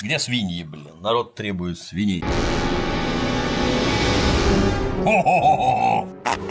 Где свиньи, блин? Народ требует свиней. Хо-хо-хо-хо!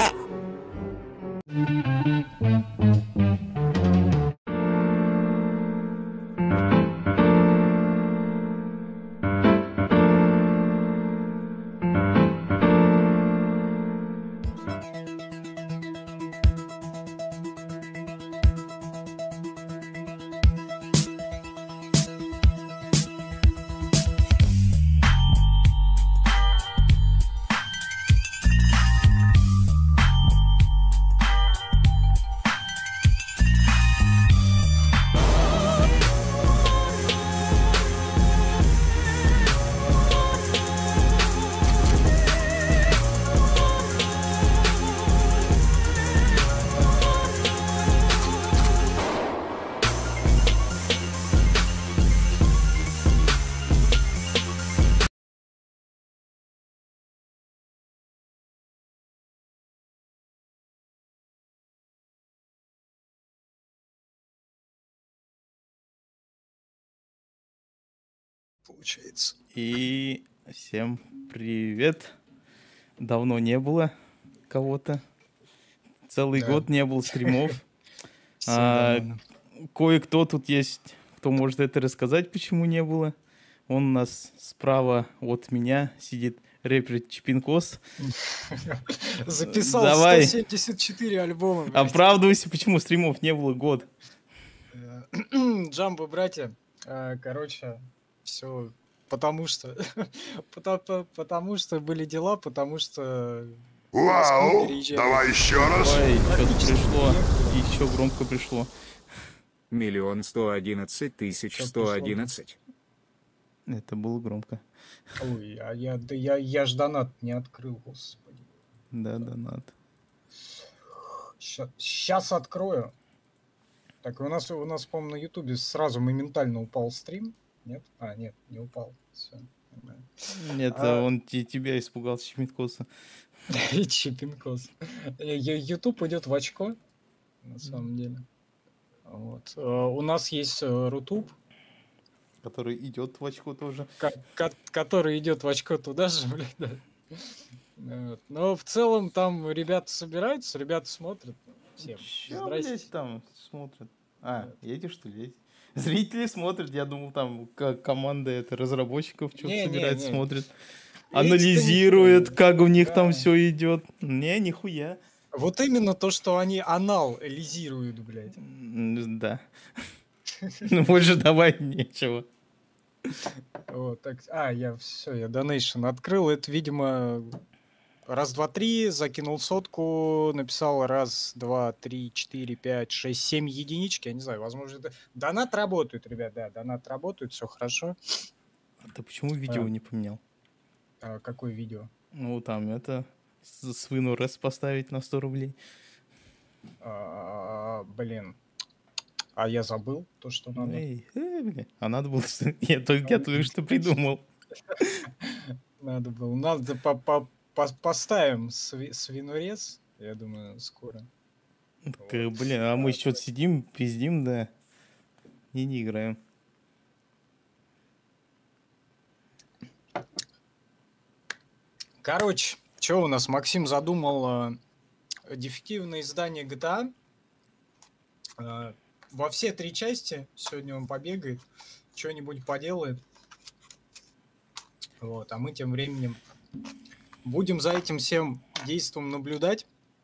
Получается. И всем привет. Давно не было кого-то. Целый год не было стримов. Кое-кто тут есть, кто может это рассказать, почему не было. Он у нас справа от меня сидит рэпер Чипинкос. Записал Давай. 174 альбома. блядь. Оправдывайся, почему стримов не было год. Джамбо, братья. Короче, все потому что... Потому что были дела, потому что... Вау! переезжали. Давай еще раз. Ой, что-то Практически пришло. приехали. И еще громко пришло. 1 111 111. Это было громко. Ой, а я ж донат не открыл, господи. Да, надо. Сейчас открою. Так, у нас, по-моему, на Ютубе сразу моментально упал стрим. Нет? Нет, не упал. Все. Нет, он тебя испугался, Чипинкоса. Чипинкос. Ютуб идет в очко, на самом деле. Вот. У нас есть Рутуб, Который идет в очко тоже. который идет в очко туда же, блядь. Да. Вот. Но в целом там ребята собираются, ребята смотрят. Всем. Чё, Здрасте. блядь, там смотрят? Эти что ли? Эти? Зрители смотрят, я думал, там команда разработчиков что-то Не, собирает, не. смотрит. Эти-то Анализирует, не- как у них Да. там все идет. Не, нихуя. Вот именно то, что они анализируют, блядь. Да. Ну, больше давать нечего. Вот, так, я донейшн открыл. Это, видимо, раз, два, три, закинул сотку, написал раз, два, три, 4, 5, 6, 7 единички. Я не знаю, возможно, это... Донат работает, ребят, да, донат работает, все хорошо. Ты почему видео не поменял? Какое видео? Ну, там это... Свину РС поставить на 100 рублей. Блин. А я забыл то, что надо. Бля. А надо было... Я только что придумал. Надо было. Надо поставим свинурез. Я думаю, скоро. Блин, а мы что-то сидим, пиздим, да, и не играем. Короче, что у нас? Максим задумал дефективное издание GTA. Во все 3 части. Сегодня он побегает, что-нибудь поделает. Вот, а мы тем временем будем за этим всем действом наблюдать.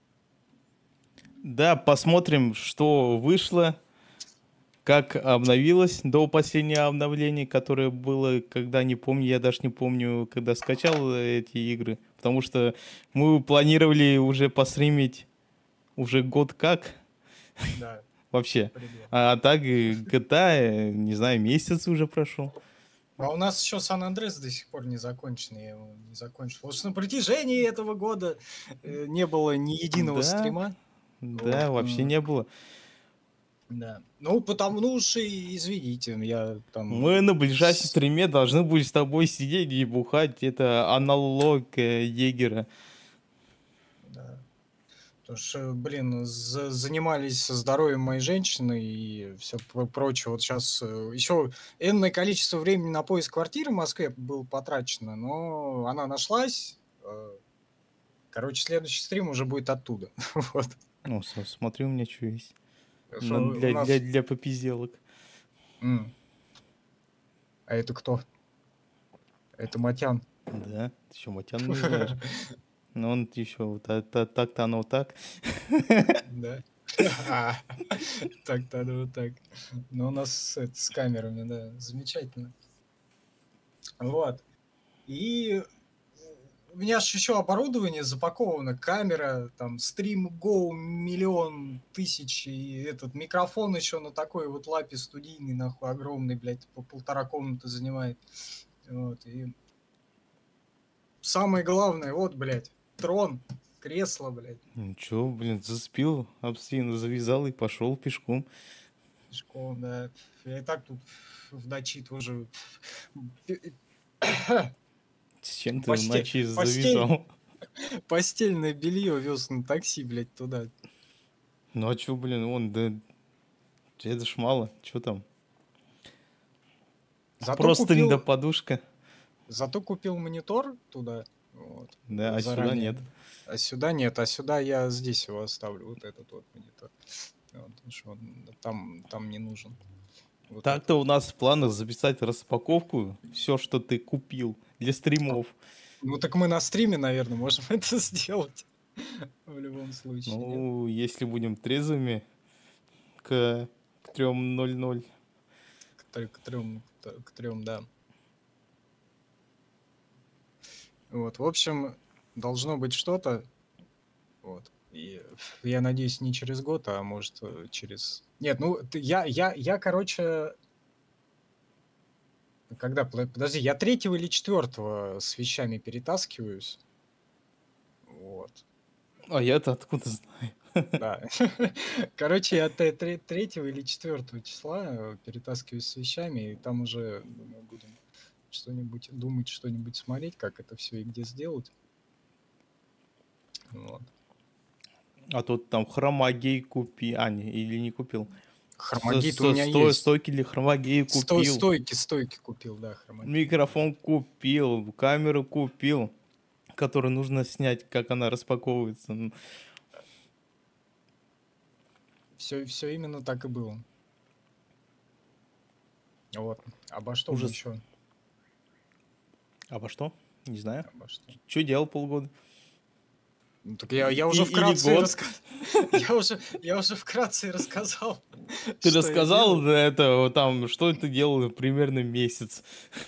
Да, посмотрим, что вышло, как обновилось до последнего обновления, которое было, когда, не помню, я даже не помню, когда скачал эти игры, потому что мы планировали уже постримить уже год как Да, вообще, привет. а так GTA, не знаю, месяц уже прошел. А у нас еще Сан-Андрес до сих пор не закончен, я его не закончил. Потому что на протяжении этого года не было ни единого Да. стрима. Да, Вот, вообще не было. Да. Ну, потому, ну уж и извините, я там... Мы на ближайшем стриме должны были с тобой сидеть и бухать. Это аналог Егера. Да. Потому что, блин, занимались здоровьем моей женщины и все прочее. Вот сейчас еще энное количество времени на поиск квартиры в Москве было потрачено, но она нашлась. Короче, следующий стрим уже будет оттуда. Вот. Ну, смотри, у меня что есть. Что у Для, нас... для попизделок. А это кто? Это Матян. Да, ты что, Матян не знаешь? Ну, он еще так-то оно так. Да. Так-то оно вот так. Но у нас с камерами, да, замечательно. Вот. И у меня же еще оборудование запаковано, камера, там, стрим Go 1 000 000 и этот микрофон еще на такой вот лапе студийный, нахуй, огромный, блядь, по 1,5 комнаты занимает. Вот, и самое главное, вот, блядь, трон, кресло, блядь. Ну чё, блин, заспил, обстину завязал и пошел пешком. Пешком, да. Я и так тут в ночи тоже... С чем ты в ночи завязал? Постельное белье вез на такси, блядь, туда. Ну а чё, блин, да это ж мало, чё там? Простынь да подушка. Зато купил монитор туда. Вот, да, а сюда нет. А сюда нет, а сюда я здесь его оставлю, вот этот вот монитор. Вот, потому что он там не нужен. Вот Так-то у нас в планах записать распаковку, все, что ты купил для стримов. Ну так мы на стриме, наверное, можем это сделать. В любом случае. Ну, если будем трезвыми к 3:00. К трем, да. Вот, в общем, должно быть что-то. Вот. И я надеюсь, не через год, а может через... Нет, ну, я, короче... Когда? Подожди, я 3-го или 4-го с вещами перетаскиваюсь. Вот. А я-то откуда знаю? Да. Короче, я 3-го или 4-го числа перетаскиваюсь с вещами, и там уже, думаю, будем что-нибудь думать, что-нибудь смотреть, как это все и где сделать. Вот. А тут там хромагей купи. А, не, или не купил. Хромагейт у меня есть. Стойки для хромагея купил. Стойки купил, да, хромагейт. Микрофон купил, камеру купил, которую нужно снять, как она распаковывается. Все именно так и было. Вот. Обо что Ужас. еще? Обо что? Не знаю. Обо что? Что делал полгода? Ну, так я уже вкратце я уже вкратце рассказал. Ты рассказал до этого, там, что ты делал примерно месяц?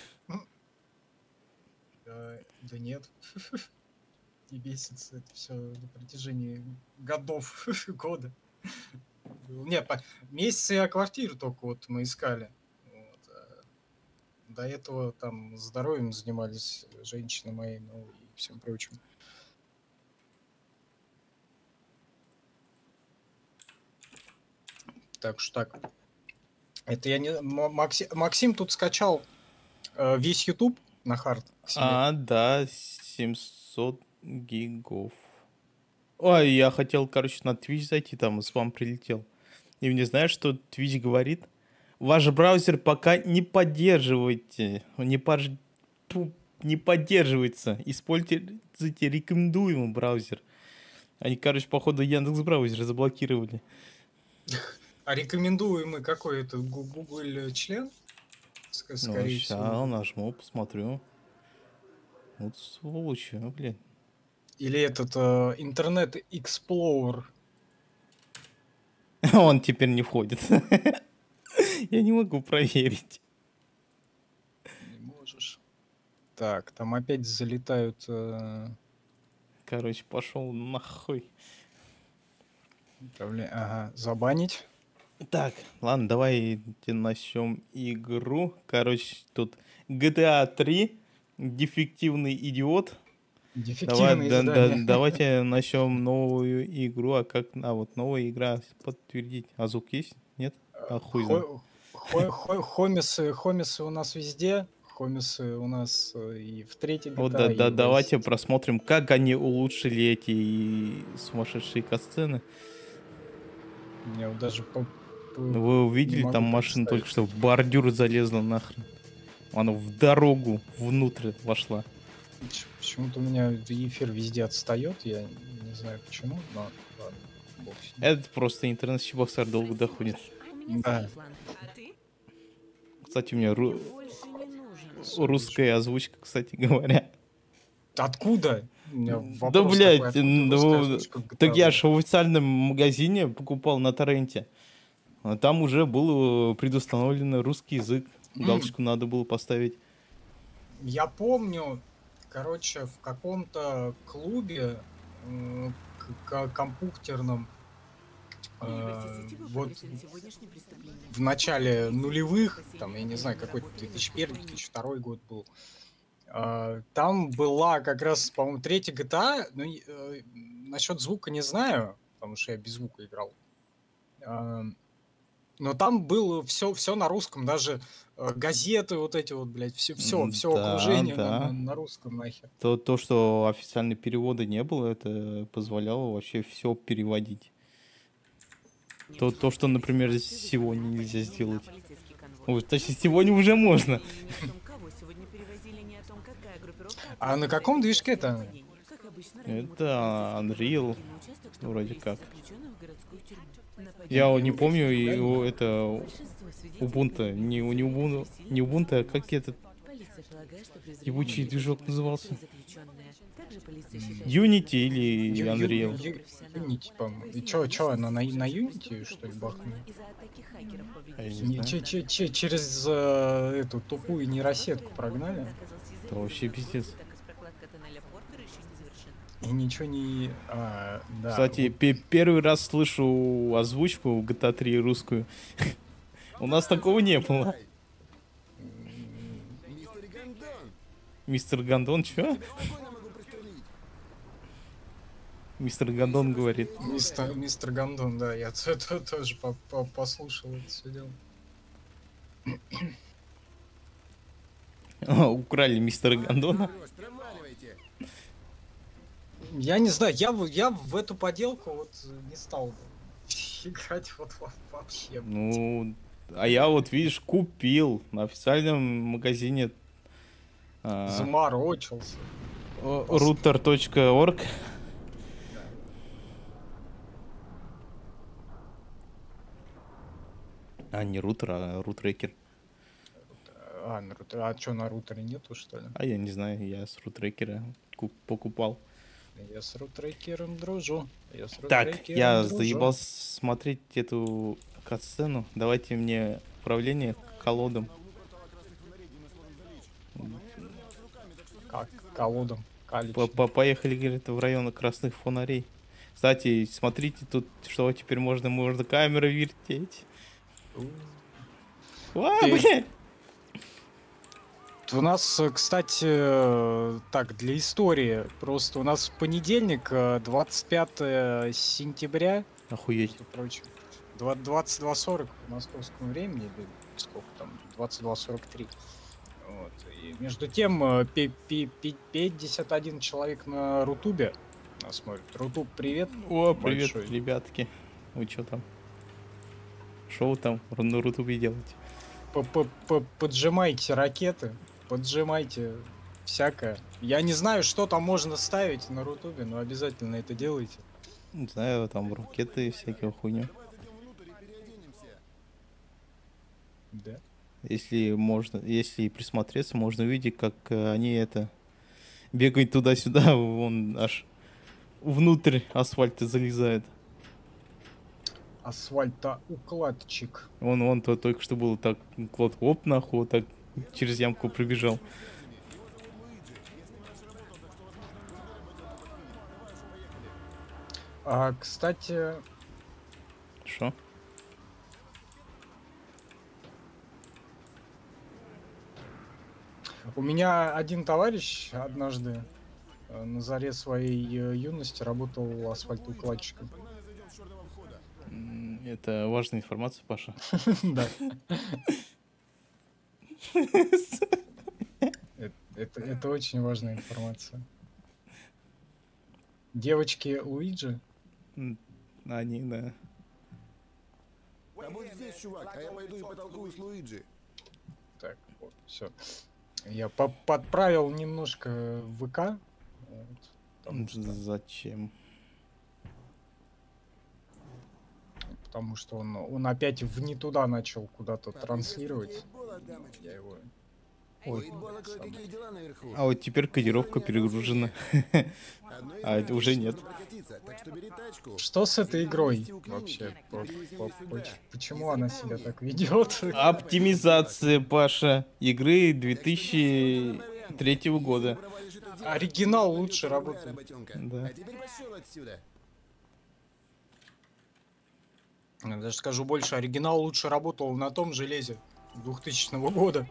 Да нет. Не месяц, это все на протяжении годов, года. Нет, месяц я квартиру только вот мы искали. Вот. До этого там здоровьем занимались женщины мои, ну и всем прочим. Так что так. Это я не... Максим тут скачал весь YouTube на хард. А, да, 700 гигов. Ой, я хотел, короче, на Twitch зайти, там спам прилетел. И мне знаешь, что Twitch говорит? Ваш браузер пока не поддерживайте, не поддерживается. Используйте рекомендуемый браузер. Они, короче, походу, Яндекс браузер заблокировали. А рекомендуемый какой это? Google член? Скорее всего. Нажму, посмотрю. Вот сволочи, блин. Или этот интернет Explorer. Он теперь не входит. Я не могу проверить. Не можешь. Так, там опять залетают... Короче, пошел нахуй. Ага, забанить. Так, ладно, давай начнем игру. Короче, тут GTA 3, дефективный идиот. Давайте начнем новую игру. Вот новая игра подтвердить. А звук есть? Нет? А хуй знает. Хомисы у нас везде. комисы у нас и в третьей Вот GTA, и в давайте Vice City. просмотрим, как они улучшили эти сумасшедшие катсцены. Я вот даже Ну, вы увидели, могу там машина представить. только что в бордюр залезла нахрен. Она в дорогу внутрь вошла. Почему-то у меня эфир везде отстает, я не знаю почему, но ладно, бог с ним. Это просто интернет с Чебоксар долго доходит. Да. Кстати, у меня русская озвучка, кстати говоря. Откуда? У меня Да, вопрос блядь, такой, откуда русская ну, озвучка в GTA? так я же в официальном магазине покупал на торренте. А там уже был предустановлен русский язык. Галочку надо было поставить. Я помню, короче, в каком-то клубе компьютерном вот в начале нулевых, там, я не знаю, какой-то 2001-2002 год был, там была как раз, по-моему, третья GTA, но насчет звука не знаю, потому что я без звука играл. Но там было все на русском, даже газеты вот эти вот, блядь, все Да, окружение да. на русском нахер. То, что официального перевода не было, это позволяло вообще все переводить. То, что, например, сегодня нельзя сделать. Ой, точнее, сегодня уже можно. А на каком движке это? Это Unreal, вроде как. Я не помню, это Ubuntu, не Ubuntu, а как этот ебучий движок назывался? Unity или Unreal? Unity, по-моему. И чё, она на Unity, что ли, бахнула? Я не знаю. Через эту тупую нейросетку прогнали? Это вообще пиздец. И ничего не... да. Кстати, первый раз слышу озвучку в GTA 3 русскую. У нас такого не было. Мистер Гондон, чё? Мистер Гондон говорит. Мистер Гондон, да, я тоже послушал это все дело. Украли мистера Гондона. Я не знаю, я в эту поделку вот не стал играть вот вообще. Ну, а я вот, видишь, купил на официальном магазине Заморочился. router.org. Не рутер, а рутрекер. А что, на рутере нету, что ли? А я не знаю, я с рутрекера покупал. Я с рутрекером дружу. Так, я заебался смотреть эту катсцену. Давайте мне управление колодом. Как? Колодом. Поехали, говорит, в район красных фонарей. Кстати, смотрите, тут что теперь можно камеры вертеть. Блядь! У нас, кстати, так, для истории, просто у нас в понедельник, 25 сентября, Охуеть. между прочим, 22:40 по московскому времени, или сколько там, 22:43. Вот. И между тем, 51 человек на Рутубе нас смотрит. Рутуб, привет. О, привет, большой. ребятки. Вы что там? Шоу там на Рутубе делать? Поджимайте ракеты, поджимайте всякое. Я не знаю, что там можно ставить на Рутубе, но обязательно это делайте. Не знаю, там ракеты и всякие хуйню. Да. Если присмотреться, можно увидеть, как они бегают туда-сюда, вон аж внутрь асфальта залезают. Асфальтоукладчик. Он только что был так, оп, нахуй, так через ямку пробежал. Кстати, Что? у меня один товарищ однажды на заре своей юности работал асфальтоукладчиком. Это важная информация, Паша. Да. Это очень важная информация. Девочки Луиджи? Они, да. Да будь здесь, чувак, а я пойду и потолкую с Луиджи. Так, вот, все. Я подправил немножко ВК. Вот, Зачем? потому что он опять в не туда начал куда-то транслировать. Я его... Ой, кое-какие дела наверху. А вот теперь кодировка перегружена. Одной А знаешь, уже нет. чтобы прокатиться, так что бери тачку. Что с этой игрой у вообще? клиники. Почему она себя так ведет? Оптимизация, Паша, игры 2003 года. Оригинал лучше работает. Да. А теперь пошел отсюда. Я даже скажу больше, оригинал лучше работал на том железе 2000 года.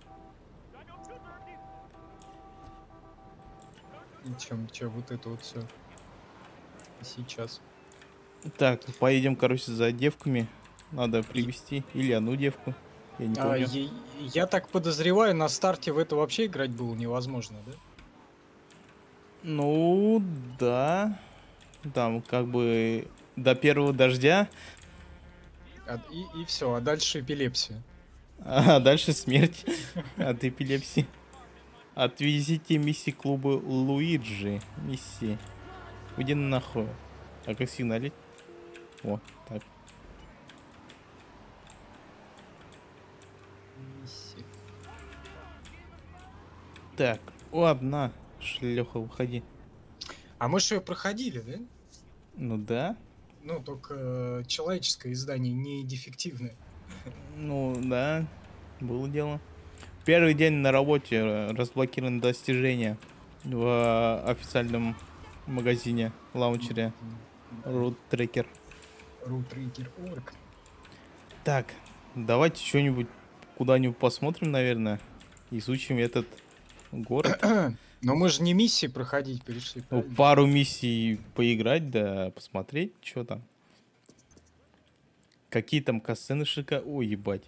Чем вот это вот все сейчас. Так, поедем, короче, за девками. Надо привести или одну девку. Я не помню. Я так подозреваю, на старте в это вообще играть было невозможно, да? Ну, да. Там как бы до первого дождя, И все, а дальше эпилепсия. а дальше смерть от эпилепсии. Отвезите миссии клуба Луиджи. Миссии. Где нахуй? А как сигналить? О, так. Так, ладно. Шлёха, выходи. А мы же ее проходили, да? Ну да. Ну, только человеческое издание не дефективное. Ну да. Было дело. Первый день на работе разблокированы достижения в официальном магазине, лаунчере Root Tracker. Roottracker.org. Так, давайте что-нибудь куда-нибудь посмотрим, наверное. Изучим этот город. Но мы же не миссии проходить перешли. Ну, правильно? пару миссий поиграть, да посмотреть, что там. Какие там касцены шика. Ой, ебать.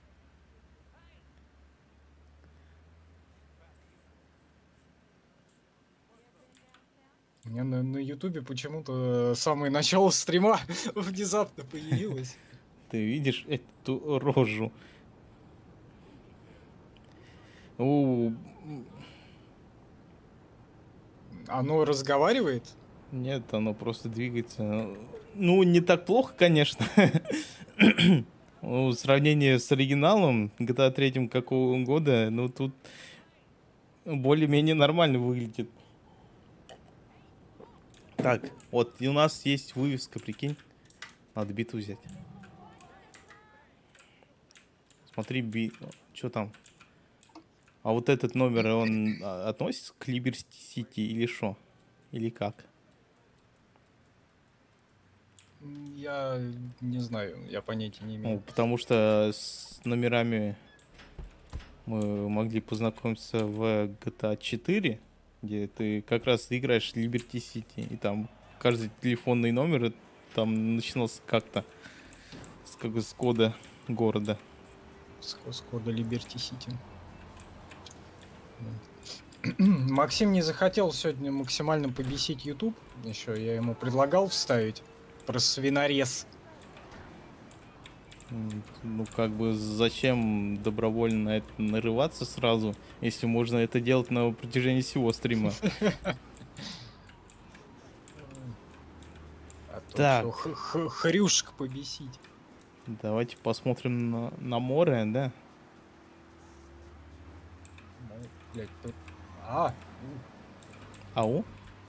У меня на Ютубе почему-то самое начало стрима внезапно появилось. Ты видишь эту рожу? У, Оно разговаривает? нет, оно просто двигается. Ну, не так плохо, конечно. Ну, в сравнении с оригиналом GTA 3 какого года, ну, тут более-менее нормально выглядит. Так, вот, и у нас есть вывеска, прикинь. Надо битву взять. Смотри, что там? А вот этот номер, он относится к Liberty City или что? Или как? Я не знаю, я понятия не Ну, имею. потому что с номерами мы могли познакомиться в GTA 4, где ты как раз играешь Liberty City, и там каждый телефонный номер там начинался как-то с кода города. С кода Liberty City. Максим не захотел сегодня максимально побесить YouTube. Еще я ему предлагал вставить про свинорез. Ну, как бы, зачем добровольно на это нарываться сразу, если можно это делать на протяжении всего стрима? А то Так. всё, хрюшек побесить. Давайте посмотрим на море, да? Ну, блядь, Ау?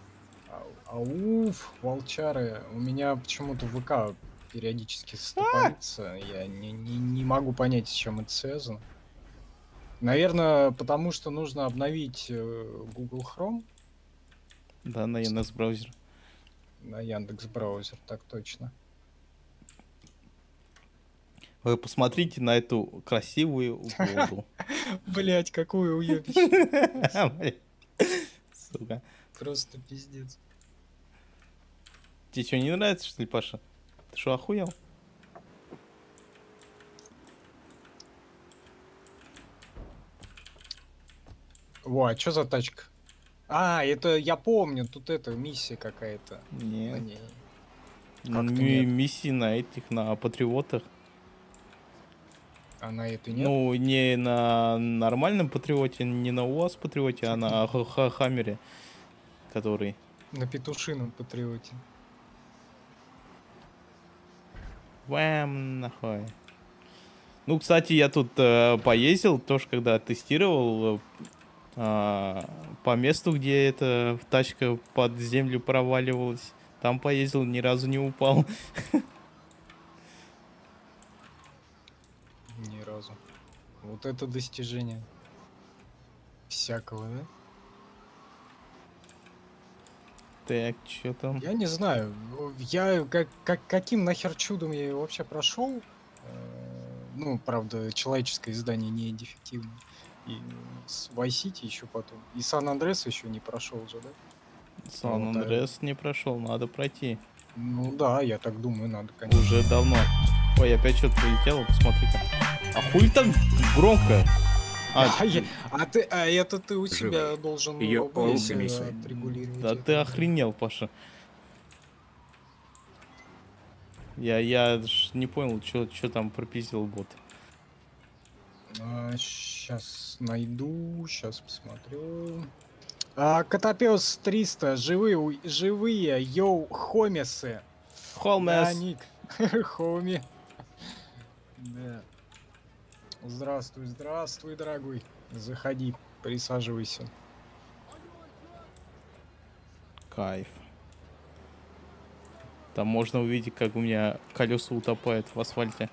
ауф, волчары. У меня почему-то ВК периодически стопорится. Я не могу понять, с чем это связано. Наверное, потому что нужно обновить Google Chrome Да, на Яндекс браузер. на Яндекс браузер, так точно. Вы посмотрите на эту красивую воду. Блять, какое уебище. Блядь. Сука. Просто пиздец. Тебе что, не нравится, что ли, Паша? Ты что, охуел? Во, а что за тачка? А, это я помню, тут это миссия какая-то. На Нет. ней. Как-то нет. Миссии на этих, на патриотах. А на эту нет? Ну, не на нормальном патриоте, не на УАЗ патриоте, а на Хаммере, который... На петушином патриоте. Вэм, нахуй. Ну, кстати, я тут поездил, тоже когда тестировал по месту, где эта тачка под землю проваливалась. Там поездил, ни разу не упал. Ни разу. Вот это достижение. Всякого, да? Так, что там? Я не знаю. Я каким нахер чудом я его вообще прошел? Ну, правда, человеческое издание не дефективно. И с Vice City еще потом. И Сан Андреас еще не прошел же, да? Сан Андреас не прошел, надо пройти. Ну да, я так думаю, надо, конечно. Уже давно. Ой, опять что-то прилетело, посмотри-ка. А хуй так громко? А это ты у себя Живой. должен Её OBS Олдмиса. отрегулировать. Да ты охренел, Паша. Я ж не понял, что там пропиздил бот. Сейчас найду, сейчас посмотрю. Котопес 300, живые, йоу, хомесы. Да, Холмес. ник. Хоми. Да. Здравствуй, дорогой. Заходи, присаживайся. Кайф. Там можно увидеть, как у меня колеса утопают в асфальте.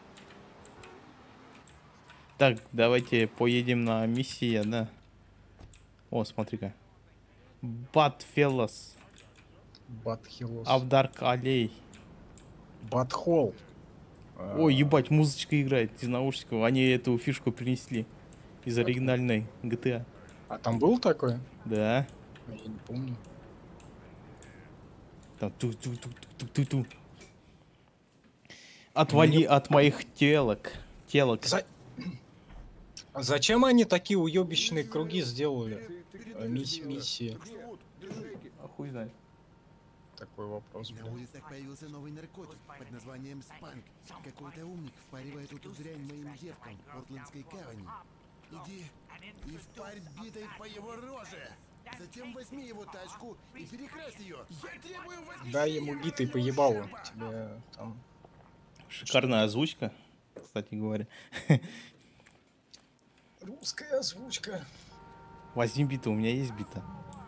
Так, давайте поедем на миссию, да? О, смотри-ка. Батфеллас. Батхилос. Абдарк Алей. Батхол. Ой, ебать, музычка играет из наушников. Они эту фишку принесли из оригинальной GTA. А там был такой? Да. Я не помню. Там ту-ту-ту-ту-ту-ту. Отвали от моих телок. А зачем они такие уебищные круги сделали? Миссии. А хуй знает. Такой вопрос. На улицах появился новый наркотик под названием спанк. Какой-то умник впаривает эту дрянь моим девкам в Портландской гавани. Иди и впарь битой по его роже. Затем возьми его тачку и перекрась ее. Я требую возмещения. Дай ему битой поебалу. Тебе там... Шикарная озвучка, кстати говоря. Русская озвучка. Возьми биту, у меня есть бита.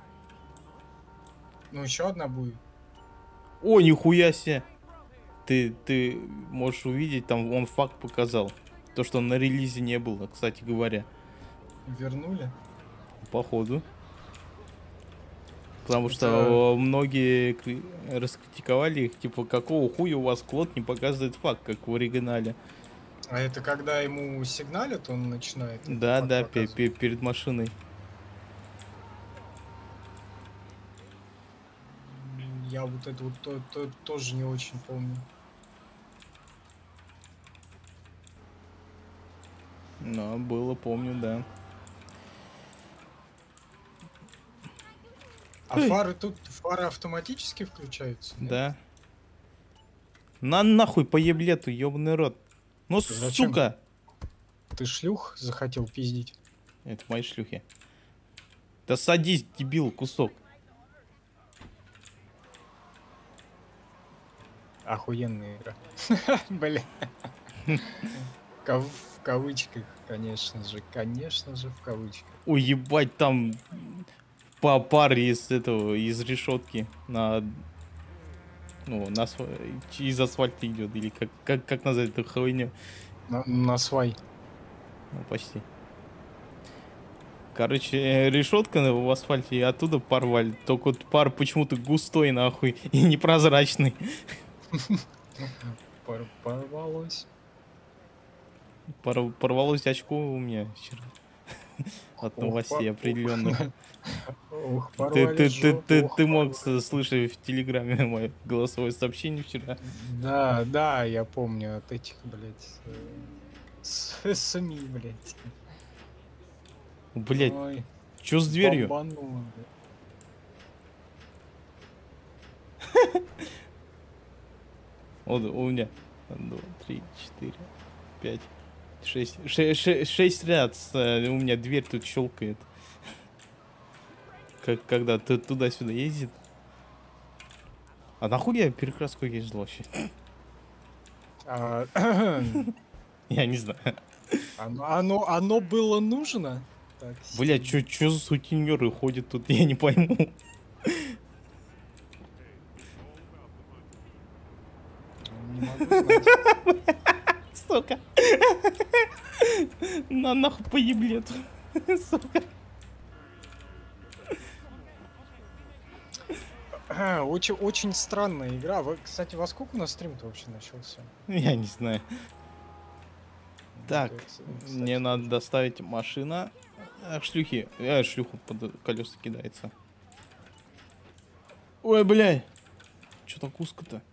Ну, еще одна будет. О, нихуя себе! Ты можешь увидеть, там он факт показал. То, что на релизе не было, кстати говоря. Вернули? Походу. Потому что многие раскритиковали их, типа, какого хуя у вас код не показывает факт, как в оригинале. А это когда ему сигналят, он начинает? этот Да, факт да, показывать? перед машиной. Я вот это вот тоже не очень помню. Ну, было, помню, да. А фары тут, фары автоматически включаются? нет? Да. На нахуй по еблету, ёбаный рот. Ну, Зачем? сука! Ты шлюх захотел пиздить? Это мои шлюхи. Да садись, дебил, кусок. Охуенная игра. Бля. В кавычках, конечно же, в кавычках. Ой, ебать, там по паре из этого, из решетки на... Ну, из асфальта идет, или как назвать эту хуйню? На свай. Ну, почти. Короче, решетка в асфальте, и оттуда пар валит. Только вот пар почему-то густой, нахуй, и непрозрачный. Порвалось. Порвалось очко у меня вчера. От новостей определенных. Ох, Ты порвали жопу. мог слышать в Телеграме мое голосовое сообщение вчера? Да, я помню от этих, блядь, СМИ, блядь. Блять, Ой, Чё с дверью? Бомбануло. Вот у меня 1, 2, 3, 4, 5, 6 ряд. У меня дверь тут щелкает. Когда ты туда-сюда ездит. А нахуй я перекраску ездил вообще? А, Я не знаю. Оно было нужно? Так, Бля, чё за сутенеры ходят тут, я не пойму. не могу знать. Сука. На нахуй поеблет. Сука. Очень странная игра. Кстати, во сколько у нас стрим-то вообще начался? Я не знаю. Так, Кстати, мне надо доставить машина. Ах, шлюхи. Шлюху под колеса кидается. Ой, бля. Чё так узко-то?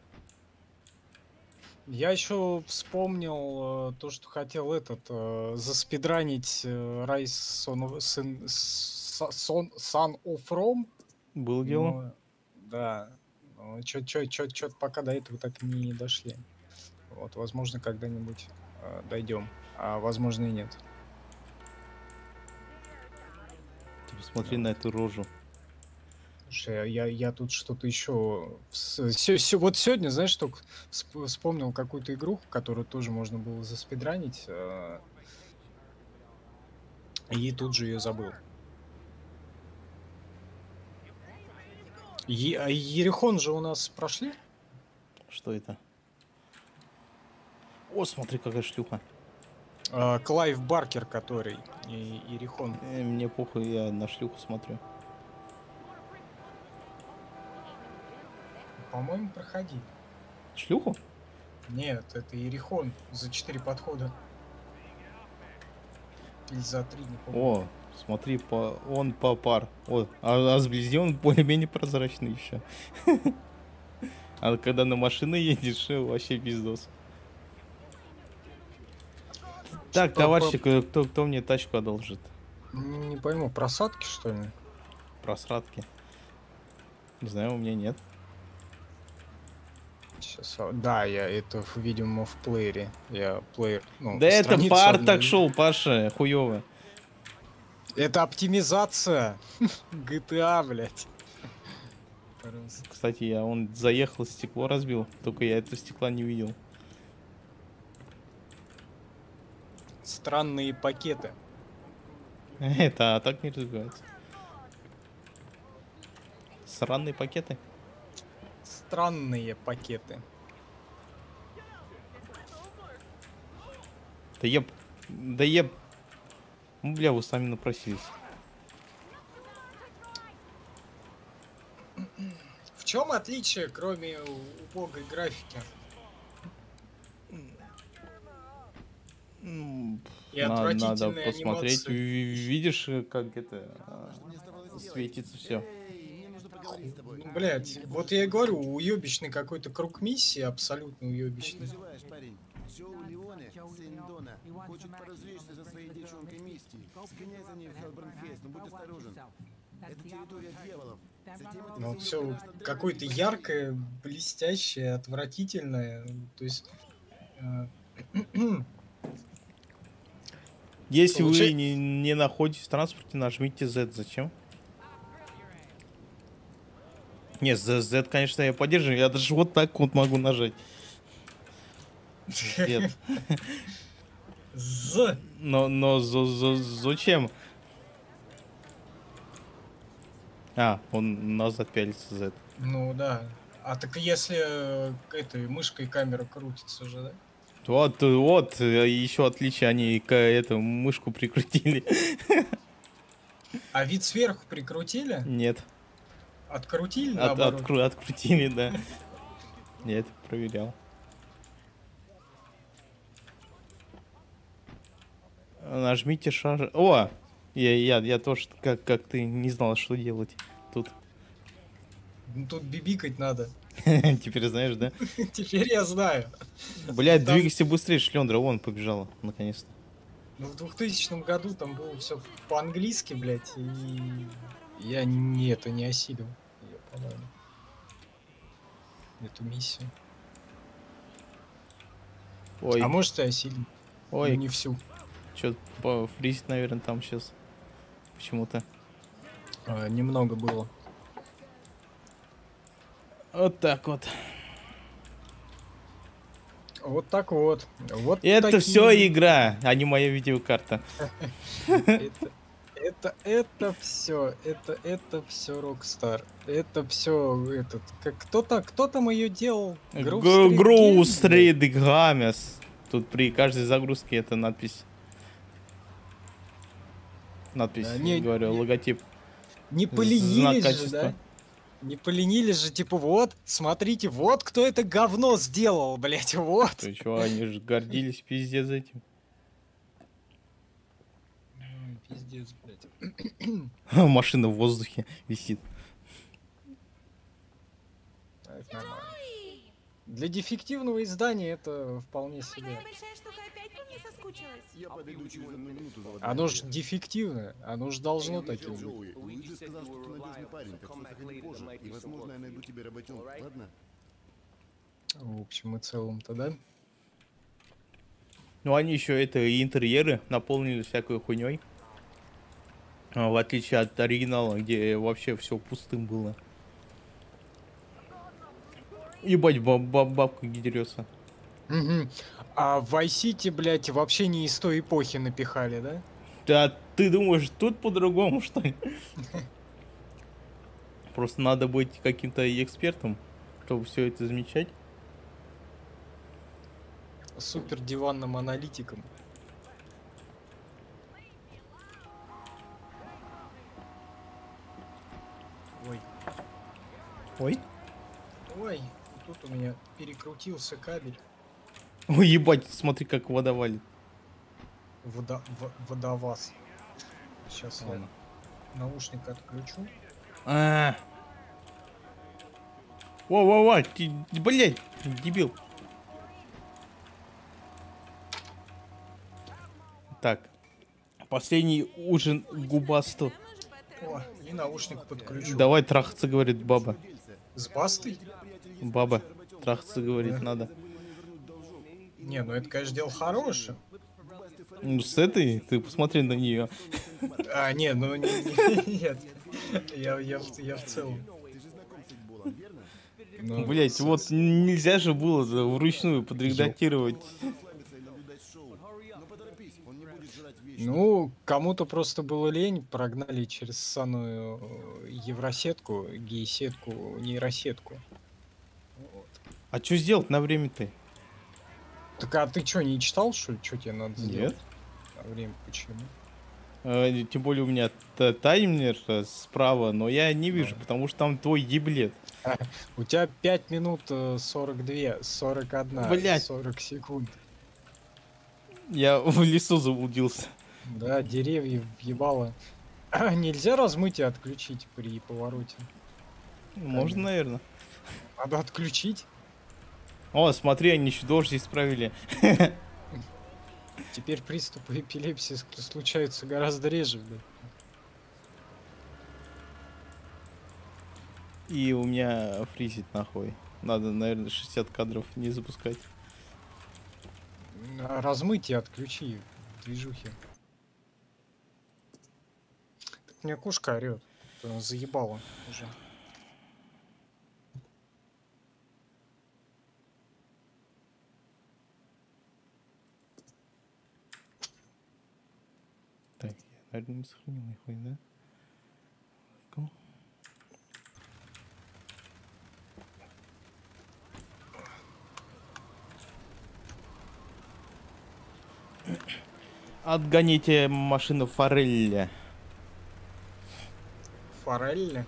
Я еще вспомнил то, что хотел заспидранить Rise Son of Rome. Было дело. Но, да. Чё-то пока до этого так и не дошли. Вот, возможно, когда-нибудь дойдем. А возможно и нет. Ты посмотри на эту рожу. Слушай, я тут что-то еще... Вот сегодня, знаешь, только вспомнил какую-то игру, которую тоже можно было заспидранить. И тут же ее забыл. Ерихон же у нас прошли? Что это? О, смотри, какая шлюха. Клайв Баркер, который. И Ерихон. Мне похуй, я на шлюху смотрю. По-моему, проходи. Шлюху? Нет, это Ерихон за 4 подхода. Или за 3, не помню. О, смотри, он по пар. О, а сблизи он более-менее прозрачный еще. А когда на машине едешь, вообще пиздос. Так, товарищи, кто мне тачку одолжит? Не пойму, просадки, что ли? Просратки. Не знаю, у меня нет. Сейчас, да, я это, видимо, в плеере. Я плеер. Ну, Да это страницу пар обновил. так шел, Паша, хуёво. Это оптимизация GTA, блядь. Просто. Кстати, он заехал, стекло разбил, только я этого стекла не видел. Странные пакеты. Это так не разбивается. Сраные пакеты. Странные пакеты. Да еб. Да еб. Ну, бля, вы сами напросились. В чем отличие, кроме убогой графики? И Надо отвратительной посмотреть. анимации. Видишь, как это светится все. Эй, мне нужно поговорить с тобой. Ну, блять, вот я и говорю, уебищный какой-то круг миссии, абсолютно Как уебищный. поживаешь, парень? Джоу Леоне, сын Дона, хочет поразвлечься за своей девчонкой Мисти. Сгоняй за ней в Хелбернфест, но будь осторожен. Это территория дьяволов. Затем это Ну, займет все достаточно какое-то времени. яркое, блестящее, отвратительное. То есть... Если вы Получай- не находитесь в транспорте, нажмите Z. Зачем? Не, Z, конечно, я поддерживаю. Я даже вот так вот могу нажать. Нет. З. Но зачем? А, он назад пялится Z. Ну да. А так если этой мышкой камера крутится же, да? Вот, еще отличие, они эту мышку прикрутили. А вид сверху прикрутили? Нет, Открутили, наоборот? открутили, да. Я это проверял. Нажмите шар. О! Я тоже, как ты, не знал, что делать тут. Ну, тут бибикать надо. Теперь знаешь, да? Теперь я знаю. Блядь, Там- двигайся быстрее, шлендра, вон побежала, наконец-то. Ну, в 2000 году там было все по-английски, блядь, и я не осилил ее, по-моему, эту миссию. Ой, А может, и осилил, но ой, не всю. что-то фризит, наверное, там сейчас почему-то. Немного было. Вот так вот. Вот так вот. Вот Это такие- все игра, а не моя видеокарта. Это все, это все Rockstar. Это все этот. Кто там ее делал? Grow Games, блядь? Street Games. Тут при каждой загрузке это надпись. Надпись, Да, не- говорю, логотип. Не Знак поленились же, качества. да? Не поленились же, типа, вот, смотрите, вот кто это говно сделал, блять, вот. Ты чё, они же гордились пиздец этим. Ой, пиздец, блядь. Машина в воздухе висит. А, это нормально. Для дефективного издания это вполне себе. Моя большая штука опять по мне соскучилась. Я подойду через 1 минуту, золотая Оно же леди. дефективное, оно же должно таким быть. Джоуи, Луиджи сказал, что ты надежный парень, так что заходи позже, и, возможно, я найду тебе работенку, ладно? В общем и целом-то, да? Ну они еще это и интерьеры наполнили всякой хуйней. В отличие от оригинала, где вообще все пустым было. Ебать, бабка дерется. Мгм. А в Vice City, блядь, вообще не из той эпохи напихали, да? Да ты думаешь, тут по-другому, что ли? Просто надо быть каким-то экспертом, чтобы все это замечать. Супер диванным аналитиком. Ой, Ой. ой, тут у меня перекрутился кабель. Ой, ебать, смотри, как вода валит. Водоваз. Сейчас Ладно. я наушник отключу. А. Во-во-во, ты, блядь, дебил. Так, последний ужин губасту. О, и наушник подключу. Давай трахаться, говорит баба. С бастой? Баба, трахаться, говорит, надо. Не, ну это, конечно, дело хорошее. Ну, с этой, ты посмотри на нее. А, не, ну нет. Я в целом. Ну, Блять, вот нельзя же было вручную подредактировать. Ну, кому-то просто было лень, прогнали через ссаную евросетку, гей-сетку, нейросетку. Вот. А что сделать на время-то? Так а ты что, не читал, что ли? Что тебе надо сделать? Нет. На время почему? Тем более у меня таймер справа, но я не вижу, потому что там твой еблет. У тебя 5 минут 42, 41, Блядь. 40 секунд. Я в лесу заблудился. Да, деревья въебало. Нельзя размытие отключить при повороте. Можно, наверное. Надо отключить. О, смотри, они еще дождь исправили. Теперь приступы эпилепсии случаются гораздо реже. Блин. И у меня фризит нахуй. Надо, наверное, 60 кадров не запускать. Размытие отключи в движухе. Так у меня кошка орет. Заебала уже. Так, я, наверное, не сохранил нихуя, да? Go. Отгоните машину Форелли. Форелли.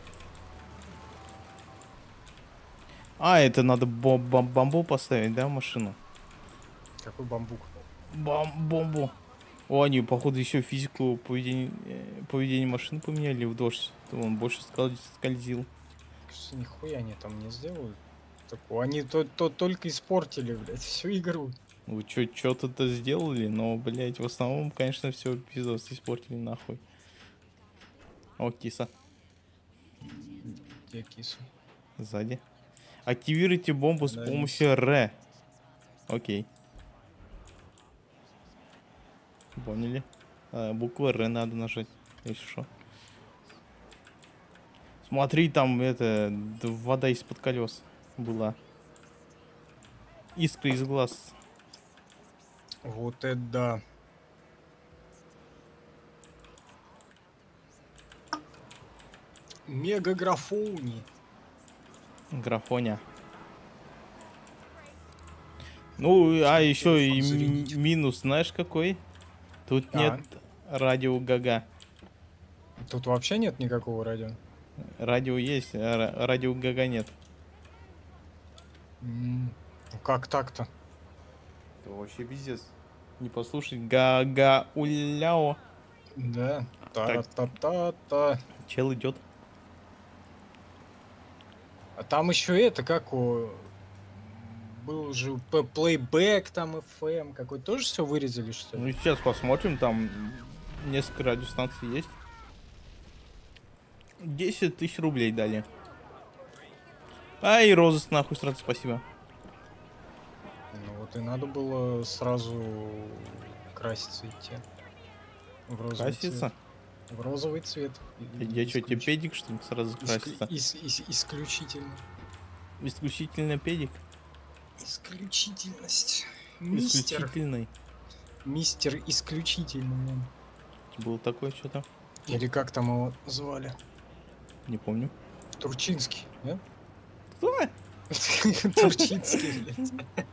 А, это надо бомбу поставить, да, в машину? Какой бамбук? Бомбу. О, они, походу, еще физику поведения машин поменяли в дождь. Он больше скользил. Кажется, нихуя они там не сделают. Такого. Они только испортили, блядь, всю игру. Ну, что-то сделали, но, блядь, в основном, конечно, все пиздос испортили нахуй. О, киса. Где кису? Сзади. Активируйте бомбу с Да, помощью Р. Окей. Поняли. Букву Р надо нажать, если что. Смотри, там это вода из-под колес была. Искра из глаз. Вот это да. Мегаграфони. Графоня. Ну, а еще и Зритель. минус, знаешь какой? Тут А. нет радио Гага. Тут вообще нет никакого радио. Радио есть, а радио Гага нет. Ну как так-то? Это вообще пиздец. Не послушать Гага уляо. Да. Так. Та-та-та-та. Чел идет. А там еще это, как у... Был же плейбэк, там FM какой. Тоже все вырезали, что ли? Ну сейчас посмотрим, там несколько радиостанций есть. 10 тысяч рублей дали. Ай, розыск нахуй сразу, спасибо. Ну вот и надо было сразу краситься идти. В розовый Краситься? цвет. В розовый цвет. Я что, тебе педик, что ли, сразу краситься? Исключительно. Исключительно педик? Исключительность. Мистер. Исключительный. Мистер исключительный. Было такое что-то? Или как там его звали? Не помню. Турчинский, да? Кто? Турчинский, блядь.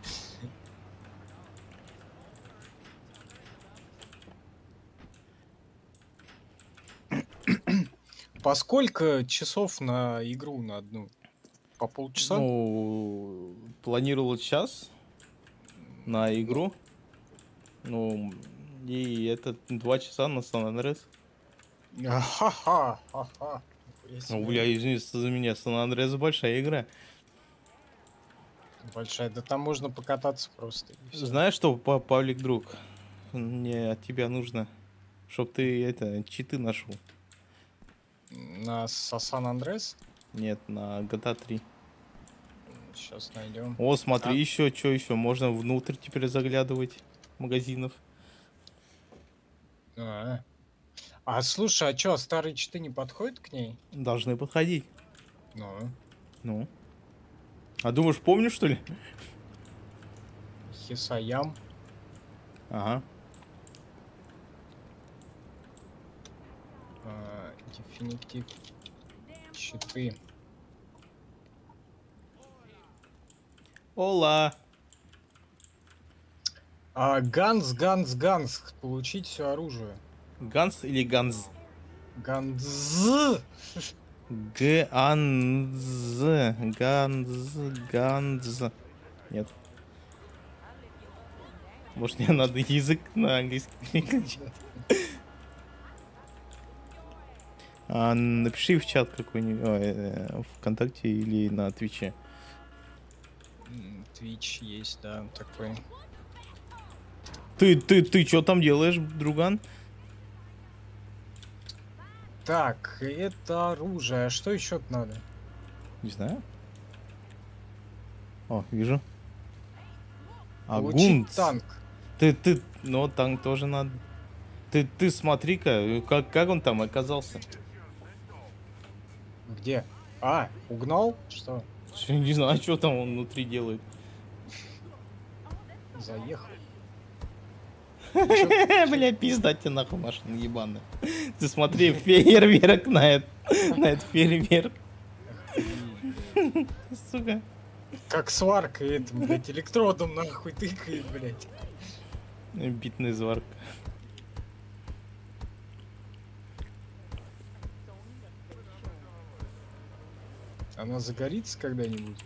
По сколько часов на игру на одну? По полчаса? Ну, планировал час на игру. Ну, и это 2 часа на Сан Андреас. Ха-ха, ха-ха. Ну, бля, извините за меня, Сан Андреас большая игра. Большая, да там можно покататься просто. и всё. Знаешь что, Павлик, друг? Мне от тебя нужно, чтоб ты это, читы нашел. На Сан Андрес? Нет, на GTA 3. Сейчас найдем. О, смотри, А. еще, что еще? Можно внутрь теперь заглядывать магазинов. А слушай, а чё, старые читы не подходят к ней? Должны подходить. Ну, Ну. А думаешь, помню, что ли? Хисаям. Ага. Дефинитив. Читы. Ола. Ганс. Получить все оружие. Ганс или Ганз? Ганз. Ганз. Нет. Может, мне надо язык на английский переключить? Напиши в чат какой-нибудь, ВКонтакте или на Твиче. Твич есть, да, такой. Ты что там делаешь, друган? Так, это оружие. А что еще надо? Не знаю. О, вижу. Получить Гунц. танк. Ну, танк тоже надо. Ты смотри-ка, как он там оказался. Где? А, угнал? Что? Не знаю, что там он внутри делает. Заехал. Бля, пизда тебе нахуй, машина ебаная. Ты смотри, фейерверк на этот фейерверк. Сука. Как сварка этим, блядь, электродом нахуй тыкает, блядь. Битный зварк. Она загорится когда-нибудь?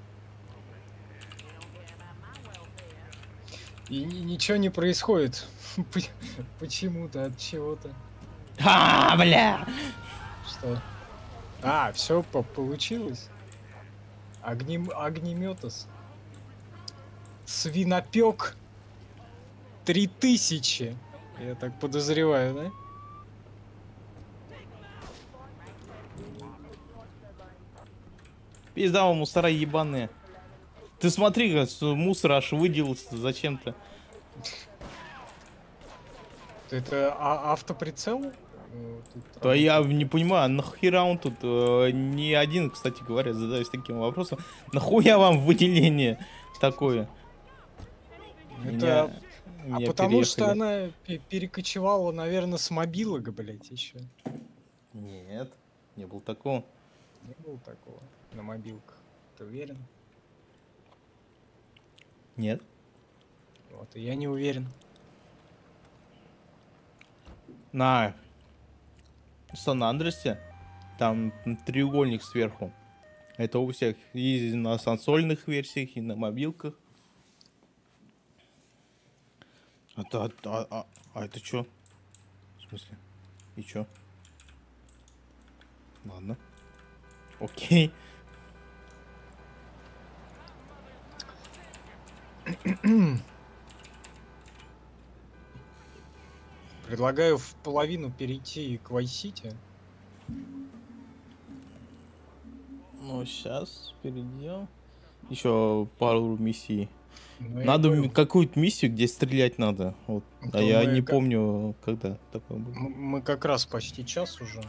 И ничего не происходит. Почему-то, от чего-то. А, бля! Что? А, все получилось. Огнеметос. Свинопек 3000. Я так подозреваю, да? Пизда, вы мусора ебаные. Ты смотри, как мусор аж выделился зачем-то. Это автоприцел? Тут Да я работает? не понимаю, нахера он тут не один, кстати говоря, задаюсь таким вопросом. Нахуя вам выделение такое? Это... Меня потому что переехали. она перекочевала, наверное, с мобилок, блять, еще. Нет, не было такого. Не было такого на мобилках. Ты уверен? Нет. Вот, и я не уверен. На Сан-Андресе там треугольник сверху. Это у всех и на консольных версиях, и на мобилках. А это что? В смысле? И чё? Ладно. Окей. Предлагаю в половину перейти к Vice City. Ну, сейчас перейдем. Еще пару миссий. Ну, я Надо говорю, какую-то миссию, где стрелять надо. Вот. то А я мы не как- помню, когда такое было. мы как раз почти час уже.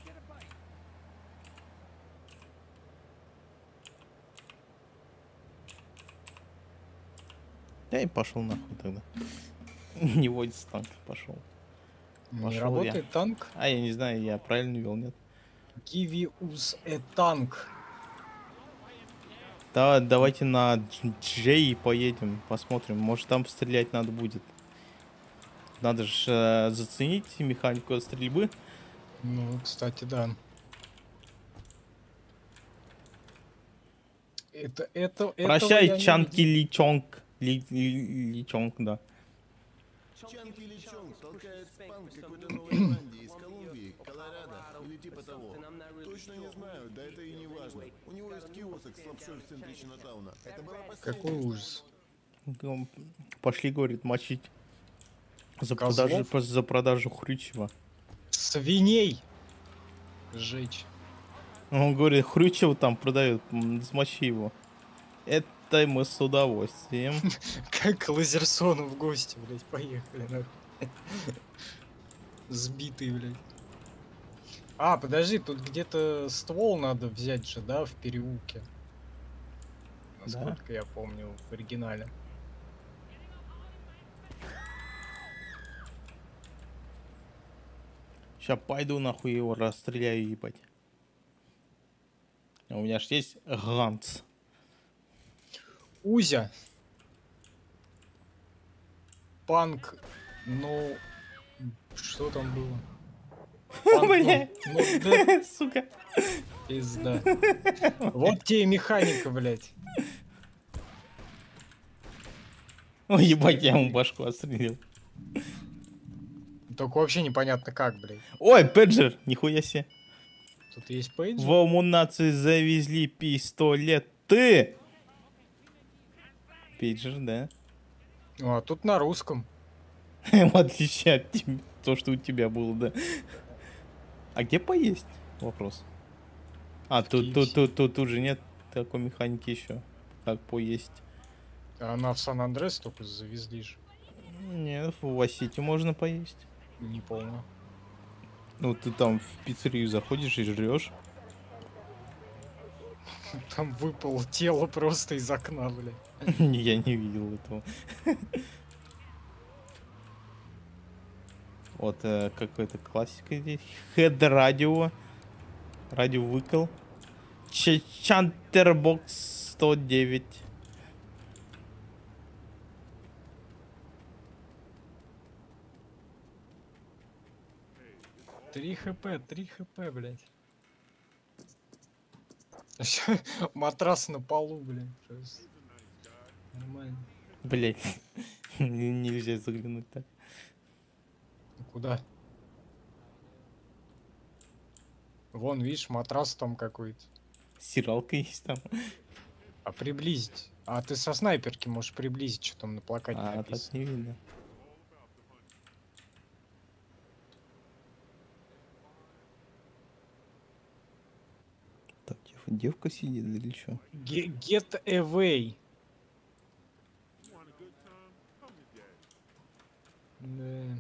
Да и пошел нахуй тогда. Не водится танк, пошел. Не Пошёл работает танк. А я не знаю, я правильно вел, нет? Give us a tank. Да, давайте на Джей поедем, посмотрим. Может там стрелять надо будет. Надо же заценить механику стрельбы. Ну, кстати, да. Это Прощай, Чанки Личонг. Личонг, да. Чанки Личонг толкает спанк какой-то Новой Зеландии из Колумбии, Колорадо или типа того. Точно не знаю, да это и не важно. У него есть киосок с лапшой в центре Чинатауна. Это была последняя. Какой ужас. Пошли, говорит, мочить. За Козлов? продажу Хрючева. Свиней! Жечь. Он говорит, Хрючева там продают, смочи его. Это мы с удовольствием. Как к Лазерсону в гости, блядь, поехали, нахуй. Сбитый, блядь. А, подожди, тут где-то ствол надо взять же, да, в переулке. Насколько я помню, в оригинале. Сейчас пойду нахуй его расстреляю, ебать. А у меня ж есть Ганс. Узя. Панк. Ну, что там было? Панк, Бля. да, Сука. пизда. Вот тебе и механика, блядь. Ой, ебать, я ему башку отстрелил. Только вообще непонятно как, блядь. Ой, пейджер, нихуя себе. Тут есть пейдж. В амунации завезли пистолеты. Пейджер, да. А тут на русском. В отличие от то, что у тебя было, да. А где поесть? Вопрос. А, тут же нет такой механики еще. Как поесть. А она в Сан-Андрес только завезли же. Нет, в Васити можно поесть. Не помню. Ну, ты там в пиццерию заходишь и жрешь. Там выпало тело просто из окна, блядь. Я не видел этого. Вот какой-то классика здесь. Head радио. Радио выкл. Чантербокс 109. Три хп, блядь. Матрас на полу, блядь. Нормально. Блять. Нельзя заглянуть так. Куда? Вон, видишь, матрас там какой-то. Стиралка есть там. А приблизить? А ты со снайперки можешь приблизить, что там на плакате А, так написано. не видно. Так, девка сидит или что? Get away. Да.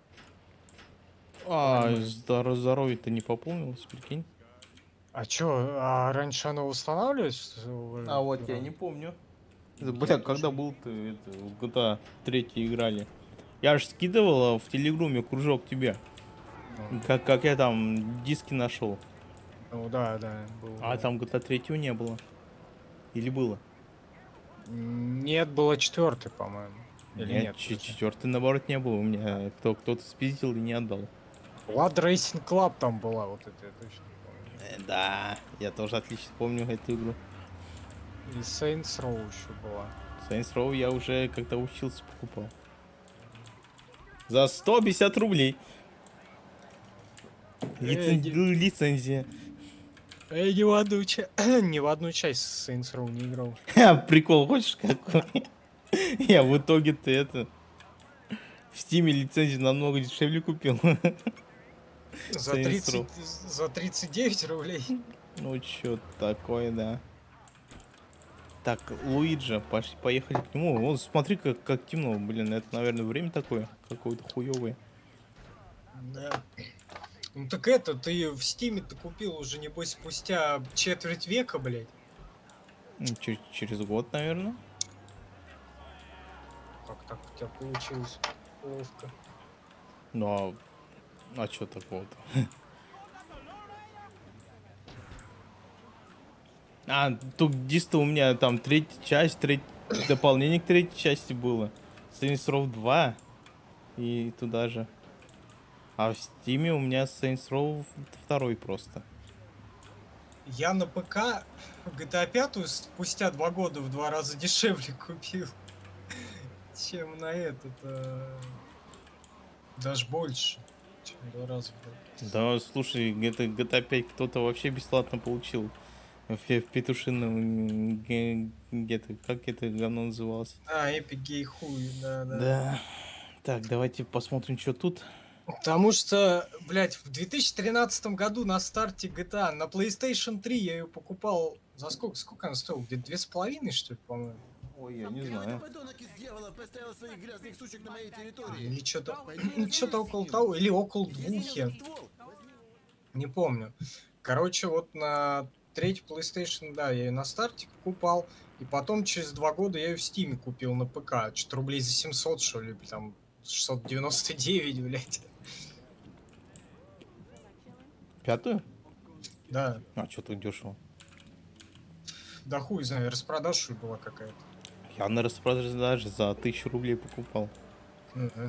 А, здоровье-то не пополнилось, прикинь. А чё, а раньше оно восстанавливалось? А вот я не помню. Бля, когда был-то это, в GTA 3 играли? Я же скидывал в Телеграме кружок тебе. Как я там диски нашел. Ну да, да. Было, А да. там GTA 3 не было. Или было? Нет, было 4, по-моему. Или нет? подожди. Четвертый наоборот не было. У меня кто-то спиздил и не отдал. Blood Racing Club там была, вот это я точно помню. Да, я тоже отлично помню эту игру. И Saints Row еще была. Saints Row я уже когда учился покупал. За 150 рублей. Лицензия. Я ни в одну, ни в одну часть Saints Row не играл. Прикол, хочешь какой? Я в итоге-то это... В Стиме лицензию намного дешевле купил. За Saints 30, Row. за 39 рублей. Ну чё такое, да. Так, Луиджи, поехали к нему. Вон, смотри, как темно. Блин, это, наверное, время такое. Какое-то хуёвое. Да. Ну так это, ты в Стиме-то купил уже, небось, спустя четверть века, блядь. Через год, наверное. Как так у тебя получилось? Ловко. Ну, а чё такого-то? А, тут дисто у меня там третья часть, дополнение к третьей части было. Saints Row 2 и туда же. А в Стиме у меня Saints Row 2 просто. Я на ПК GTA 5 спустя 2 года в 2 раза дешевле купил, чем на этот. Даже больше, чем в 2 раза. Да, слушай, GTA 5 кто-то вообще бесплатно получил. В петушином где-то, как это говно называлось? А, Epic Gay хуй, да. Да. Так, давайте посмотрим, что тут. Потому что, блядь, в 2013 году на старте GTA на PlayStation 3 я ее покупал за сколько? Сколько она стоила? Где-то 2,5, что ли, по-моему? Ой, я не знаю. Подонок из дьявола поставил своих грязных сучек на моей территории. Или что-то около того, или около 2. Не помню. Короче, вот на третий PlayStation, да, я ее на старте покупал. И потом через 2 года я ее в Steam купил на ПК. Что-то рублей за 700, что ли, там 699, блядь. Пятую? Да, А, что так дешево? да хуй знаю, распродажа была какая-то. Я на распродаже за 1000 рублей покупал. Мгм.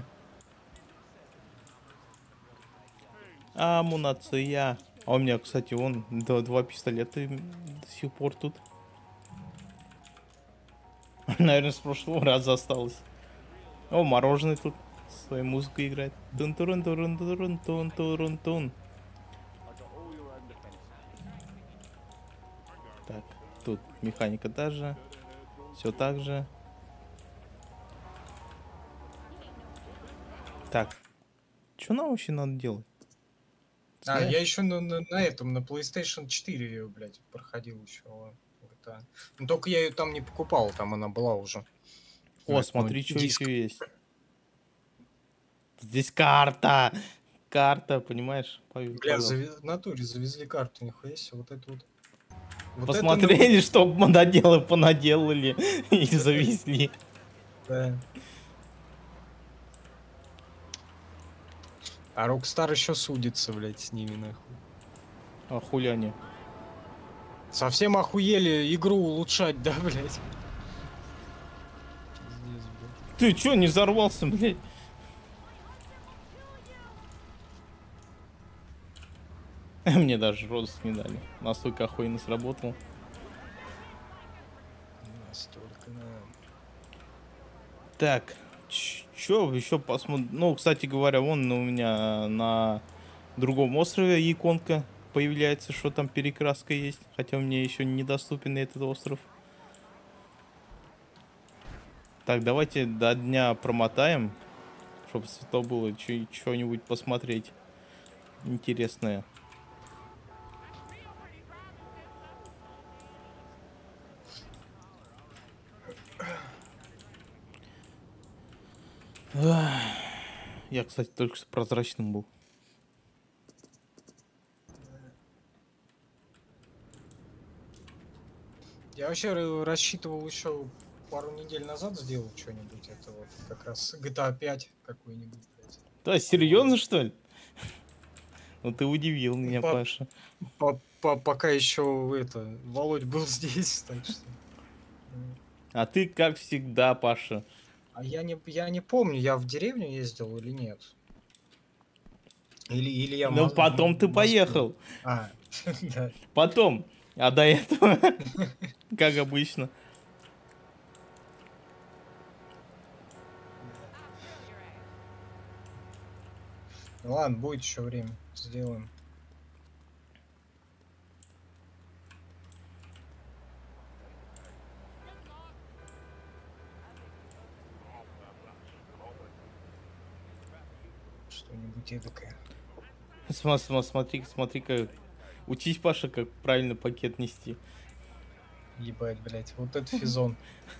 Амунация. А у меня, кстати, вон 2 пистолета до сих пор тут. Наверное, с прошлого раза осталось. О, мороженое тут своей музыкой играет. Тун-турун-турун-турун-тун-турун-тун. Так, тут механика та же. Все так же. Так. Что нам вообще надо делать? А, я еще на этом, на PlayStation 4 ее, блядь, проходил еще. GTA. Ну, только я ее там не покупал, там она была уже. О, смотри, что еще есть. Здесь карта. Карта, понимаешь? Бля, в натуре завезли карту, нихуя себе, вот это вот. Вот посмотрели, что понаделали и завезли. Да. А Rockstar еще судится, блядь, с ними, нахуй. А хули они? Совсем охуели игру улучшать, да, блядь? Пиздец, блядь. Ты чё, не взорвался, блядь? Мне даже розыск не дали. Настолько охуенно сработал. Настолько, да. Так, Чё, еще посмотрим. Ну, кстати говоря, вон у меня на другом острове иконка появляется, что там перекраска есть. Хотя мне еще недоступен этот остров. Так, давайте до дня промотаем, чтобы то было что-нибудь посмотреть интересное. Я, кстати, только что прозрачным был. Я вообще рассчитывал еще пару недель назад сделать что-нибудь. Это вот как раз GTA 5 какой-нибудь, блядь. Да, серьезно, что ли? Ну ты удивил меня, По- Паша. Пока еще это Володь был здесь, так что. А ты, как всегда, Паша. А я не помню, я в деревню ездил или нет. Или я Ну потом ты в Москву. поехал. А, да. Потом. А до этого, как обычно. Ну ладно, будет еще время. Сделаем. Что-нибудь эдакое. Смотри, как... Учись, Паша, как правильно пакет нести. Ебать, блядь, вот это физон.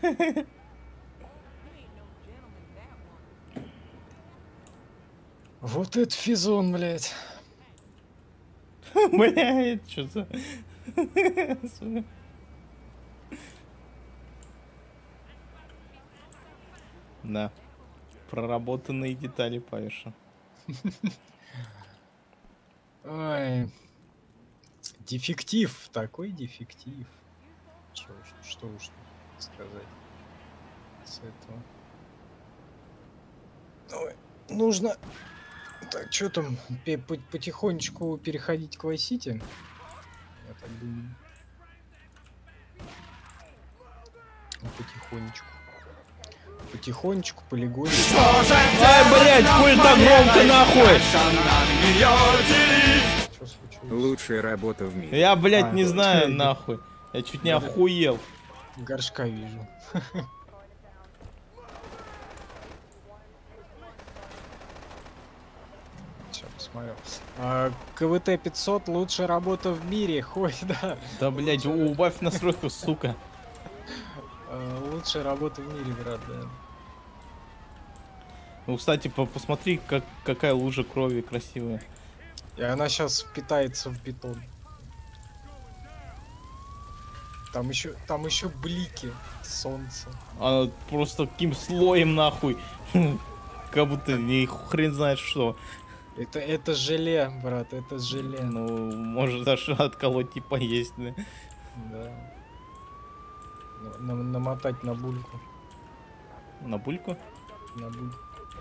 Вот это физон, блядь. Бля, что за... Да. Проработанные детали, Паша. Ой. Дефектив, такой дефектив. Что уж сказать с этого. Ой, нужно... Так, что там, потихонечку переходить к Vice City? Я так думаю. Ну, потихонечку. Потихонечку, полигонечку. Ай, блядь, хуй так громко нахуй! Что случилось? Лучшая работа в мире. Я, блядь, А, не да. знаю, нахуй. Я чуть не охуел. Горшка вижу. Сейчас посмотрю. КВТ 500 лучшая работа в мире. Хуй, да. Да, блядь, убавь настройку, сука. Лучшая работа в мире, брат, да. Ну, кстати, посмотри, какая лужа крови красивая. И она сейчас впитается в бетон. Там еще блики солнца. Она просто таким слоем, нахуй. Как будто не хрен знает что. Это желе, брат, это желе. Ну, может даже отколоть и поесть, да. Да. Намотать на бульку. На бульку? На бульку.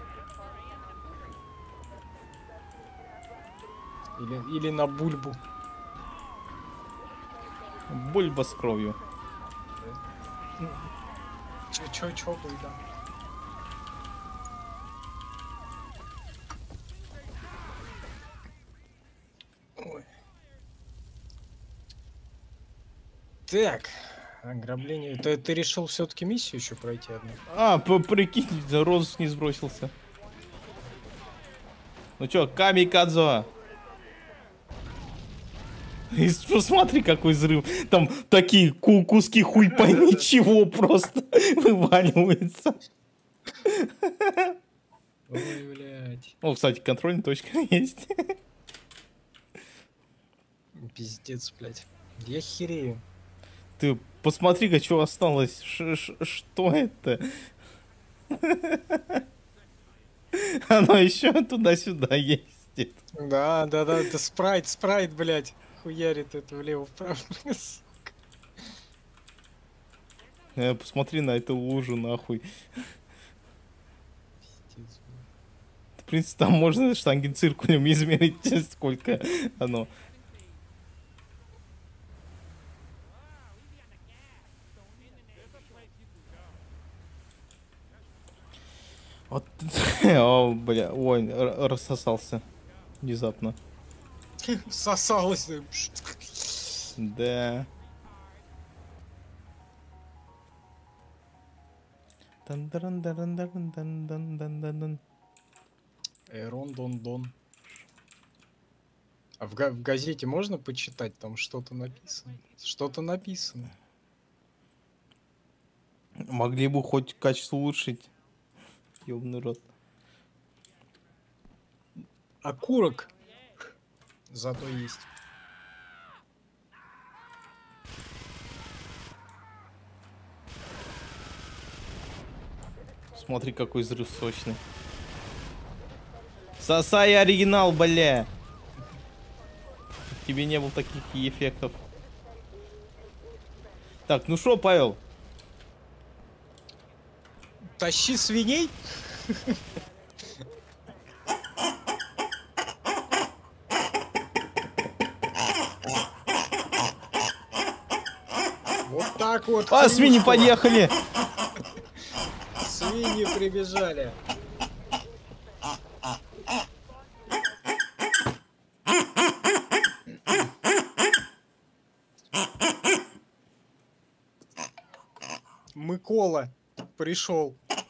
Или на бульбу. Бульба с кровью. Чё бы, да. Ой. Так, ограбление. Ты решил все-таки миссию еще пройти одну? А, прикинь, розыск не сбросился. Ну чё, камикадзо? И посмотри, какой взрыв. Там такие куски хуй пойми чего просто вываливаются. Ой, блядь. О, кстати, контрольная точка есть. Пиздец, блядь. Я херею. Ты посмотри-ка, что осталось. Что это? Оно еще туда-сюда ездит. Да, это спрайт, блядь. Хуярит это влево-вправо. Посмотри на эту лужу, нахуй. Пиздец, блядь. В принципе, там можно штангенциркулем измерить, сколько оно. Вот, о, бля, ой, рассосался внезапно. Всосалось. Да. Дан-дан-дан-дан-дан-дан-дан-дан-дан. Эрон-дон-дон. А в газете можно почитать? Там что-то написано. Что-то написано. Могли бы хоть качество улучшить. Ёбаный рот. Окурок зато есть. Смотри, какой взрыв сочный. Сосай оригинал, бля. В тебе не было таких эффектов. Так, ну шо, Павел? Тащи свиней? Вот так вот. А, свиньи хрюшка. подъехали! Свиньи прибежали. Микола пришел.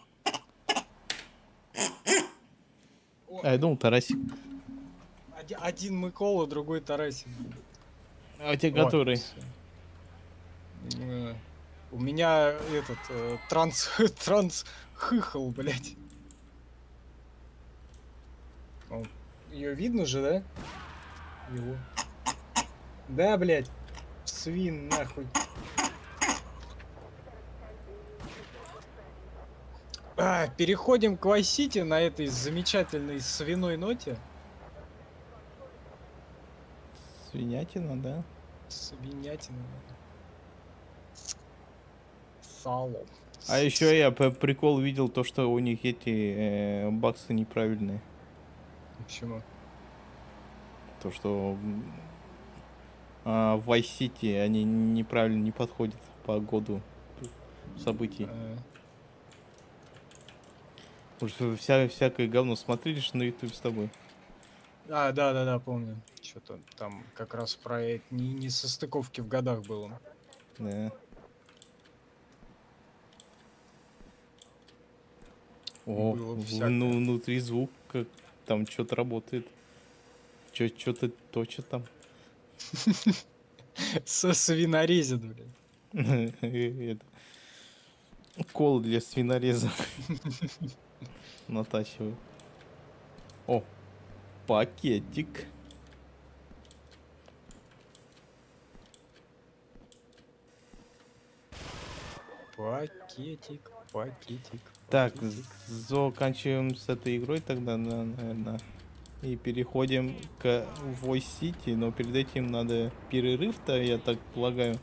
А, я думал, Тарасик. Один Микола, другой Тарасик. А те, Вот, который? всё. У меня этот транс хыхал, блядь. Ее видно же, да? Его. Да, блядь. Свин, нахуй. Переходим к Vice City на этой замечательной свиной ноте. Свинятина, да? Свинятина. Сало. А еще я прикол видел то, что у них эти баксы неправильные. Почему? То, что в Vice City они неправильно не подходят по году событий. Потому что всякое говно смотрели на YouTube с тобой. Да, помню. Что-то там как раз про это не состыковки в годах было. Да. О, Было всякое. внутри звук, как там что-то работает. Что-то точит там. Со свинорезет, блядь. Это кол для свинореза. Натачиваю. О, пакетик. Пакетик. Так, заканчиваем с этой игрой тогда, наверное. И переходим к Vice City, но перед этим надо перерыв-то, я так полагаю.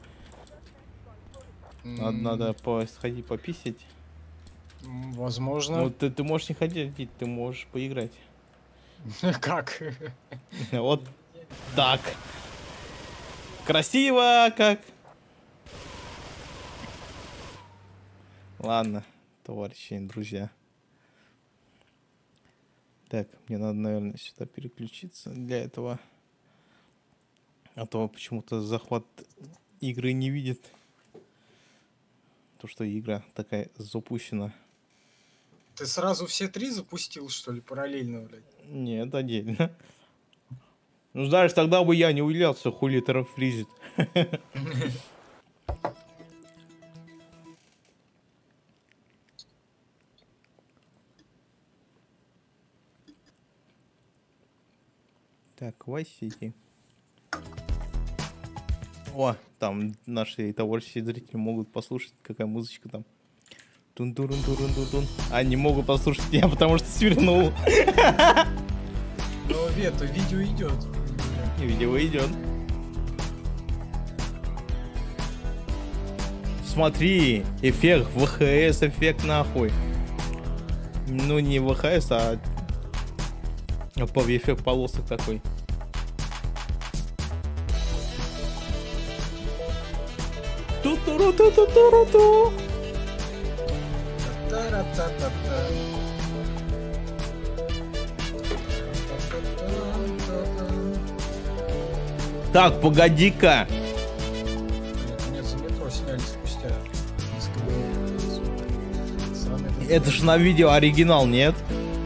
Надо сходить пописать. Возможно. Ну, ты можешь не ходить, ты можешь поиграть. Как? Вот так. Красиво как. Ладно, товарищи, друзья. Так, мне надо, наверное, сюда переключиться для этого. А то почему-то захват игры не видит. То, что игра такая запущена. Ты сразу все три запустил, что ли, параллельно, блядь? Нет, отдельно. Ну, знаешь, тогда бы я не удивлялся, хули террафризит. Так, Vice City. О, там наши товарищи зрители могут послушать, какая музычка там. Тун-турун-турун-тун-тун. Они могут послушать меня, потому что свернул. Ну, Вета, видео идет. И видео идет. Смотри, эффект, ВХС эффект нахуй. Ну не ВХС, а эффект полосок такой. Ту-туру-ту-ту-туру-ту. Та-ра-та-та-та. Так, погоди-ка. Нет, за метро сняли спустя несколько минут. Сраный этот Это же на видео оригинал, нет?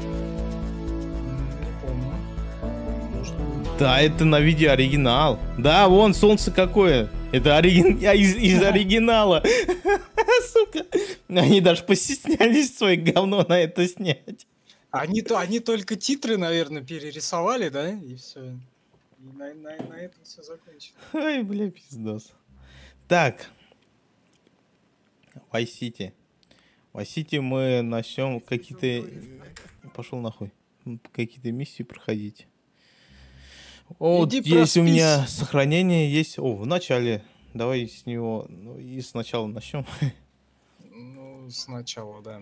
Не помню. Может быть. Да, это на видео оригинал. Да, вон солнце какое. Это из оригинала. Сука. Они даже постеснялись свое говно на это снять. Они только титры, наверное, перерисовали, да? И все. И на этом все закончилось. Ой, бля, пиздос. Так. Vice City. Vice City мы начнем какие-то... Пошел нахуй. Какие-то миссии проходить. Вот Иди есть у проспись. меня сохранение, есть... О, в начале. Давай с него... Ну, и сначала начнем. Ну, сначала, да.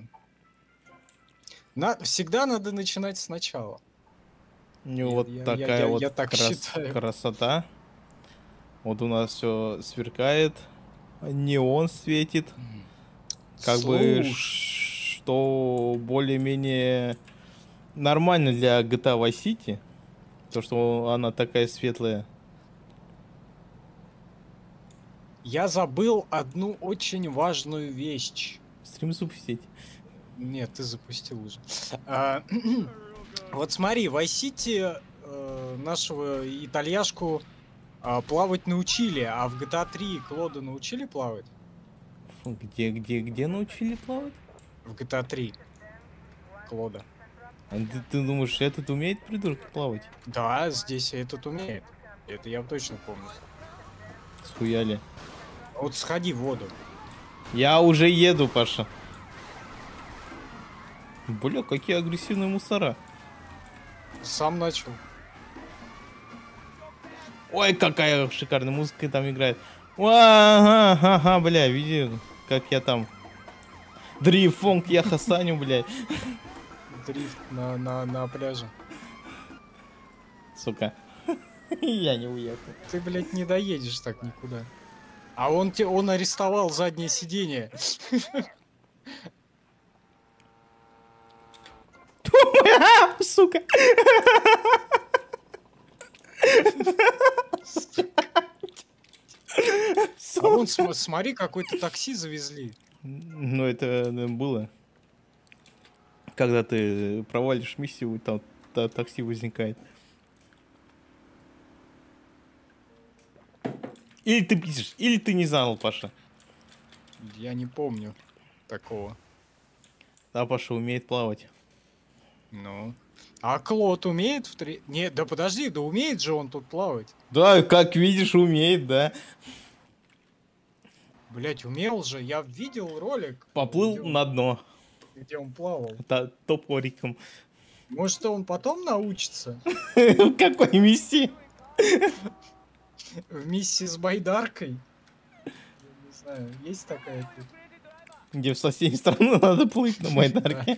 Всегда надо начинать сначала. У него вот такая я вот так считаю. красота. Вот у нас все сверкает. Неон светит. Как бы, Слушай, что более-менее нормально для GTA Vice City. То, что она такая светлая. я забыл одну очень важную вещь. Стрим запустить. Нет, ты запустил уже. Вот смотри, в Vice City нашего итальяшку плавать научили, а в GTA 3 Клода научили плавать? Фу, где научили плавать? В GTA 3 Клода. А ты думаешь, этот умеет, придурок, плавать? Да, здесь этот умеет. Это я точно помню. Схуяли. Вот сходи в воду. Я уже еду, Паша. Бля, какие агрессивные мусора. Сам начал. Ой, какая шикарная музыка там играет. Ага, бля, види, как я там. Дрифонг я хасаню, бля. Дрифт на пляже. Сука. Я не уехал. Ты, блядь, не доедешь так никуда. А он арестовал заднее сиденье. Сука. А вон, смотри, какое-то такси завезли. Ну, это было. Когда ты провалишь миссию, там такси возникает. Или ты пишешь, или ты не знал, Паша. Я не помню такого. Да, Паша умеет плавать. Ну. А Клод умеет в три... Нет, да подожди, да умеет же он тут плавать. Да, как видишь, умеет, да. Блять, умел же. Я видел ролик. Поплыл где на дно. где он плавал. Топориком. Может, он потом научится? В какой миссии? В миссии с байдаркой? Я не знаю, есть такая тут? Где в соседней стране надо плыть на байдарке.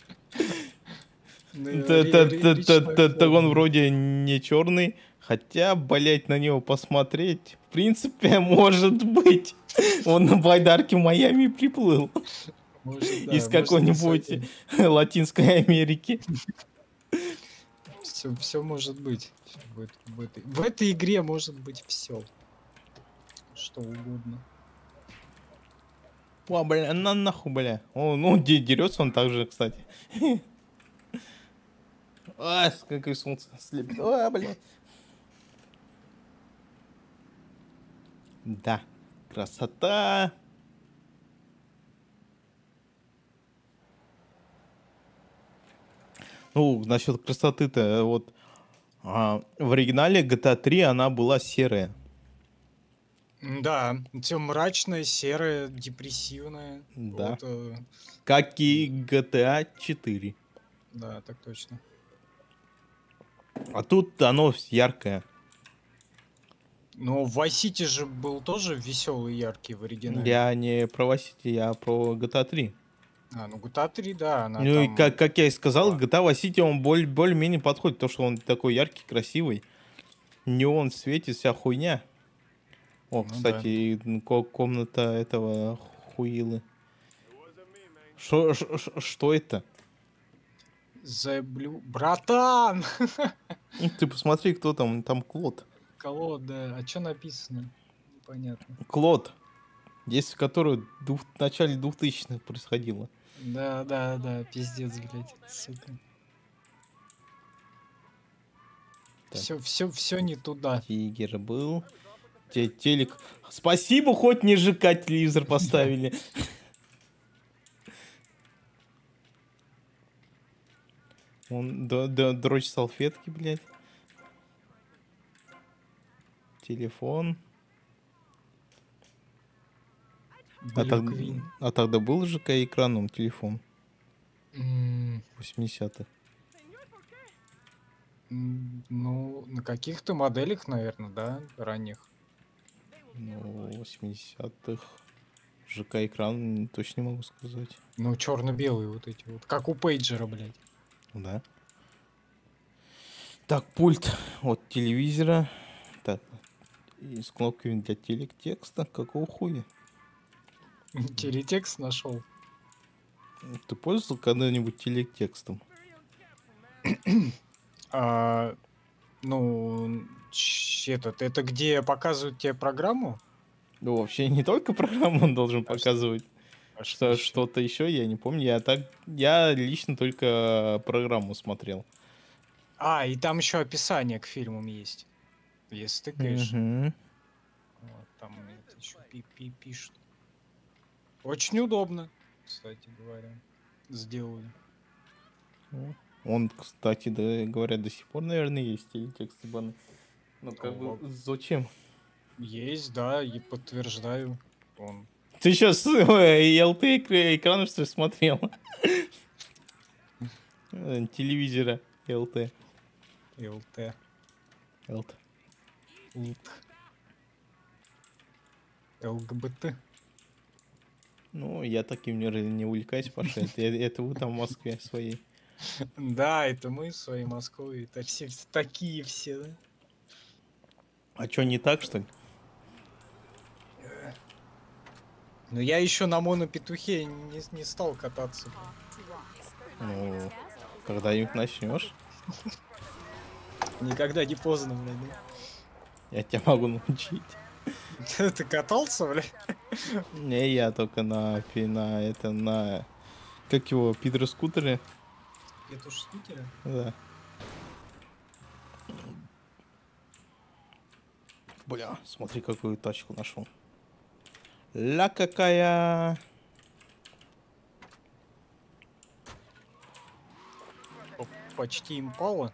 Ну, Так он вроде не черный. Хотя, блять, на него посмотреть, в принципе, может быть. Он на байдарке в Майами приплыл. Из какой-нибудь Латинской Америки. Все может быть. В этой игре может быть все. Что угодно. О, бля, нахуй, бля. Ну, дерется он так же, кстати. А, какое солнце слепит. А, бля. Да, красота. Ну, насчет красоты-то, вот в оригинале GTA 3 она была серая. Да, все мрачное, серое, депрессивное. Да. Вот, Как и GTA 4. да, так точно. А тут оно яркое. Но в Vice City же был тоже веселый, яркий в оригинале. Я не про Vice City, я про GTA 3. Ну GTA 3, да, она Ну и там... как я и сказал, GTA Vice City он более-менее подходит, то что он такой яркий, красивый. Неон светит, вся хуйня. О, Ну кстати, и комната этого хуилы. Что это? Братан! Ты посмотри, кто там. Там Клод. Колод, да. А что написано? Непонятно. Клод. Действие которого в начале 2000-х происходило. Да, пиздец, блядь, сука. Так. Все не туда. Тигер был. Телек. Спасибо, хоть не ЖК телевизор поставили. Он дрочь салфетки, блядь. Телефон. А тогда был ЖК экраном телефон? 80-х. Ну, на каких-то моделях, наверное, да, ранних. Ну, 80-х. ЖК экран точно не могу сказать. Ну, черно-белые вот эти вот. Как у пейджера, блядь. Да. Так, пульт от телевизора. Так. И с кнопками для телек-текста. Какого хуя? Телетекст нашел. Ты пользовался когда-нибудь телек-текстом? Ну, это где показывают тебе программу? Ну, вообще не только программу он должен показывать. А Что-то еще, я не помню. Я лично только программу смотрел. И там еще описание к фильмам есть. Если тыкаешь. Мгм. Вот, там это еще пишут. Очень удобно, кстати говоря. Сделали. Он, кстати, да, говорят, до сих пор, наверное, есть телетекст ебаный. Ну, как бы, зачем? Есть, да, и подтверждаю. Он. Ты сейчас ЛТ экран, что ли, смотрел? Телевизора ЛТ. ЛТ. ЛТ. ЛГБТ. Ну, я таким не увлекаюсь, Паша. Это вы там в Москве своей. Да, это мы в своей Москве. Это все такие все, да? А что, не так, что ли? Но я еще на монопетухе не стал кататься. Ну, когда-нибудь начнешь, Никогда не поздно, блядь, да? я тебя могу научить. Ты катался, блядь? Не, я только на как его, Питер-скутере. Это уж скутеры? Да. Бля, смотри, какую тачку нашел. Ля какая! Почти импала?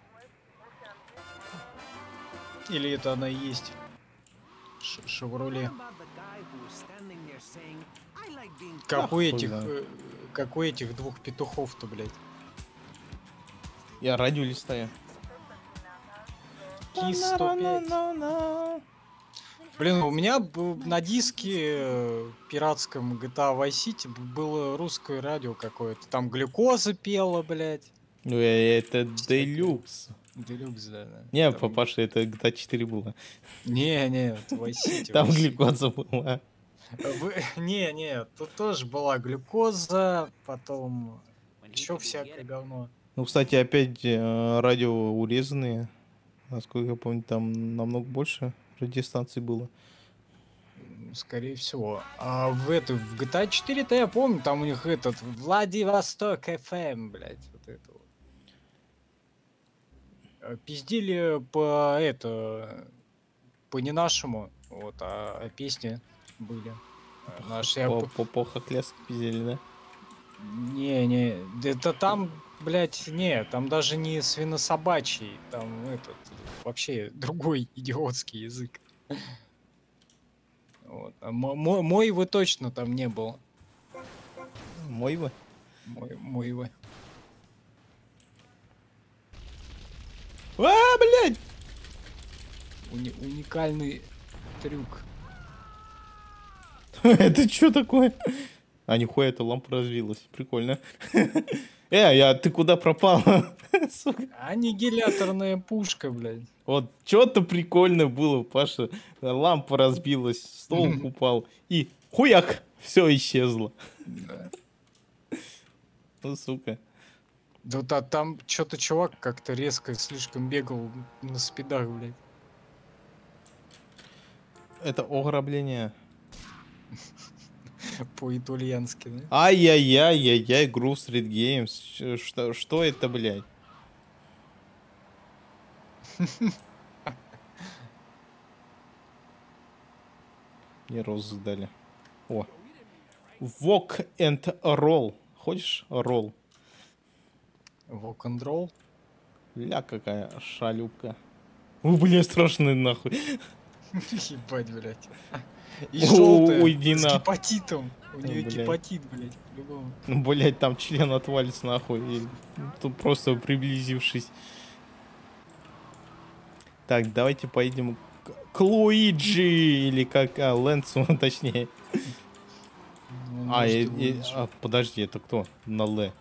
Или это она и есть? Шевроле. Как у этих двух петухов-то, блядь? Я радио листаю. Кис 105. Блин, у меня на диске пиратском GTA Vice City было русское радио какое-то. Там глюкоза пела, блядь. Ну, это Deluxe. Делюкс, да. Не, Там... папаша, это GTA 4 было. Не, это Vice City. Там Vice City. глюкоза была. Не, тут тоже была глюкоза, потом еще всякое говно. Ну, кстати, опять радио урезанные. Насколько я помню, там намного больше радиостанций было. Скорее всего. А в GTA 4-то я помню, там у них этот Владивосток FM, блядь, вот это вот. Пиздили по не нашему, вот, а песни были. Наши, По хохлеску пиздели, да? Не, это там, блядь, там даже не свинособачий, там вообще другой идиотский язык. Вот. А мой вы точно там не было. Мой вы? Мой вы. А, блядь! Уникальный трюк. Это что такое? А нихуя, эта лампа развилась. Прикольно. Ты куда пропал? Сука. Аннигиляторная пушка, блядь. Вот, что-то прикольно было, Паша. Лампа разбилась, стол упал. И хуяк! Все исчезло. Да. Ну, сука. Да вот, там что-то чувак как-то резко слишком бегал на спидах, блядь. Это ограбление. По-итальянски, да? Ай-яй-яй-яй-яй, Groove Street Games. Что это, блядь? Мне розы дали. О. Walk and roll. Хочешь ролл? Вок-н-ролл. Ля, какая шалюпка. О, блядь, страшный нахуй. Ебать, блядь. И О, желтая, уйди с на- гепатитом. У нее блядь. гепатит, блядь, по-любому. Ну, блядь, там член отвалится нахуй. И тут просто приблизившись. Так, давайте поедем к Луиджи. Или как, Лэнсу, точнее. Ну, может, Луиджи. Подожди, это кто? На Л.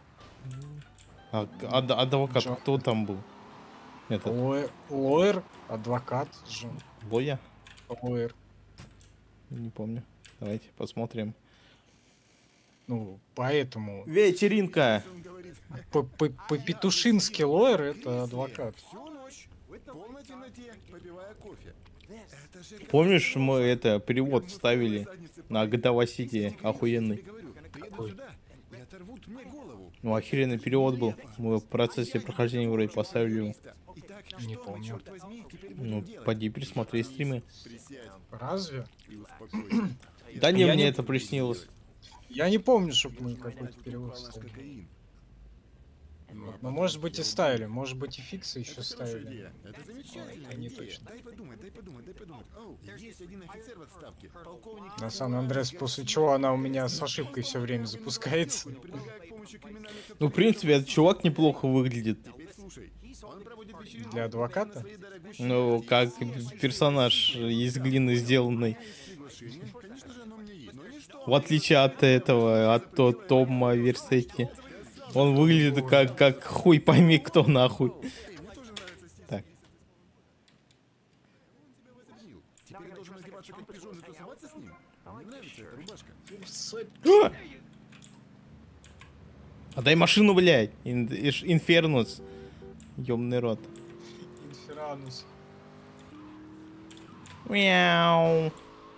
Адвокат, Джо. кто там был? Это Лоер, адвокат же. Лоя? Лоер. Не помню. Давайте посмотрим. Ну, поэтому Вечеринка. по-петушински лоер это адвокат. Всю ночь в полной темноте, попивая кофе. Это же Помнишь, мы это перевод ставили на GTA City охуенный? приеду сюда и оторвут мне голову. Ну, охеренный перевод был. Мы в процессе прохождения вроде поставили его. Итак, Не что мы, помню. черт возьми, теперь будем Ну, делать? поди пересмотри стримы. Присядь Разве? и успокойся. Да не, Я мне не- это приснилось. Я не помню, чтобы мы какой-то перевод Упал наш ставили. кокаин. Ну, может быть и ставили, может быть и фиксы еще Это хорошая ставили. идея. Это замечательная не идея. точно. Дай подумать. Оу, есть один офицер в отставке. Полковник. На Сан-Андреас, после чего она у меня с ошибкой все время запускается. Прибегая к помощи криминальных Ну, в принципе, этот чувак неплохо выглядит. Теперь слушай. Он проводит вечеринку Для адвоката? своей дорогущей Ну, как персонаж из глины сделанный. приглашение. Конечно же, оно мне есть. Но ничто. В отличие от этого, от Тома Версетти. Он выглядит как хуй пойми кто нахуй. Мне тоже нравится стиль. Так. Он тебя возомнил. Теперь должен одеваться как пижон и тусоваться с ним. Мне нравится эта рубашка. Отдай машину, блядь. Инфернус. Ёбный рот. Инферанус. Мяу.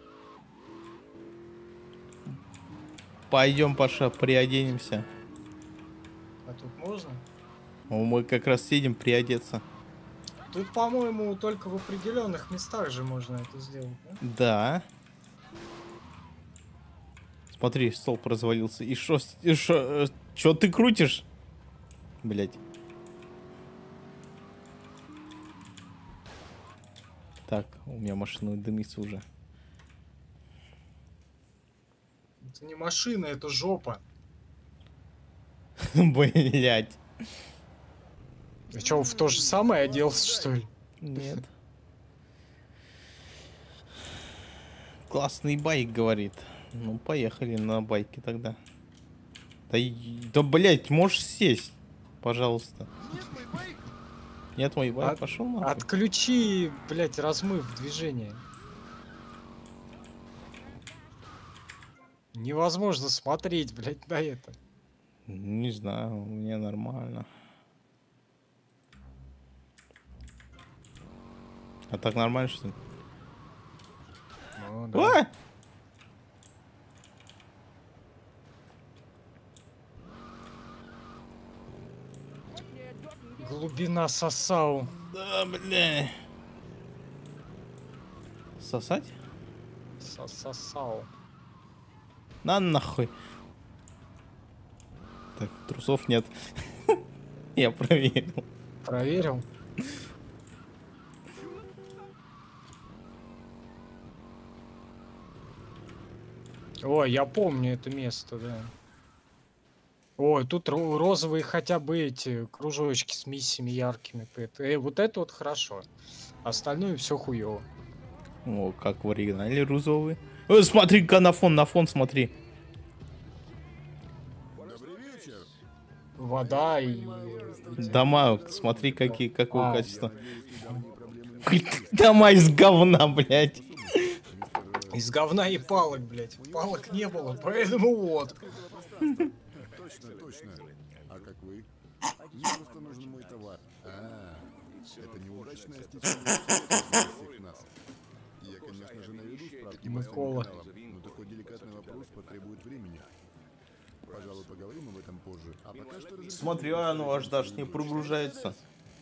Пойдем, Паша, приоденемся. А тут можно? Мы как раз едем приодеться. Тут, по-моему, только в определенных местах же можно это сделать, да? Да. Смотри, столб развалился. И шо ты крутишь? Блять. Так, у меня машина дымится уже. Это не машина, это жопа. Блять. Ты что, в то же самое оделся, что ли? Нет. Классный байк, говорит. Ну, поехали на байке тогда. Да, блять, можешь сесть, пожалуйста. Нет, мой байк, пошел нахуй. Отключи, блядь, размыв движения. Невозможно смотреть, блядь, на это. Не знаю, у меня нормально. А так нормально, что ли? Ну, да. А! Глубина сосау. Да, бля. Сосать? Сосау. На нахуй. Так, трусов нет. Я проверил. Проверил? Ой, я помню это место, да. Ой, тут розовые хотя бы эти кружочки с миссиями яркими. Вот это вот хорошо. Остальное все хуево. О, как в оригинале розовый. Смотри-ка на фон смотри. Добрый вечер. Вода и... Дома, смотри, какого А. качества. Дома из говна, блядь. Из говна и палок, блядь. Палок не было, поэтому вот. Точно. Мне просто нужен мой товар. Это неудачное стечение обстоятельств всех нас. Я, конечно же, наведу справки по всем Микола. каналам, но такой деликатный вопрос потребует времени. Пожалуй, поговорим об этом позже. А пока что разрешите Смотрю, мне оно аж представить даже не свою прогружается.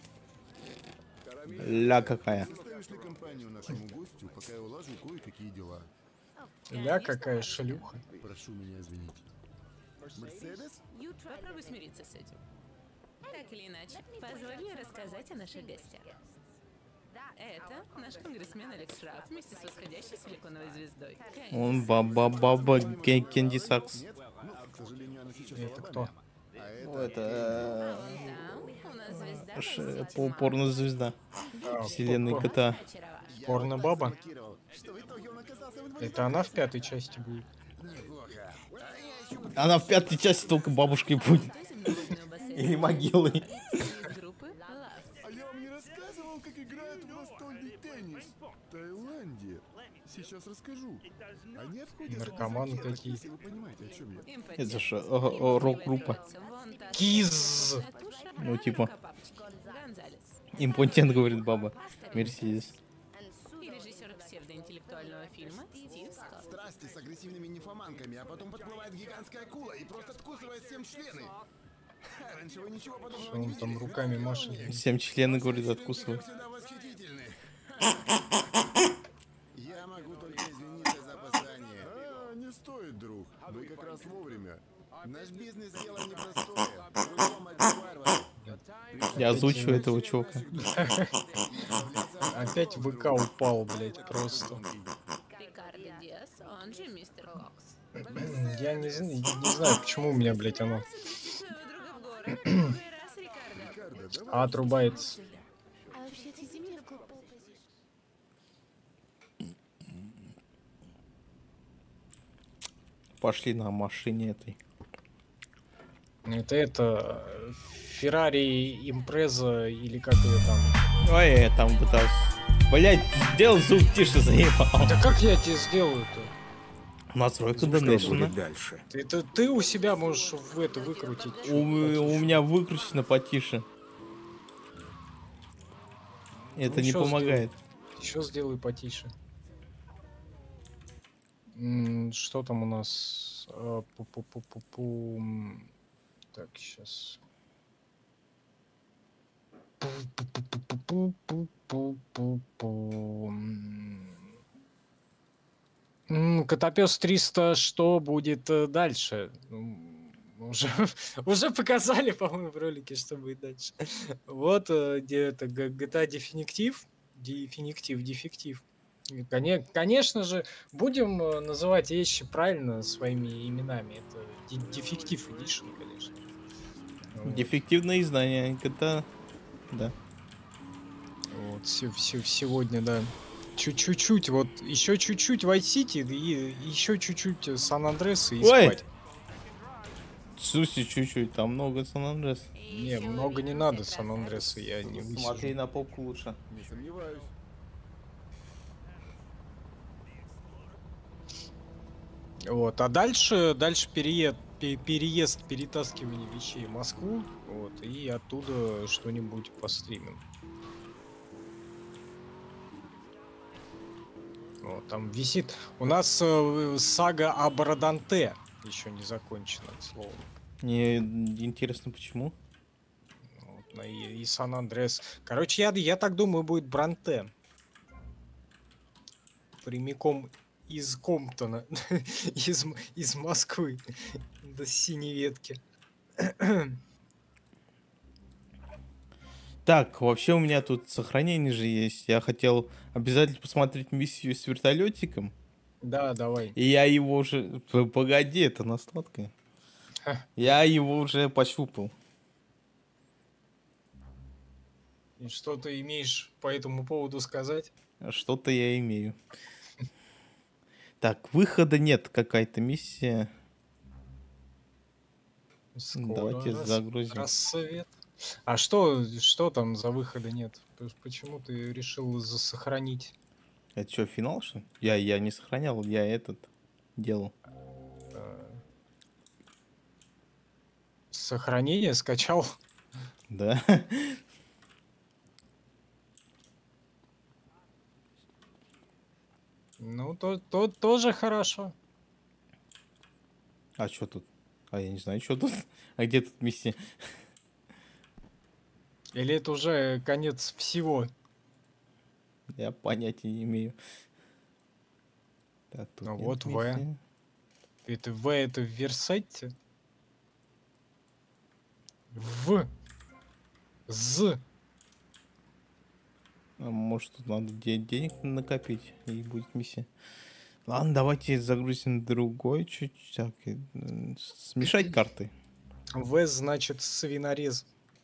Ля какая. Составишь ли компанию нашему гостю, пока я улажу кое-какие дела? Ля, какая шлюха. Прошу меня извинить. Мерседес? Попробуй смириться с этим. Так или иначе, позволь мне рассказать о наших гостях. Это наш конгрессмен Алекс Шраф вместе с восходящей силиконовой звездой. Он баба Кенди Сакс. Нет? Ну, к сожалению, она сейчас Это кто? Ну, это Там у нас звезда Vice City порнозвезда вселенной по- кота. Порно-баба? блокировал. Что в итоге он оказался в Это она в 5-й части будет. Неплохо. А я еще буду... Она в 5-й части только бабушкой будет. земноводного бассейна Или могилой. из группы Love. А я вам не рассказывал, как играют в настольный теннис в Таиланде. Сейчас расскажу. Они обходят Наркоманы ракеты, какие. если вы понимаете, о чем я. Им по Это телу. же рок-группа. Открывается вон та Киз. татуша, Ну, типа. Папочка Гонзалес. Импотент, говорит баба. Мерседес. И режиссер псевдоинтеллектуального фильма Стив Скотт. Страсти с агрессивными нимфоманками, а потом подплывает гигантская акула и просто откусывает всем члены. Раньше вы ничего подобного не Он видели. там руками машет. Всем члены, говорит, откусывают. Всегда восхитительны. Я могу только извиниться за опоздание. Не стоит, друг. Вы как раз вовремя. Наш бизнес дело непростое. Кругом варвары. Я озвучу этого чувака. Опять ВК упал, блядь, просто. Рикардо Диас, он же мистер Кокс. Я не знаю, почему у меня, блядь, оно Своего друга в горы. Первый раз, Рикардо. отрубается. А вообще, отвези меня в клуб Pole Position. Пошли на машине этой. Это Феррари Импреза или как ее там. Ой, я там пытался. Блять, сделал звук тише, заебал. Да как я тебе сделаю-то? Настройка Что донейшена. будет дальше? Ты у себя можешь в это выкрутить. У меня выкручено потише. Это Ну, не чё помогает. Еще сделай потише. Что там у нас? Пу-пу-пу-пу-пу. Так, сейчас. Котопес 300, что будет дальше? Уже показали, по-моему, в ролике, что будет дальше. Вот где это GTA Дефектив. Конечно же, будем называть вещи правильно своими именами. Это Дефектив Edition, конечно. Вот. Дефективное издание. Это... Да. Вот, сегодня, да. Чуть-чуть, вот еще чуть-чуть Vice City и еще чуть-чуть Сан-Андреас и Ой! спать. Слушай, чуть-чуть, там много Сан-Андрес. Не, много не надо Сан-Андреаса, я не Смотри высижу. на попку лучше. Не сомневаюсь. Вот, а дальше переезд, перетаскивание вещей в Москву, вот, и оттуда что-нибудь постримим. Вот, там висит. У нас сага о Бороданте еще не закончена, к слову. Мне интересно, почему. Вот, и Сан-Андрес. Короче, я так думаю, будет Бранте. Прямиком из Комптона, из Москвы до Синей Ветки. Так, вообще у меня тут сохранение же есть. Я хотел обязательно посмотреть миссию с вертолетиком. Да, давай. И я его уже... Погоди, это на сладкое. Я его уже пощупал. И что ты имеешь по этому поводу сказать? Что-то я имею. Так, выхода нет, какая-то миссия. Давайте загрузим. Рассвет. А что там за выхода нет? Почему ты решил сохранить? Это что, финал, что ли? Я не сохранял, я этот делал. Сохранение скачал? Да. Ну, то тоже хорошо. А что тут? А я не знаю, что тут. А где тут миссия? Или это уже конец всего? Я понятия не имею. Так, тут Ну нет вот В. миссии. Это В, это в Версетте? В. З. А может, тут надо денег накопить, и будет миссия. Ладно, давайте загрузим другой чуть-чуть. Так, смешать карты. В значит свинорез.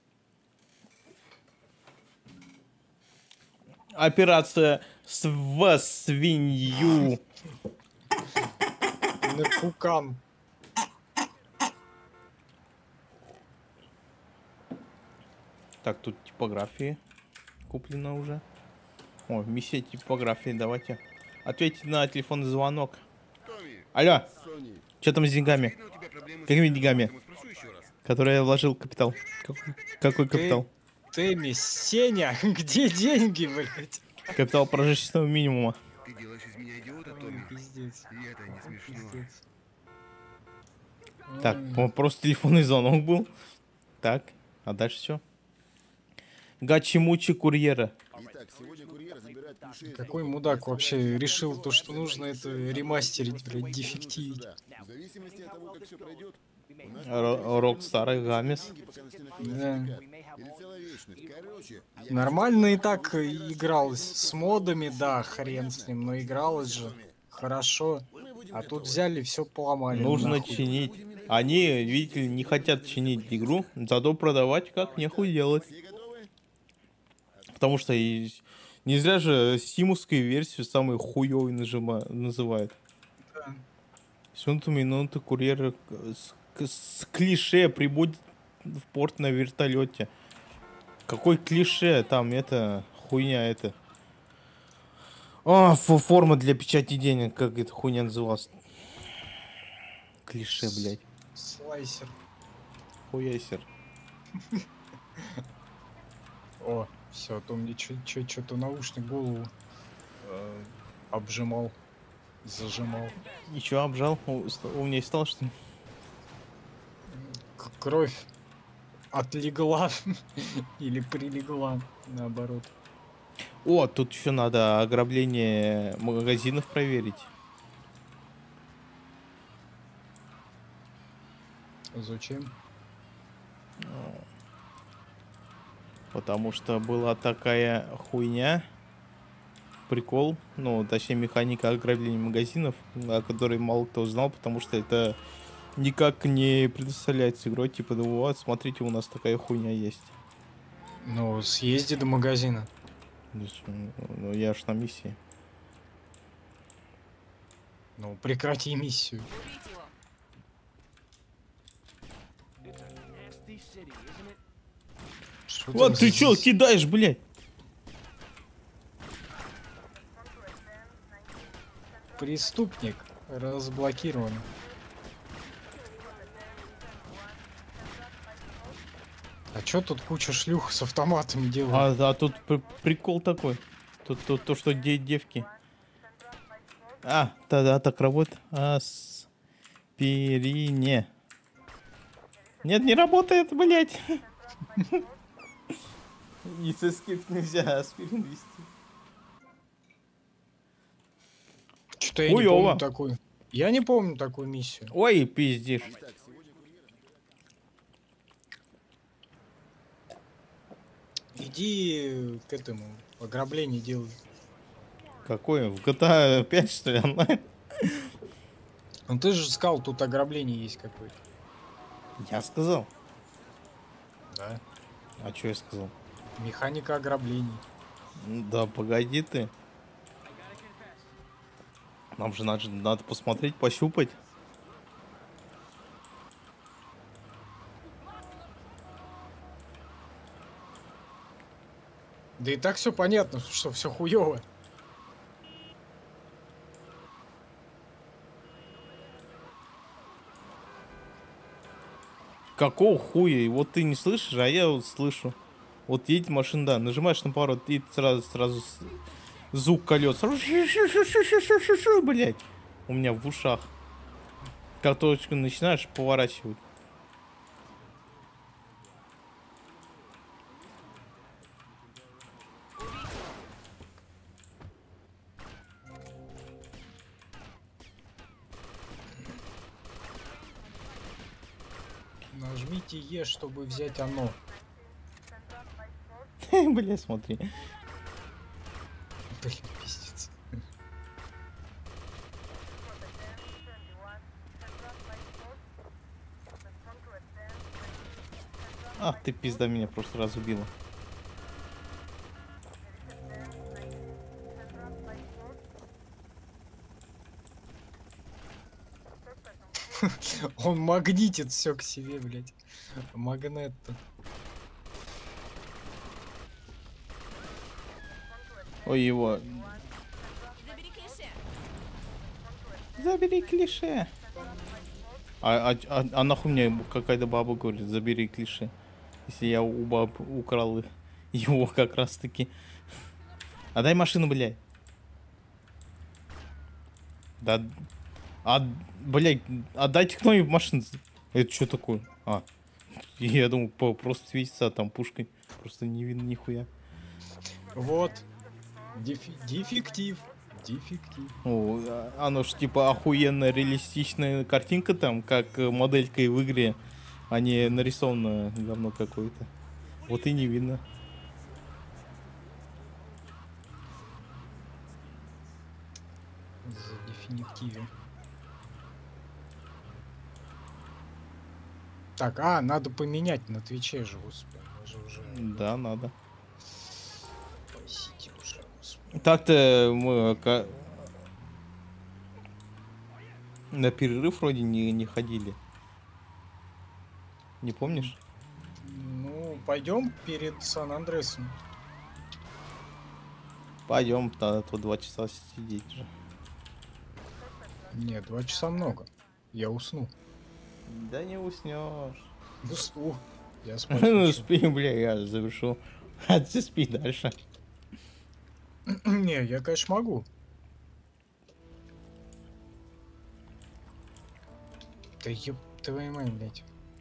Операция в свинью. Напукан. Так, тут типографии куплено уже. О, миссия типографии, давайте. Ответьте на телефонный звонок. Алло, что там с деньгами? Какими деньгами? Которые я вложил в капитал. Какой капитал? Тэмми, Сеня, где деньги, блядь? Капитал прожиточного минимума. Ты делаешь из меня идиота, Ой, Томми. пиздец. И это не смешно. Пиздец. Так, Ой. просто телефонный звонок был. Так, а дальше что? Гачи-мучи курьера. Итак, сегодня курьер забирает клише из Какой дома. мудак вообще решил то, что нужно это ремастерить, блядь, дефективить. Сюда. В зависимости от того, как все пройдет, у нас Рокстар и Гамес. деньги, пока на стенах Да. сертификат. Или целая вечность. Короче, я Нормально и так игралось. С модами, да, хрен с ним, но игралось же. Хорошо. А тут взяли, все поломали. Нужно нахуй. чинить. Они, видите ли, не хотят чинить игру, зато продавать как нехуй делать. все готовы? Потому что не зря же стимовскую версию самой хуёвой называют. Да. С минуты курьер с клише прибудет в порт на вертолете. Какой клише? Там это хуйня это. А, форма для печати денег, как эта хуйня называлась. Клише, блядь. Слайсер. Хуясер. О, все, то мне что-то наушник голову обжимал, зажимал. Ничего, обжал. Умнее стал, что ли? Кровь отлегла или прилегла, наоборот. О, тут еще надо ограбление магазинов проверить. Зачем? Потому что была такая хуйня. Прикол. Ну, точнее, механика ограбления магазинов, о которой мало кто знал, потому что это никак не предоставляется игрой. Типа, да вот, смотрите, у нас такая хуйня есть. Ну, съезди до магазина. Ну, я ж на миссии. Ну, прекрати миссию. Что Вот там ты за- чё кидаешь, блядь? Преступник разблокирован. А чё тут куча шлюх с автоматами делают? А тут прикол такой. Тут то, что девки. А, да, так работает. Аспирине. Нет, не работает, блядь. И со скидк нельзя аспирин вести. Что-то я не Хуёво. помню такую. Я не помню такую миссию. Ой, пиздишь. Иди к этому ограбление делай. Какой? В GTA 5, что ли, онлайн? Ну ты же сказал, тут ограбление есть какое-то. Я сказал. Да. А что я сказал? Механика ограблений. Да, погоди ты. Нам же надо посмотреть, пощупать. Да и так все понятно, что все хуево. Какого хуя? И вот ты не слышишь, а я вот слышу. Вот едет машина, да, нажимаешь на поворот, и сразу звук колес. Блять. У меня в ушах. Как только начинаешь поворачивать. Нажмите Е, чтобы взять оно. Блять, смотри. Блин, пиздец. А, ты пизда меня просто разубила. Он магнитит все к себе, блядь. Магнет. Ой, его. Забери клише. Забери клише. А нахуй мне какая-то баба говорит, забери клише. Если я у баб украл его как раз таки. Отдай машину, блядь. Да. Блядь, отдайте кто-нибудь машину. Это что такое? А. Я думал, просто светится, а там пушкой. Просто не видно нихуя. Вот. Дефектив. Дефектив. О, оно ж типа охуенно реалистичная картинка там, как моделька и в игре, а не нарисованное говно какое-то. Вот и не видно. За дефинитиве. Так, надо поменять на Твиче же, господи. Мы же уже... Да, надо. Спасите уже, господи. Так-то мы на перерыв вроде не ходили. Не помнишь? Ну, пойдем перед Сан-Андресом. Пойдем, тогда тут 2 часа сидеть же. Нет, 2 часа много. Я усну. Да не уснешь. Усну. Я спать Ну хочу. спи, бля, я завершу. А ты спи дальше. Не, я, конечно, могу. Да еб твою мать, блядь.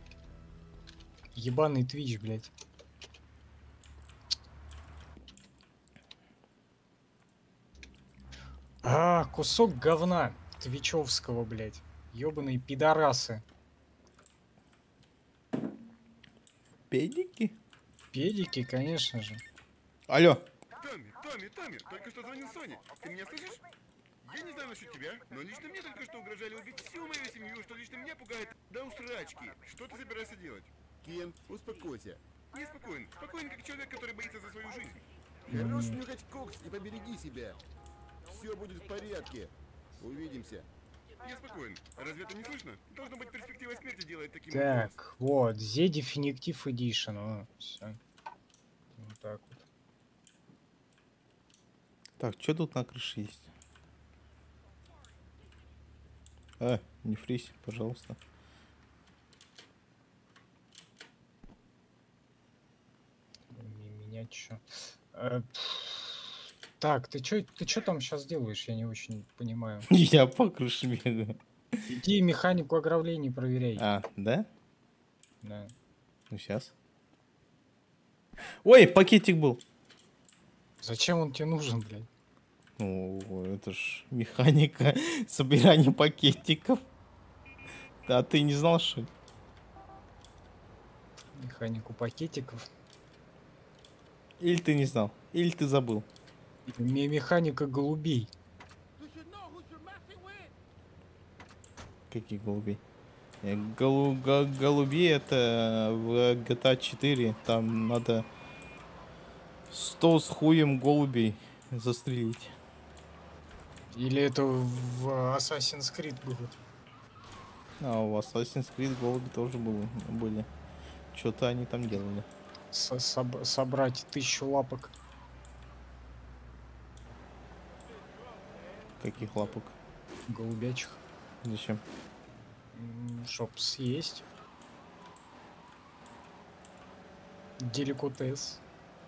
Ебаный Твич, блядь. Кусок говна твичевского, блядь. Ёбаные пидорасы. Педики? Педики, конечно же. Алло. Томми, только что звонил Соня. Ты меня слышишь? Я не знаю насчет тебя, но лично мне только что угрожали убить всю мою семью, что лично меня пугает до усрачки. Что ты собираешься делать? Кен, успокойся. Я спокоен. Спокоен, как человек, который боится за свою жизнь. Хорош нюхать кокс и побереги себя. Все будет в порядке. Увидимся. Я спокоен. Разве это не слышно? Должно быть, перспектива смерти делает таким голос. Так, вот, The Definitive Edition. Все. Вот так вот. Так, что тут на крыше есть? Не фрись, пожалуйста. Менять что? Так, ты чё там сейчас делаешь? Я не очень понимаю. Я по крыше бегаю. Иди механику огравлений проверяй. А, да? Да. Ну сейчас. Ой, пакетик был. Зачем он тебе нужен, блядь? Ну, это ж механика собирания пакетиков. Да, ты не знал, что ли? Механику пакетиков. Или ты не знал, или ты забыл. Механика голубей. Каких голубей? Голубей это в GTA 4. Там надо 100 с хуем голубей застрелить. Или это в Assassin's Creed было? А у Assassin's Creed голуби тоже были. Что-то они там делали. Собрать 1000 лапок. Каких лапок? Голубячих. Зачем? Чтоб съесть. Деликатес.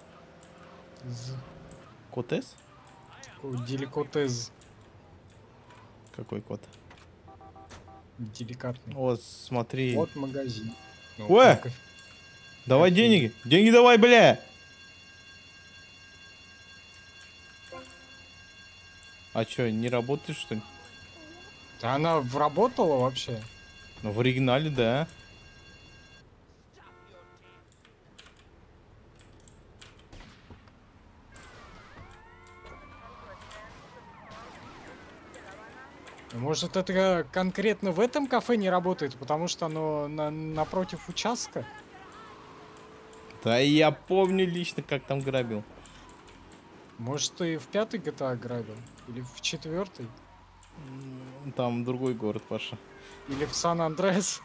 Котес? Деликатес. Какой кот? Деликатный. Вот, смотри. Вот магазин. Ну, Ой! только Давай кофе. деньги. Деньги давай, бля! А чё, не работаешь, что ли? Да она работала вообще? Ну, в оригинале, да. Может, это конкретно в этом кафе не работает, потому что оно напротив участка? Да я помню лично, как там грабил. Может, ты в 5-й GTA грабил? Или в 4-й? Там другой город, Паша. Или в Сан-Андреас?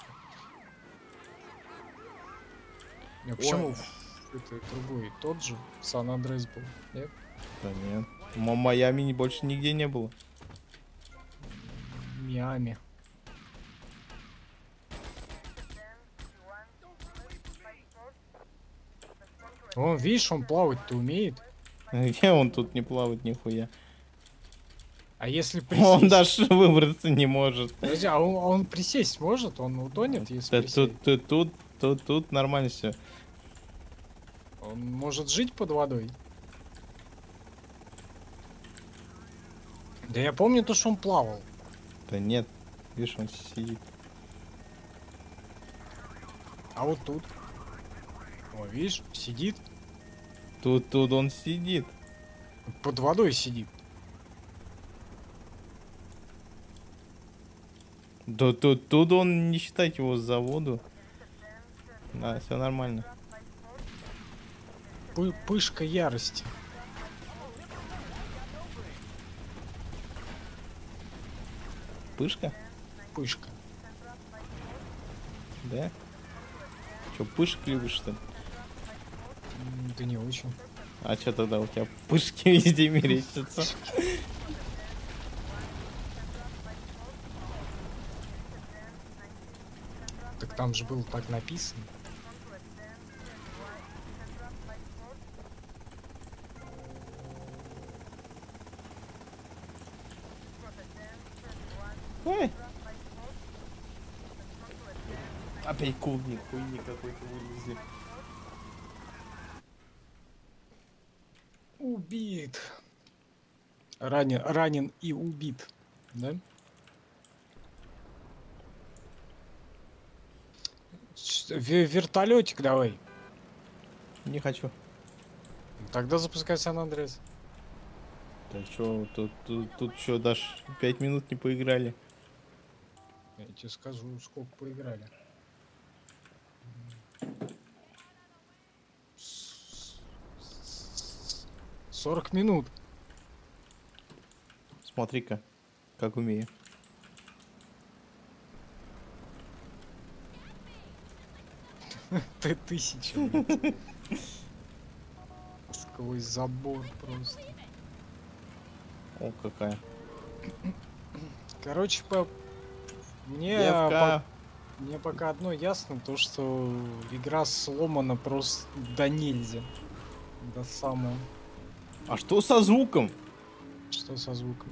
А почему это другой? Тот же Сан-Андреас был? Нет? Да нет. Майами больше нигде не было. Миами. О, видишь, он плавать-то умеет. Где он тут не плавает нихуя? А если Он присесть? даже выбраться не может. Подожди, а он присесть может? Он утонет, если Да присесть? тут нормально все. Он может жить под водой? Да я помню то, что он плавал. Да нет, видишь, он сидит. А вот тут? О, видишь, сидит. Тут он сидит. Под водой сидит. Да тут он, не считать его за воду. Да, все нормально. Пышка ярости. Пышка? Пышка. Да? Че, пышек любишь, что ли? Да не очень. А что тогда у тебя пышки везде мерещатся? Так там же было так написано. Ой. Опять клубник, хуйни какой-то вылезли. Убит. Ранен и убит. Да? Вертолетик давай. Не хочу. Тогда запускай Сан-Андреас. Так что, тут что, даже 5 минут не поиграли. Я тебе скажу, сколько поиграли. 40 минут. Смотри-ка, как умею. Ты тысяча. блядь. Сквозь забор просто. О, какая. Короче, мне, Девка. мне пока одно ясно, то что игра сломана просто до нельзя. До самого. А что со звуком? Что со звуком?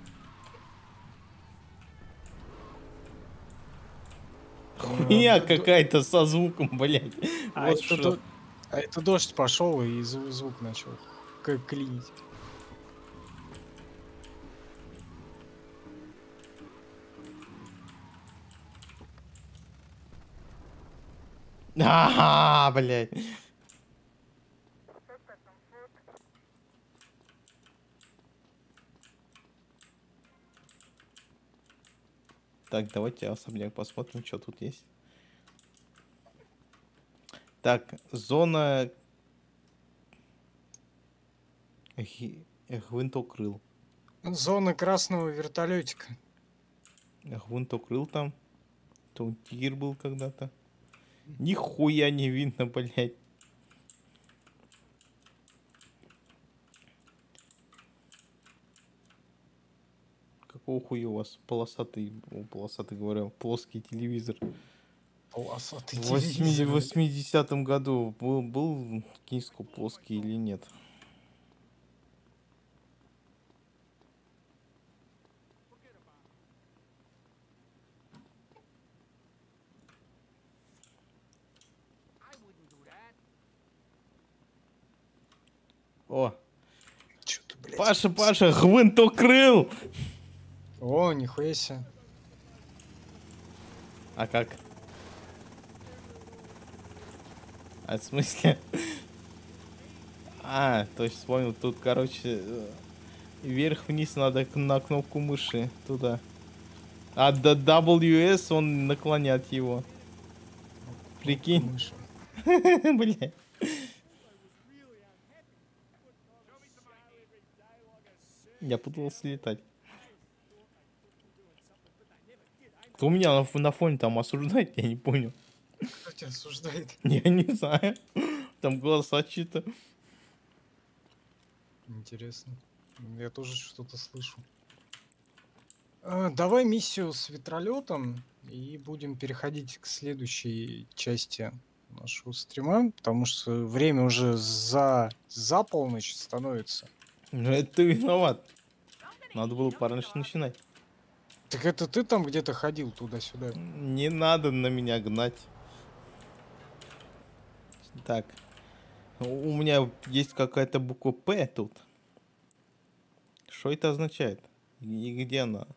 Хуйня какая-то со звуком, блядь. А, Вот это, что. а это дождь пошел и звук начал клинить. Ага, блядь. Так, давайте особняк посмотрим, что тут есть. Так, зона гвинтокрыл. Зона красного вертолетика. Гвинтокрыл там. Там тигр был когда-то. Нихуя не видно, блядь. Какого хуя у вас полосатый, говорю, плоский телевизор? Полосатый В телевизор. 80-м году был низкоплоский или нет? О, Чё ты, блядь? Паша, гвинтокрыл! О, нихуя себе. А как? А в смысле? А, точно вспомнил, тут, короче, вверх-вниз надо на кнопку мыши туда. А до WS он наклонять его. Прикинь, Мыши. бля. Я пытался летать. Кто меня на фоне там осуждает, я не понял. Кто тебя осуждает? Я не знаю. Там голоса чьи-то. Интересно. Я тоже что-то слышу. Давай миссию с ветролетом и будем переходить к следующей части нашего стрима, потому что время уже за полночь становится. Ну это ты виноват. Надо было пораньше начинать. Так это ты там где-то ходил туда-сюда? Не надо на меня гнать. Так. У меня есть какая-то буква П тут. Что это означает? И где она?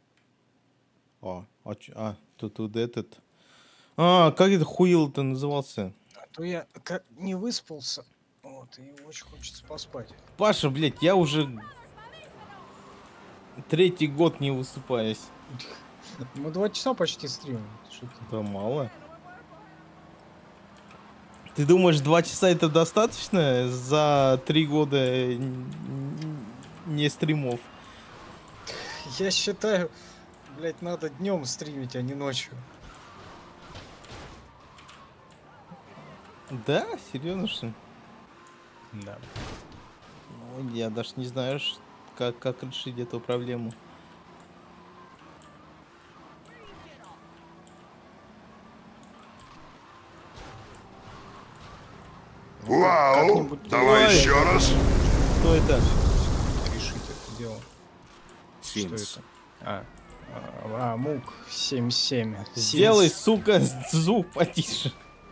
Тут этот. Как это хуил-то назывался? А то я как не выспался. Вот, и очень хочется поспать. Паша, блядь, я уже 3-й год не высыпаюсь. Мы 2 часа почти стримим. Что ты? Да мало. Ты думаешь, 2 часа это достаточно за 3 года не стримов? Я считаю, блять, надо днем стримить, а не ночью. Да? Серьезно, что ли? Да. Ну, я даже не знаю, как решить эту проблему. Вау! Давай еще раз. Кто это? Решить это дело. Что Синс. это? Мук 77. Сделай, сука, звук потише.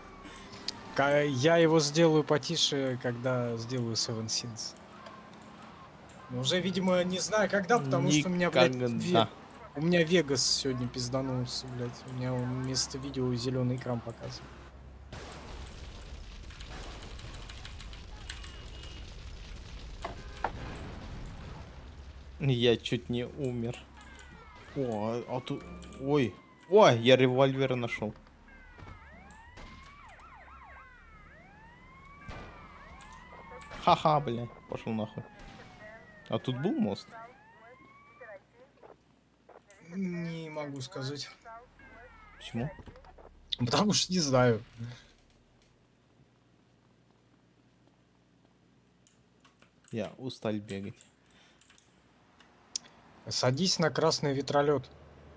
Я его сделаю потише, когда сделаю Seven Sins. Но уже, видимо, не знаю когда, потому что у меня, блядь, Никогда. у меня Вегас сегодня пизданулся, блядь. У меня вместо видео зеленый экран показывает. Я чуть не умер. Тут... Ой, я револьвер нашел. Ха-ха, бля, пошел нахуй. А тут был мост? Не могу сказать. Почему? Потому что не знаю. Я устал бегать. Садись на красный ветролет.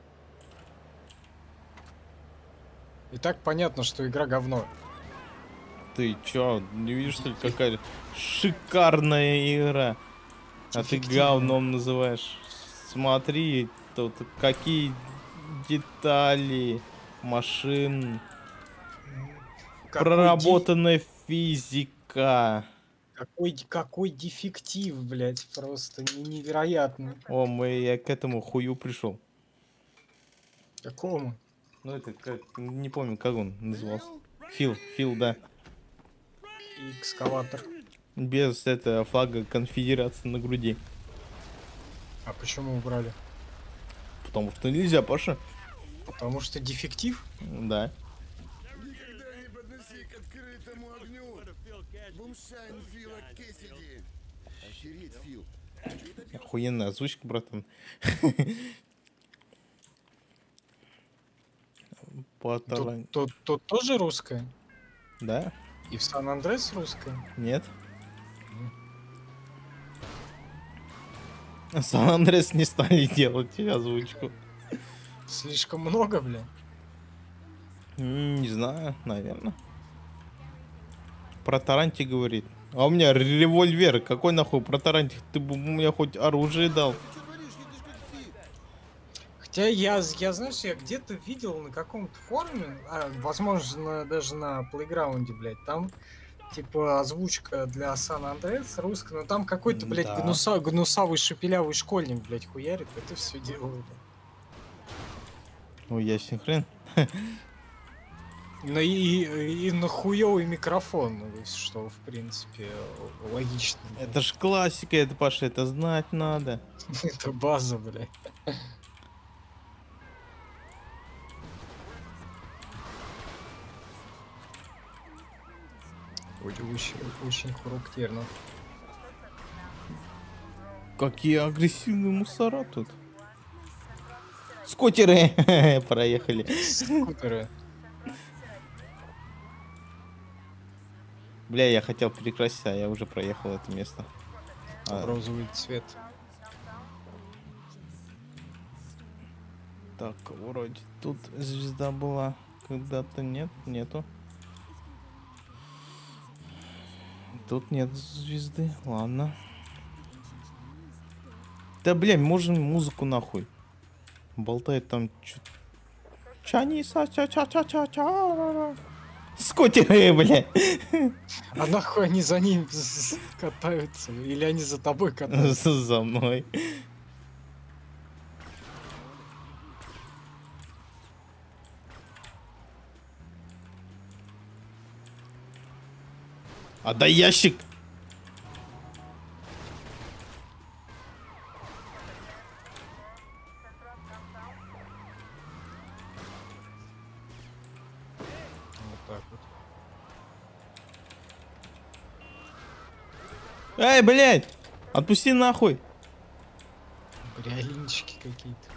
И так понятно, что игра говно. Ты чё, не видишь, что ли, какая шикарная игра? А ты Эффективно. говном называешь. Смотри, тут какие детали машин, проработанная физика. Какой дефектив, блядь, просто невероятный. Я к этому хую пришел. Какому? Ну это как, не помню, как он назывался. Фил, да. И экскаватор. Без этого флага конфедерации на груди. А почему убрали? Потому что нельзя, Паша. Потому что дефектив? Да. Никогда не подноси к открытому огню. Бумшайн Фила Кэссиди. Охереть, Фил. Охуенная озвучка, братан. Тут тоже русская? Да? И в Сан-Андрес русская? Нет? Сан-Андрес не стали делать озвучку. Слишком много, бля. Не знаю, наверное. Про Таранти говорит. А у меня револьвер. Какой нахуй про Таранти? Ты бы мне хоть оружие дал. Ты что творишь? Едешь как пси. Хотя я, знаешь, я где-то видел на каком-то форуме, возможно, даже на плейграунде, блядь, там, типа, озвучка для Сан Андреас русская, но там какой-то, блядь, Да. гнусавый шепелявый школьник, блядь, хуярит, это все делает. Ну, ясен хрен. Ну и на хуёвый микрофон, ну, то есть, что, в принципе, логично. блядь. Это ж классика, это, Паша, это знать надо. Это база, блядь. Очень характерно. Какие агрессивные мусора тут. Скутеры! Проехали. Скутеры. Бля, я хотел перекрасить, а я уже проехал это место. Розовый цвет. Так, вроде тут звезда была. Когда-то нет, нету. Тут нет звезды, ладно. Да, бля, можно музыку нахуй. Болтает там чё-то. Чаниса, ча-ча-ча-ча-ча. Скутеры, бля. А нахуй они за ним катаются? Или они за тобой катаются? За мной. Отдай ящик. Вот так вот. Эй, блядь! Отпусти нахуй. Бриолинчики какие-то.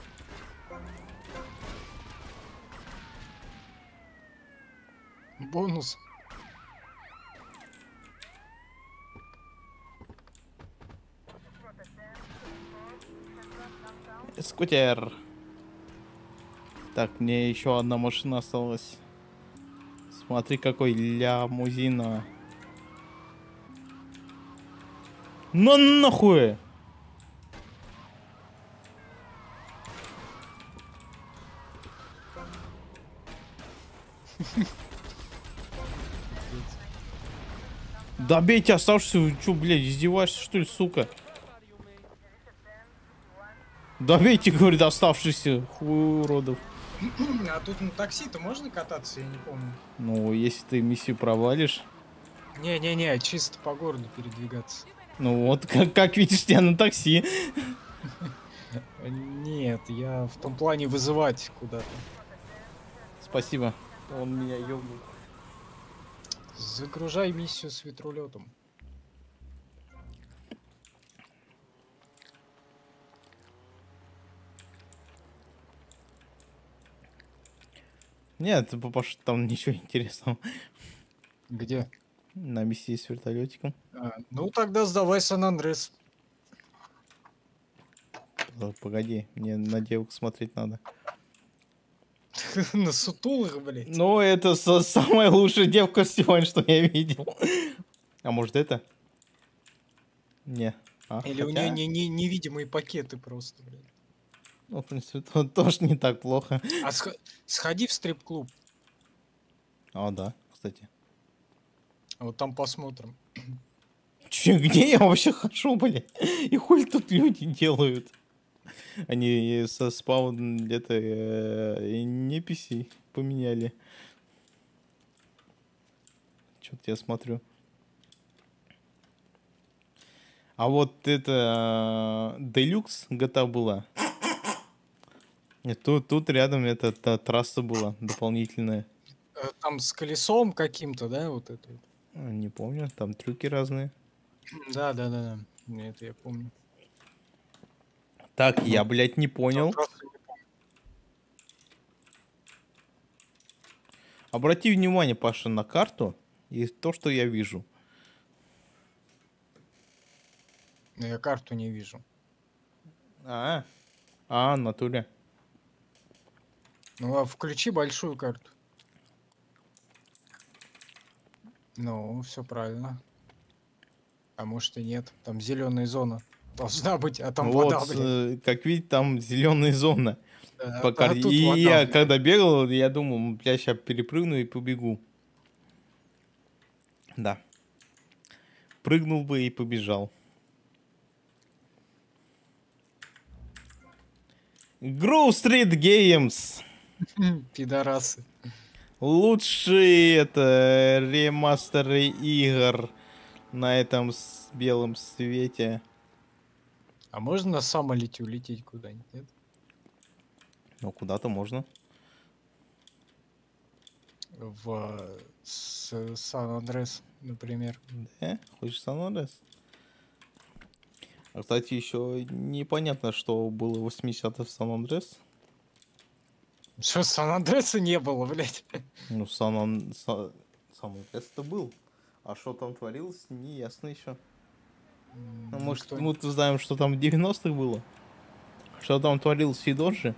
Бонус. Скутер. Так, мне еще одна машина осталась. Смотри, какой лямузина. Ну нахуй! Добейте оставшихся, вы чё, блядь, издеваешься, что ли, сука? Добейте, говорит, оставшихся, хуй уродов. А тут на такси-то можно кататься, я не помню. Ну, если ты миссию провалишь, Не-не-не, чисто по городу передвигаться. ну вот, как видишь, тебя на такси. Нет, я в том плане вызывать куда-то. Спасибо. Он меня ёбнул. Загружай миссию с ветролетом. Нет, папаша, там ничего интересного. Где? На миссии с вертолетиком. Ну тогда сдавай Сан-Андрес. Погоди, мне на девок смотреть надо. На сутулых, блядь. Ну, это самая лучшая девка сегодня, что я видел. А может это? Не. Или у хотя- нее невидимые пакеты просто, блядь. Ну, в принципе, тоже не так плохо. А сходи в стрип-клуб. А, да, кстати. Вот там посмотрим. Че, где я вообще хожу, блядь? И хуй тут люди делают? Они со спаун где-то неписи поменяли. Что-то я смотрю. А вот это Deluxe GTA была. Нет, тут рядом эта трасса была дополнительная. Там с колесом каким-то, да, вот это вот. Не помню, там трюки разные. Да. Это я помню. Так, я, блядь, не понял. Просто не помню. Обрати внимание, Паша, на карту и то, что я вижу. Но я карту не вижу. В натуре. Ну, а включи большую карту. Ну, все правильно. А может и нет. Там зеленая зона должна быть, а там Вот, вода, блядь. как видите, там зеленая зона. Да, По а карте. тут И вода, я, блядь. когда бегал, я думал, я сейчас перепрыгну и побегу. Да. Прыгнул бы и побежал. Grove Street Games. Пидорасы. Лучшие это ремастеры игр на этом белом свете. А можно на самолете улететь куда-нибудь, нет? Ну, куда-то можно. В Сан-Андрес, например. Да? Хочешь Сан-Андрес? А, кстати, еще непонятно, что было в 80-х в Сан-Андрес. Что, Сан-Андреса не было, блядь? Ну, Сан-Андрес-то был. А что там творилось, не ясно еще. Ну, может, Никто мы-то знаем, что там в 90-х было? Что там творилось в Сидорже?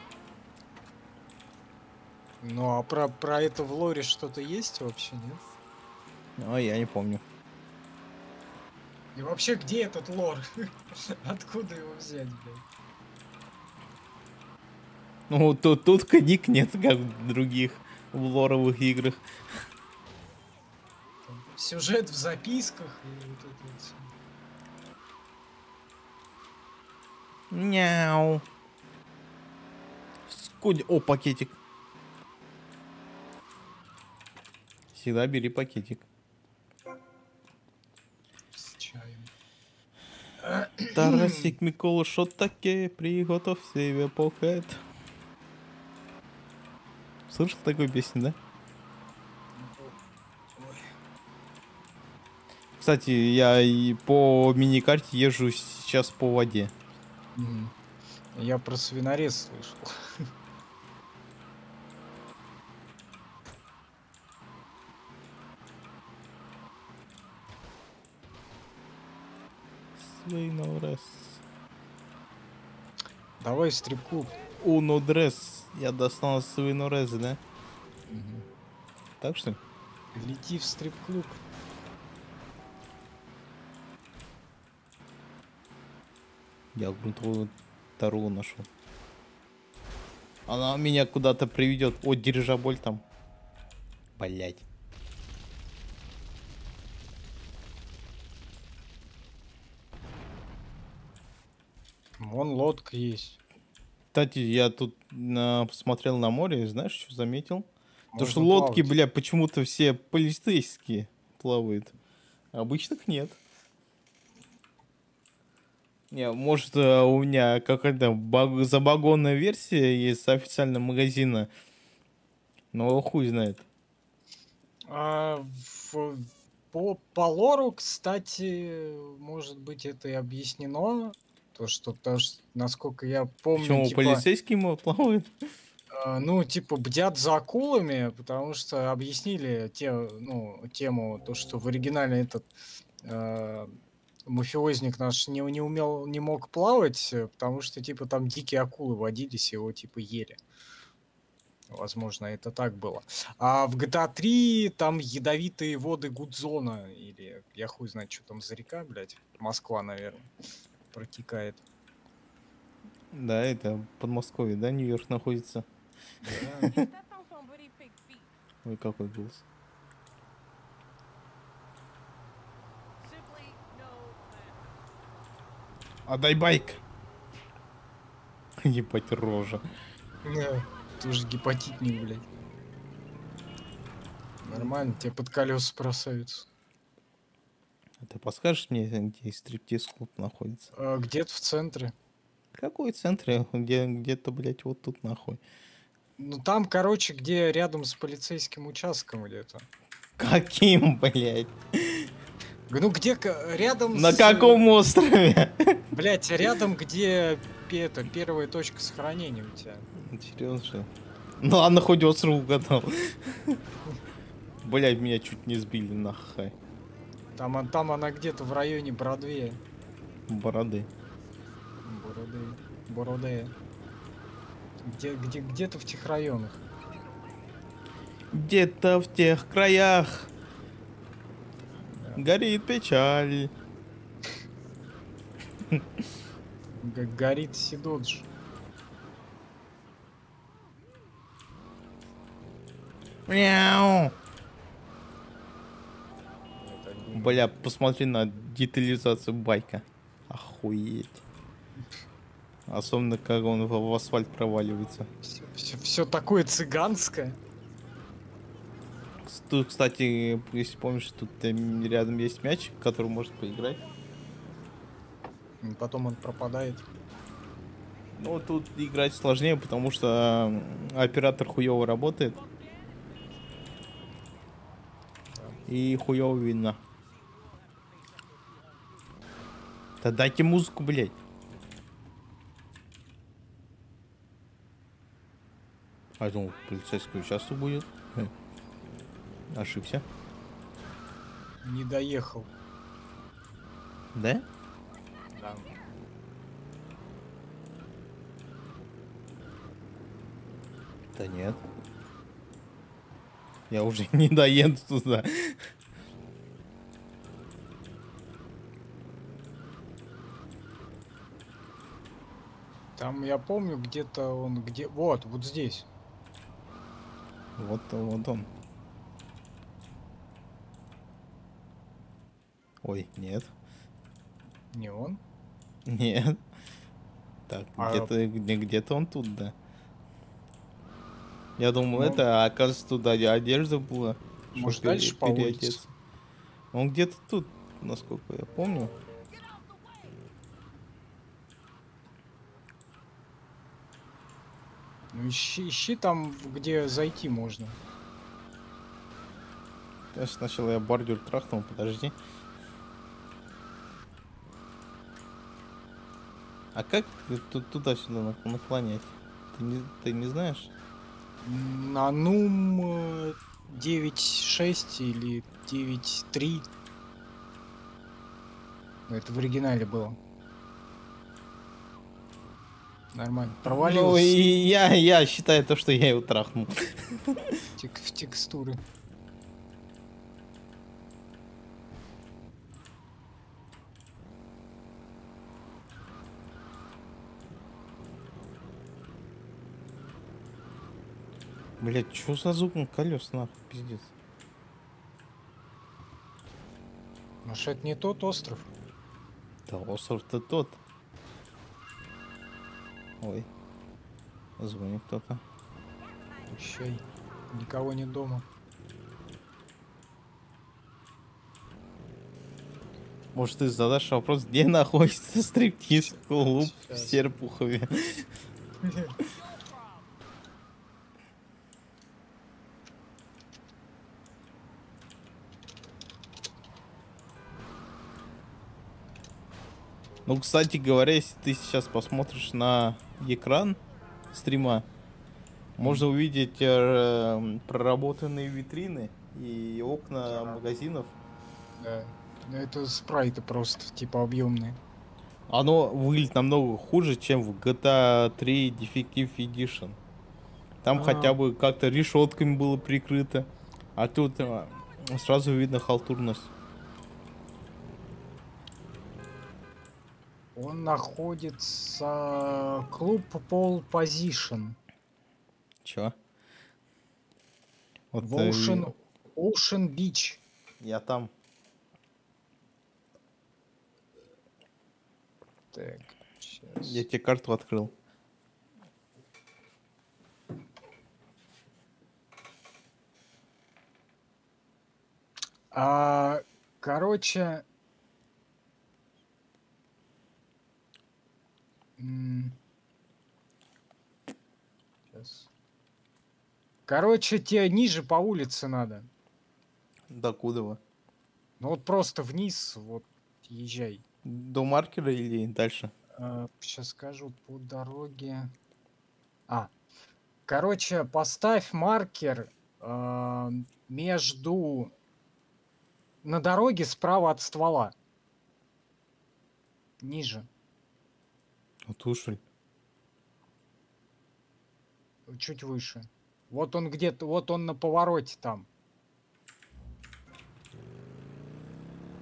Ну, а про это в лоре что-то есть вообще, нет? А я не помню. И вообще, где этот лор? Откуда его взять, блядь? Ну, тут книг нет, как в других в лоровых играх. Там сюжет в записках и вот это вот всё. Няу. О, пакетик. Всегда бери пакетик. С чаем. Тарасик, Микола, что таке? Приготовь себе покет. Слышал такую песню, да? Кстати, я и по мини-карте езжу сейчас по воде. Мгм. Я про свинорез слышал. Свинорез. Давай в стрип-клуб. Уно дресс. Я достал свинорез, да? Так что ли? Лети в стрип-клуб. Я грунтовую тару нашел. Она меня куда-то приведет. О, дирижабль там. Блять. Вон лодка есть. Кстати, я тут посмотрел на море, и знаешь, что заметил? То, что Можно лодки, плавать. бля, почему-то все полицейские плавают. А обычных нет. Не, может, у меня какая-то забагонная версия есть с официального магазина. Но хуй знает. По лору, кстати, может быть, это и объяснено. То, что, насколько я помню, Почему типа, полицейские плавают? ну, типа, бдят за акулами, потому что объяснили тему, то, что в оригинале этот мафиозник наш не мог плавать, потому что, типа, там дикие акулы водились, его, типа, ели. Возможно, это так было. А в GTA 3 там ядовитые воды Гудзона, или я хуй знает, что там за река, блядь. Москва, наверное, протекает. Да, это Подмосковье, да, Нью-Йорк находится. Да. Ой, какой голос. Отдай байк! Ебать рожа. Да, тоже гепатитник, блядь. Нормально, тебе под колеса бросаются. А ты подскажешь мне, где стриптиз-клуб находится? Где-то в центре. Какой центр? Где-то, блядь, вот тут нахуй. Ну там, короче, где рядом с полицейским участком где-то. Каким, блядь? Ну где рядом На с... каком острове? Блядь, рядом, где первая точка сохранения у тебя. Серьезно? Ну ладно, хоть остров угадал. Блядь, меня чуть не сбили нахуй. Там она где-то в районе Бродвея. Бороды. Бороды. Где-то в тех районах. Где-то в тех краях Горит печаль. Горит Сидодж. Мяу. Бля, посмотри на детализацию байка. Охуеть. Особенно, как он в асфальт проваливается. Все такое цыганское. Тут, кстати, если помнишь, тут рядом есть мячик, который может поиграть. И потом он пропадает. Ну, тут играть сложнее, потому что оператор хуёво работает. И хуёво видно. Да дайте музыку, блядь. А я думал, полицейское участок будет. Ошибся. Не доехал. Да? Да. Да нет. Я уже не доеду туда. Там я помню, где-то он Вот здесь. Вот он. Ой, нет. Не он? Нет. Так, А- где-то он тут, да. Я думал, Ну, это, а оказывается, туда одежда была. чтоб Может, дальше по переодеться. Он где-то тут, насколько я помню. Ну, ищи там, где зайти можно. Конечно, сначала я бордюр трахнул, подожди. А как туда-сюда наклонять? Ты не знаешь? На Нум 9.6 или 9.3. Ну, это в оригинале было. Нормально. Ну, Провалился и я считаю то, что я его трахнул. в текстуры. Блять, чё за звук колес, нахуй, пиздец. Может, это не тот остров? Да остров-то тот. Ой. Звонит кто-то. Ищай. Никого нет дома. Может, ты задашь вопрос, где находится стриптиз-клуб в Сейчас. Серпухове? Ну, кстати говоря, если ты сейчас посмотришь на экран стрима, можно увидеть проработанные витрины и окна магазинов. Да. Ну, это спрайты просто, типа, объемные. Оно выглядит намного хуже, чем в GTA 3 Defective Edition. Там А. хотя бы как-то решетками было прикрыто, а тут сразу видно халтурность. Он находится... Клуб Pole Position. Чё? Вот В Ocean Beach. я там. Так, сейчас. Я тебе карту открыл. Короче... Сейчас. Короче, тебе ниже по улице надо. До Кудова. Ну вот просто вниз, вот, езжай. До маркера или дальше? Сейчас скажу, по дороге... Короче, поставь маркер между... На дороге справа от ствола. Ниже. Вот уши. Чуть выше. Вот он где-то, вот он на повороте там.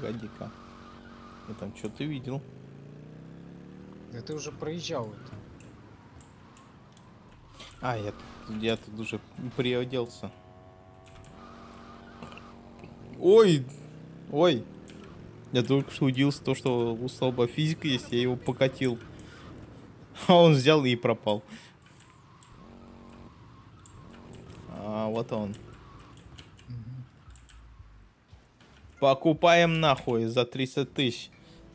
Погоди-ка. Я там что-то видел. Да ты уже проезжал это. А, я тут уже приоделся. Ой! Ой! Я только что удивился, то, что у столба физика есть, я его покатил. А он взял и пропал. А, вот он. Покупаем нахуй за 30 тысяч.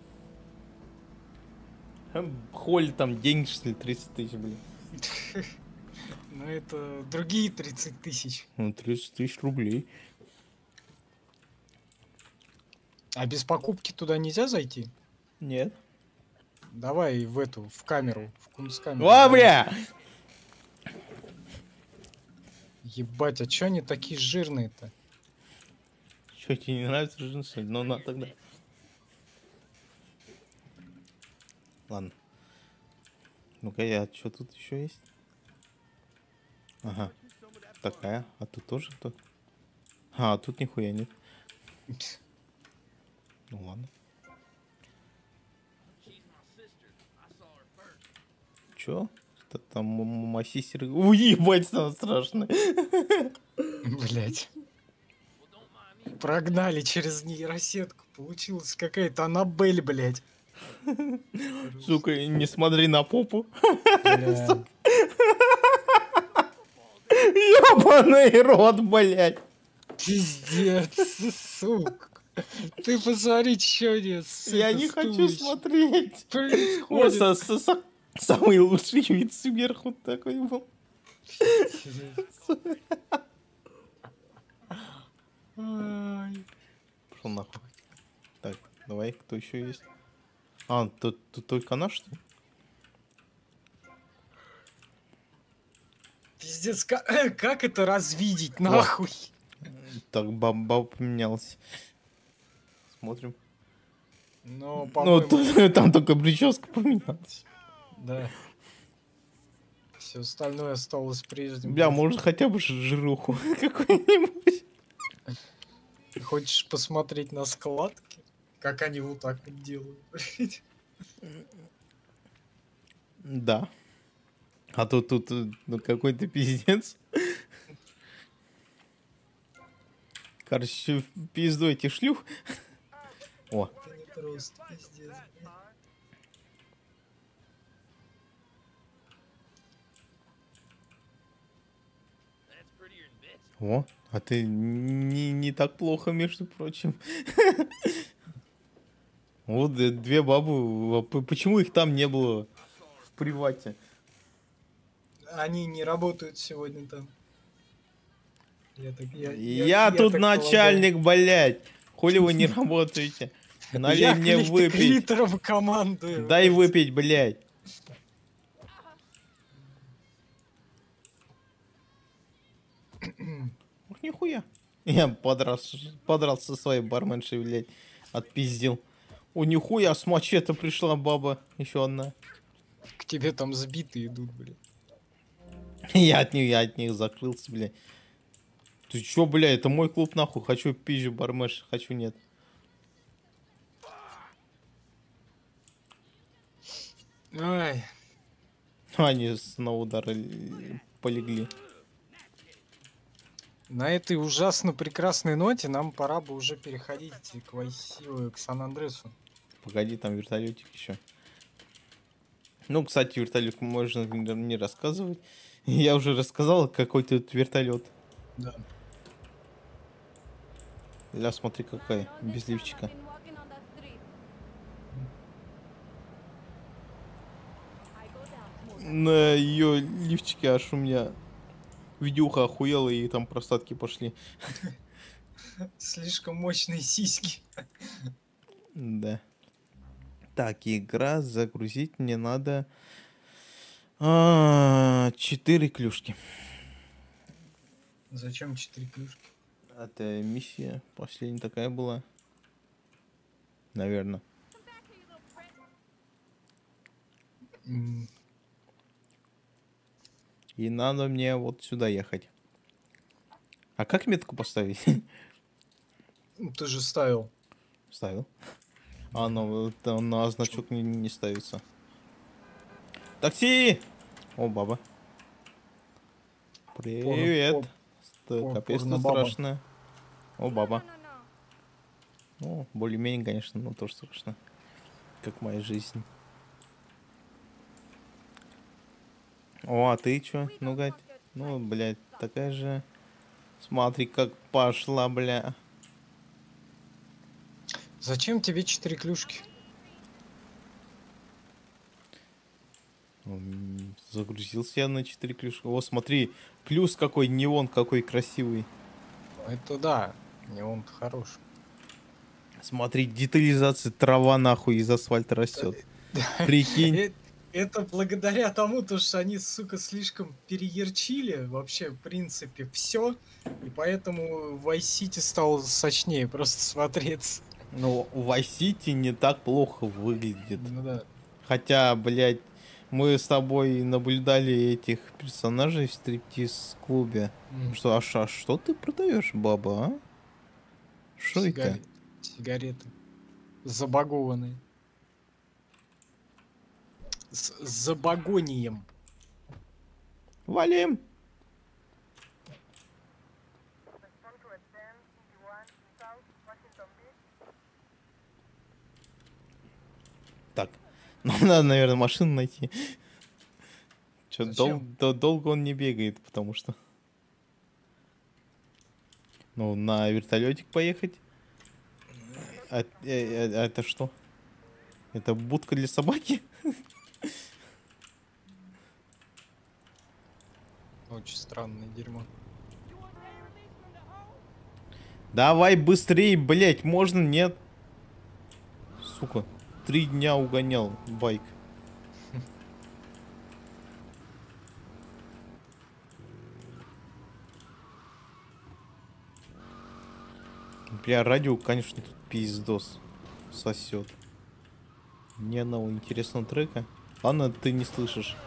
Холь там деньги, что ли, 30 тысяч, блин. Ну это другие 30 тысяч. Ну, 30 тысяч рублей. А без покупки туда нельзя зайти? Нет. Давай в камеру, в кунсткамеру. О, бля! Ебать, а чё они такие жирные-то? Чё, тебе не нравится джинсы? Ну, на тогда. Ладно. Ну-ка, что тут еще есть? Ага. Такая. А тут тоже кто? А, тут нихуя нет. Ну ладно. Чё? Что там массистер? Уебать, там страшно. Блять. Прогнали через нейросетку. Получилась какая-то Аннабель, блять. Сука, не смотри на попу. Бля. Ёбаный рот, блять. Пиздец, сука. Ты посмотри, что нет. Я не хочу смотреть. Происходит. Просто самый лучший вид сверху такой был. Ай. Пошел нахуй. Так, давай, кто еще есть? А, тут только она, что ли? Пиздец, как это развидеть, нахуй? Так, баба поменялась. Смотрим. Ну, Ну, по-моему, там только прическа поменялась. да. Все остальное осталось прежним. Бля, может хотя бы жируху какую-нибудь. Хочешь посмотреть на складки? Как они вот так вот делают, блядь? Да. А то тут ну, какой-то пиздец. Короче, пизду этих шлюх. О, Это не просто пиздец, блядь. о, а ты не так плохо, между прочим. Вот две бабы. Почему их там не было в привате? Они не работают сегодня там. Я тут так начальник, блядь. Хули вы не работаете? Налей мне выпить. Литром командую. Дай выпить, блядь. Ух, нихуя. Я подрался со своей барменшей, блядь. Отпиздил. О, нихуя, с мачете пришла баба. Еще одна. К тебе там сбитые идут, блядь. Я от них закрылся, блядь. Ты чё, блядь, это мой клуб, нахуй. Хочу пизжу барменши, хочу нет. Ай. Они на удары полегли. На этой ужасно прекрасной ноте нам пора бы уже переходить к Сан-Андресу. Погоди, там вертолетик еще. Ну, кстати, вертолет можно не рассказывать. Я уже рассказал, какой тут вертолет. Да. Ля, смотри, какая, без лифчика. На ее лифчике аж у меня видюха охуела, и там просадки пошли. Слишком мощные сиськи. Да. Так, игра, загрузить мне надо 4 клюшки. Зачем 4 клюшки? Это миссия последняя такая была. Наверное. И надо мне вот сюда ехать. А как метку поставить? Ты же ставил. Ставил. А, ну, на значок не ставится. Такси! О, баба. Привет. Капец, ты порно-баба. страшная. О, баба. Ну, более-менее, конечно, но тоже страшно. Как моя жизнь. О, а ты чё? Ну, гать. Ну, блядь, такая же. Смотри, как пошла, бля. Зачем тебе 4 клюшки? Загрузился я на 4 клюшки. О, смотри, плюс какой, неон какой красивый. Это да, не он-то хорош. Смотри, детализация, трава нахуй из асфальта растет. Прикинь. Это благодаря тому, то, что они, сука, слишком переерчили вообще, в принципе, все. И поэтому Vice City стал сочнее просто смотреться. Ну, Vice City не так плохо выглядит. Ну да. Хотя, блядь, мы с тобой наблюдали этих персонажей в стриптиз-клубе. Что, что ты продаешь, баба, а? Что это? Сигареты. Забагованные. С забагонием. Валим! Так, нам надо, наверное, машину найти. Чё, долго он не бегает, потому что... Ну, на вертолетик поехать. А это что? Это будка для собаки? Очень странное дерьмо. Давай быстрее, блять, можно? Нет. Сука, 3 дня угонял байк. Бля, радио, конечно, тут пиздос сосет. Ни одного интересного трека. Ладно, ты не слышишь.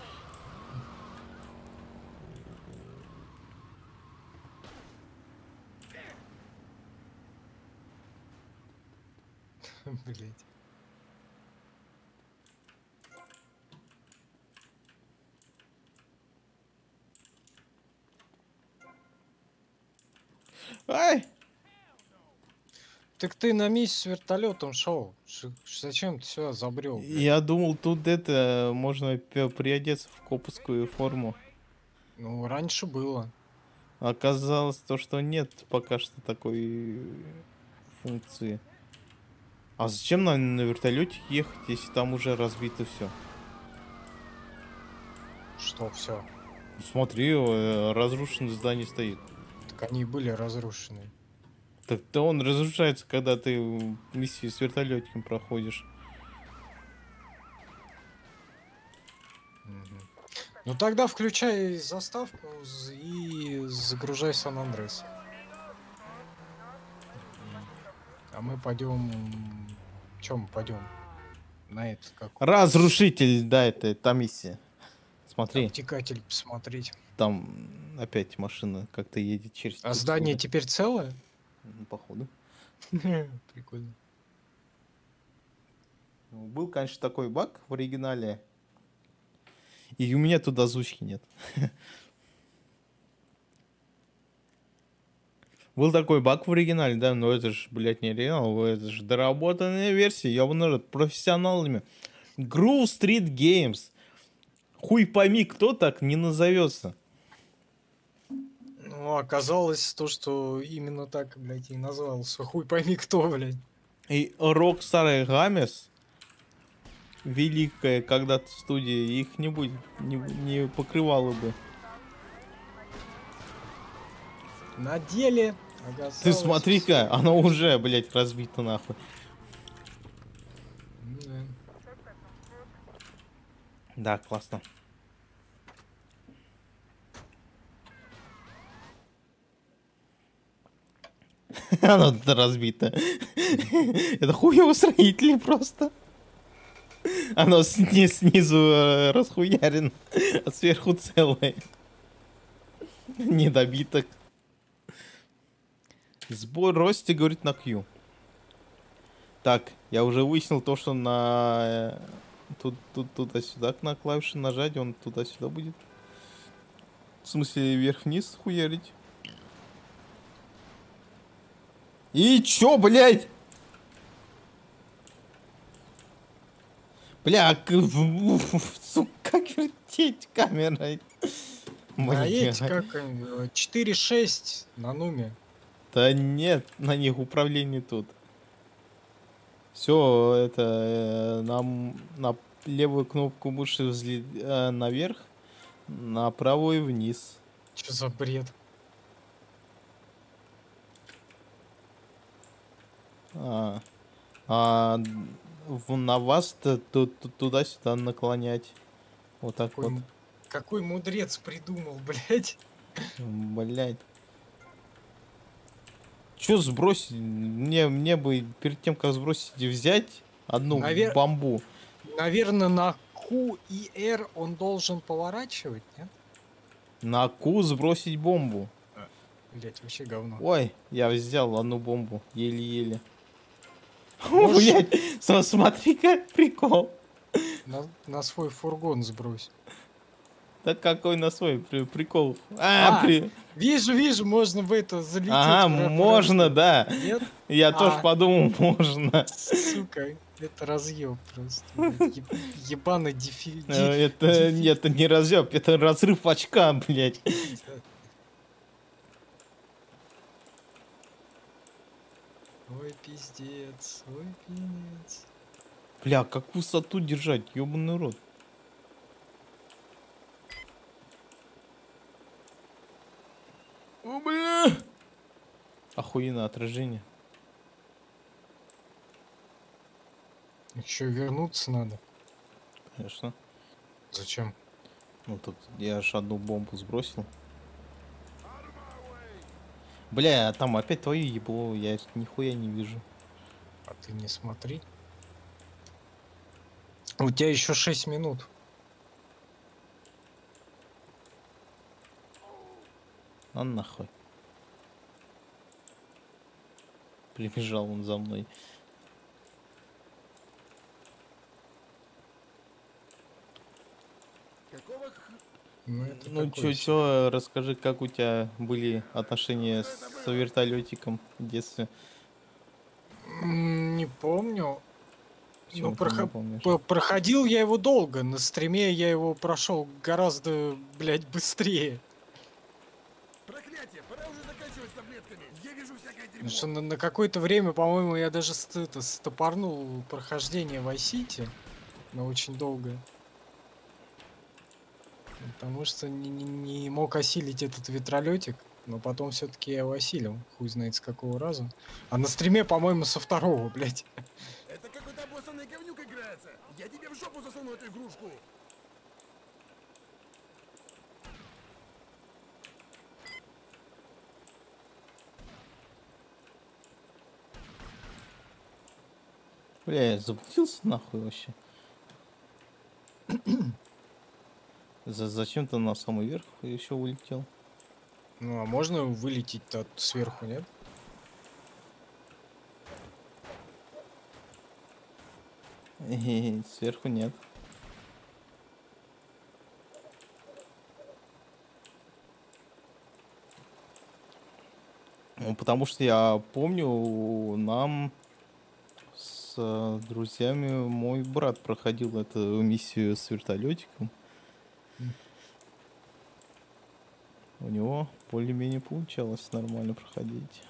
Блять. Ай! Так ты на месте с вертолетом шел. Зачем ты сюда забрел? Я думал, тут это можно приодеться в копускую форму. Ну, раньше было. Оказалось то, что нет пока что такой функции. А зачем нам на вертолете ехать, если там уже разбито все? Что все? Смотри, разрушенное здание стоит. Так они и были разрушены. Так-то он разрушается, когда ты миссию с вертолетиком проходишь. Ну тогда включай заставку и загружай Сан-Андрес. А мы пойдем... Чем мы пойдем? На этот как? Разрушитель, да, это та миссия. Смотри. Обтекатель посмотреть. Там опять машина как-то едет через... А здание теперь целое? Походу. Прикольно. Был, конечно, такой баг в оригинале. И у меня тут озвучки нет. Был такой баг в оригинале, да, но это же, блядь, не оригинал, это же доработанная версия, ёбаный народ, профессионалами. Groove Street Games. Хуй пойми, кто так не назовется. Ну, оказалось то, что именно так, блядь, и назвался. Хуй пойми кто, блядь. И Rockstar Games, великая когда-то студия, их не будет, не покрывала бы. На деле оказалось... Ты смотри-ка, оно уже, блядь, разбито нахуй. Да. Да, классно. Оно тут разбито. Это хуево строители просто. Оно снизу расхуярено, а сверху целое. Недобиток. Сбор росте, говорит, на Q. Так, я уже выяснил то, что на... Тут туда-сюда на клавиши нажать, он туда-сюда будет. В смысле, вверх-вниз хуярить. И чё, блядь? Бля, сука, как вертеть камерой? А Блядь. эти как 4-6 на нуме. Да нет, на них управление тут. Все, это нам на левую кнопку мыши наверх, на правую вниз. Что за бред? А, на вас туда-сюда наклонять. Вот так Какой, вот. какой мудрец придумал, блядь. Блять. Чё сбросить? Мне бы перед тем, как сбросить, взять одну бамбу. Наверное, на Q и R он должен поворачивать, нет? На Q сбросить бомбу. Блять, вообще говно. Ой, я взял одну бомбу. Еле-еле. Можешь- Блять, смотри-ка, прикол. На свой фургон сбрось. Да какой на свой прикол. Вижу, можно в это залететь. Ага, можно, да. Нет? Я тоже подумал, можно. Сука, это разъеб просто. блядь. Ебаный Это не разъеб, это разрыв очка, блять. Ой, пиздец, ой, пиздец. Бля, как высоту держать, ёбаный рот. О, бля. Охуенно отражение. Еще вернуться надо. Конечно. Зачем? Ну тут я аж одну бомбу сбросил. Бля, там опять твою ебло, я нихуя не вижу. А ты не смотри. У тебя еще 6 минут. А нахуй. Прибежал он за мной. Ну чё, расскажи, как у тебя были отношения с вертолетиком в детстве? Не помню. Почему Ну, ты не помнишь? проходил я его долго. На стриме я его прошел гораздо, блядь, быстрее. Проклятие, пора уже заканчивать с таблетками. Я вижу всякое дерьмо. Потому что на какое-то время, по-моему, я даже стопорнул прохождение Vice City. Но очень долго. Потому что не мог осилить этот ветролетик. Но потом все-таки я его осилил. Хуй знает с какого раза. А на стриме, по-моему, со второго, блядь. Это какой-то обоссанный говнюк играется. Я тебе в жопу засуну эту игрушку. Бля, я заблудился нахуй вообще. Зачем ты на самый верх еще улетел? Ну, а можно вылететь-то сверху, нет? Сверху нет. Ну, потому что я помню, нам с друзьями мой брат проходил эту миссию с вертолетиком. У него более-менее получалось нормально проходить.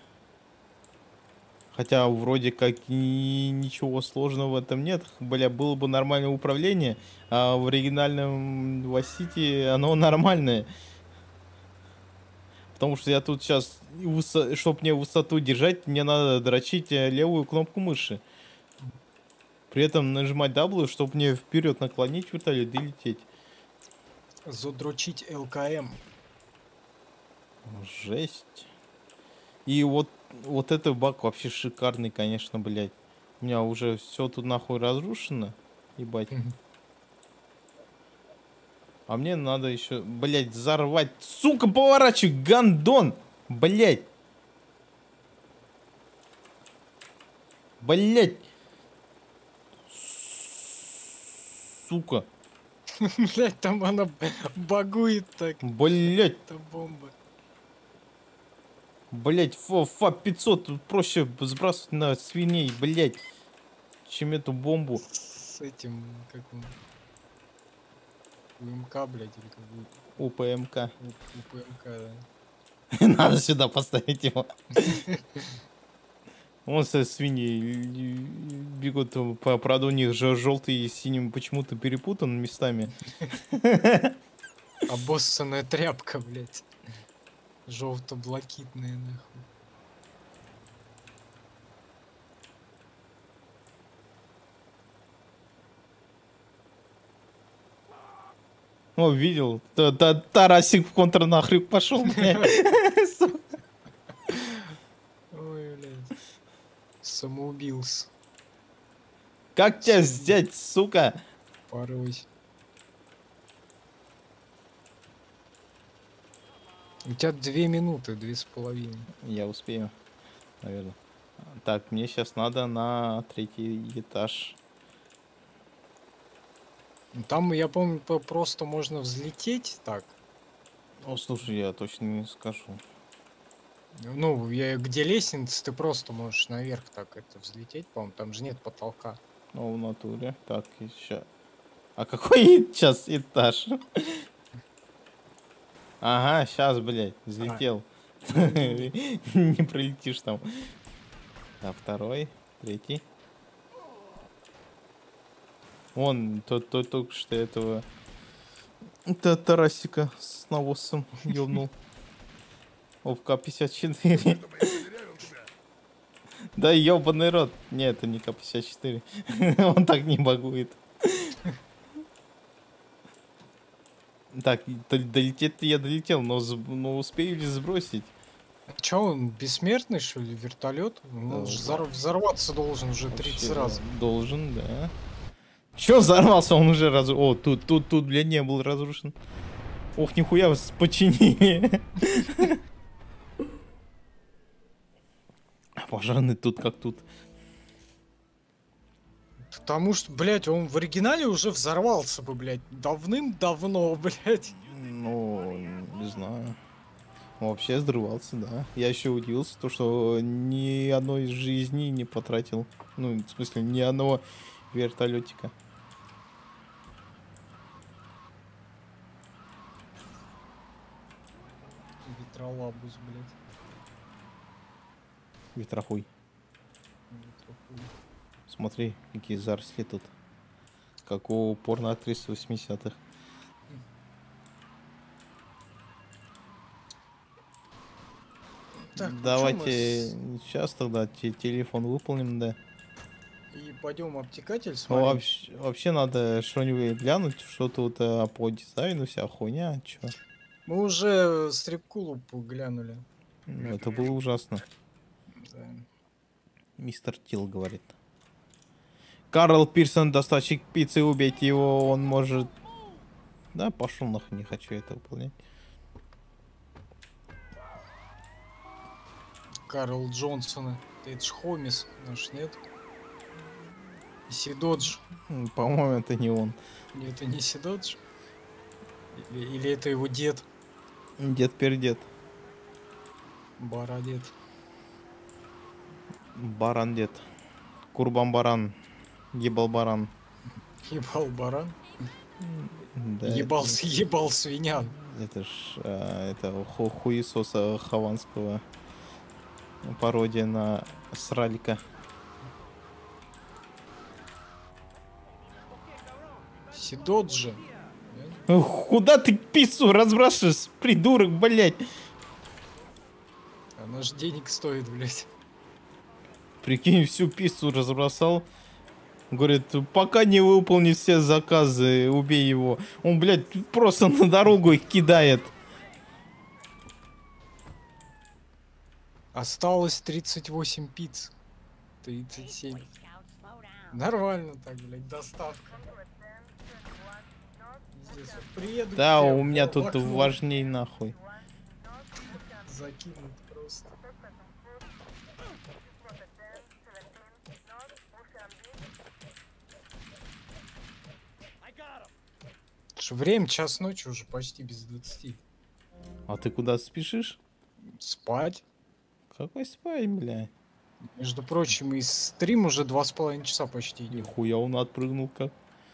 Хотя вроде как и ничего сложного в этом нет. Бля, было бы нормальное управление, а в оригинальном Vice City оно нормальное. Потому что я тут сейчас, чтобы мне высоту держать, мне надо дрочить левую кнопку мыши. При этом нажимать W, чтобы мне вперед наклонить вертолет и лететь. Задрочить ЛКМ. Жесть. И вот этот баг вообще шикарный, конечно, блядь. У меня уже все тут нахуй разрушено. Ебать. А мне надо еще, блядь, взорвать. Сука, поворачивай, гандон! Блядь. Блядь. сука. Блять, там она багует так. Блять, Это бомба. блять, ФАП-500 тут проще сбрасывать на свиней, блять, чем эту бомбу. С этим, как он... УМК, блядь, или как будет? УПМК. УПМК, да. Надо сюда поставить его. Вон со свиньи бегут, правда у них же желтый и синим почему-то перепутан местами. Обоссанная тряпка, блядь. Желто-блакитная, нахуй. О, видел? Тарасик в контр нахрен пошел, блядь. Ой, блядь. Самоубился. Как тебя взять, сука? Порой. У тебя 2 минуты, 2,5. Я успею, наверное. Так, мне сейчас надо на 3-й этаж. Ну, там, я помню, просто можно взлететь так. О, слушай, я точно не скажу. Ну, где лестница, ты просто можешь наверх так это взлететь, по-моему, там же нет потолка. Ну, в натуре. Так, еще. А какой сейчас этаж? Ага, сейчас, блядь, взлетел. Не пролетишь там. А 2-й, 3-й. Вон, только что этого... Это Тарасика с навозом ёбнул. Опка 54. Да ёбаный рот. Нет, это не К-54. Он так не багует. Так, долететь я долетел, но успею ли сбросить? Че, он бессмертный, что ли, вертолет? Он же взорваться должен уже 30 раз. Должен, да. Чё взорвался? Он уже раз... О, тут, блядь, не был разрушен. Ох, нихуя, починили. Пожарный тут как тут. Потому что, блядь, он в оригинале уже взорвался бы, блядь, давным-давно, блядь. Ну, не знаю. Вообще взрывался, да. Я еще удивился, то, что ни одной жизни не потратил. Ну, в смысле, ни одного вертолетика. Ветролабус, блядь. Ветрохуй. Ветрохуй. Смотри, какие заросли тут. Как у порно-актрисы 80-х. Так, давайте сейчас тогда телефон выполним, да. И пойдем обтекатель Ну, смотреть. вообще надо что-нибудь глянуть, что тут по дизайну, вся хуйня, чё. Мы уже стрип-клуб глянули. Ну, это было ужасно. Да. Мистер Тил говорит. Карл Пирсон, доставщик пиццы, убейте его, он может... Да, пошел нахуй, не хочу это выполнять. Карл Джонсона. Это ж Хомис наш, нет? Сидодж. По-моему, это не он. Нет, это не Сидодж? Или это его дед? Дед-пердед. Барадед. Баран-дед. Курбан-баран. Ебал-баран. Ебал баран. Да, Ебал свинян. это ж это хуесоса Хованского. Пародия на Сралька. Сидоджи. Куда ты пиццу разбрасываешь, придурок, блядь? Она ж денег стоит, блядь. Прикинь, всю пиццу разбросал. Говорит, пока не выполнит все заказы, убей его. Он, блядь, просто на дорогу их кидает. Осталось 38 пиц. 37. Нормально так, блядь, доставка. Здесь вот приеду. Да, к тебе у меня в тут окно. важней нахуй. Закинут просто. Время час ночи уже почти без 20. А ты куда спешишь? Спать. Какой спать, бля? Между прочим, и стрим уже 2,5 часа почти идет. Нихуя он отпрыгнул как.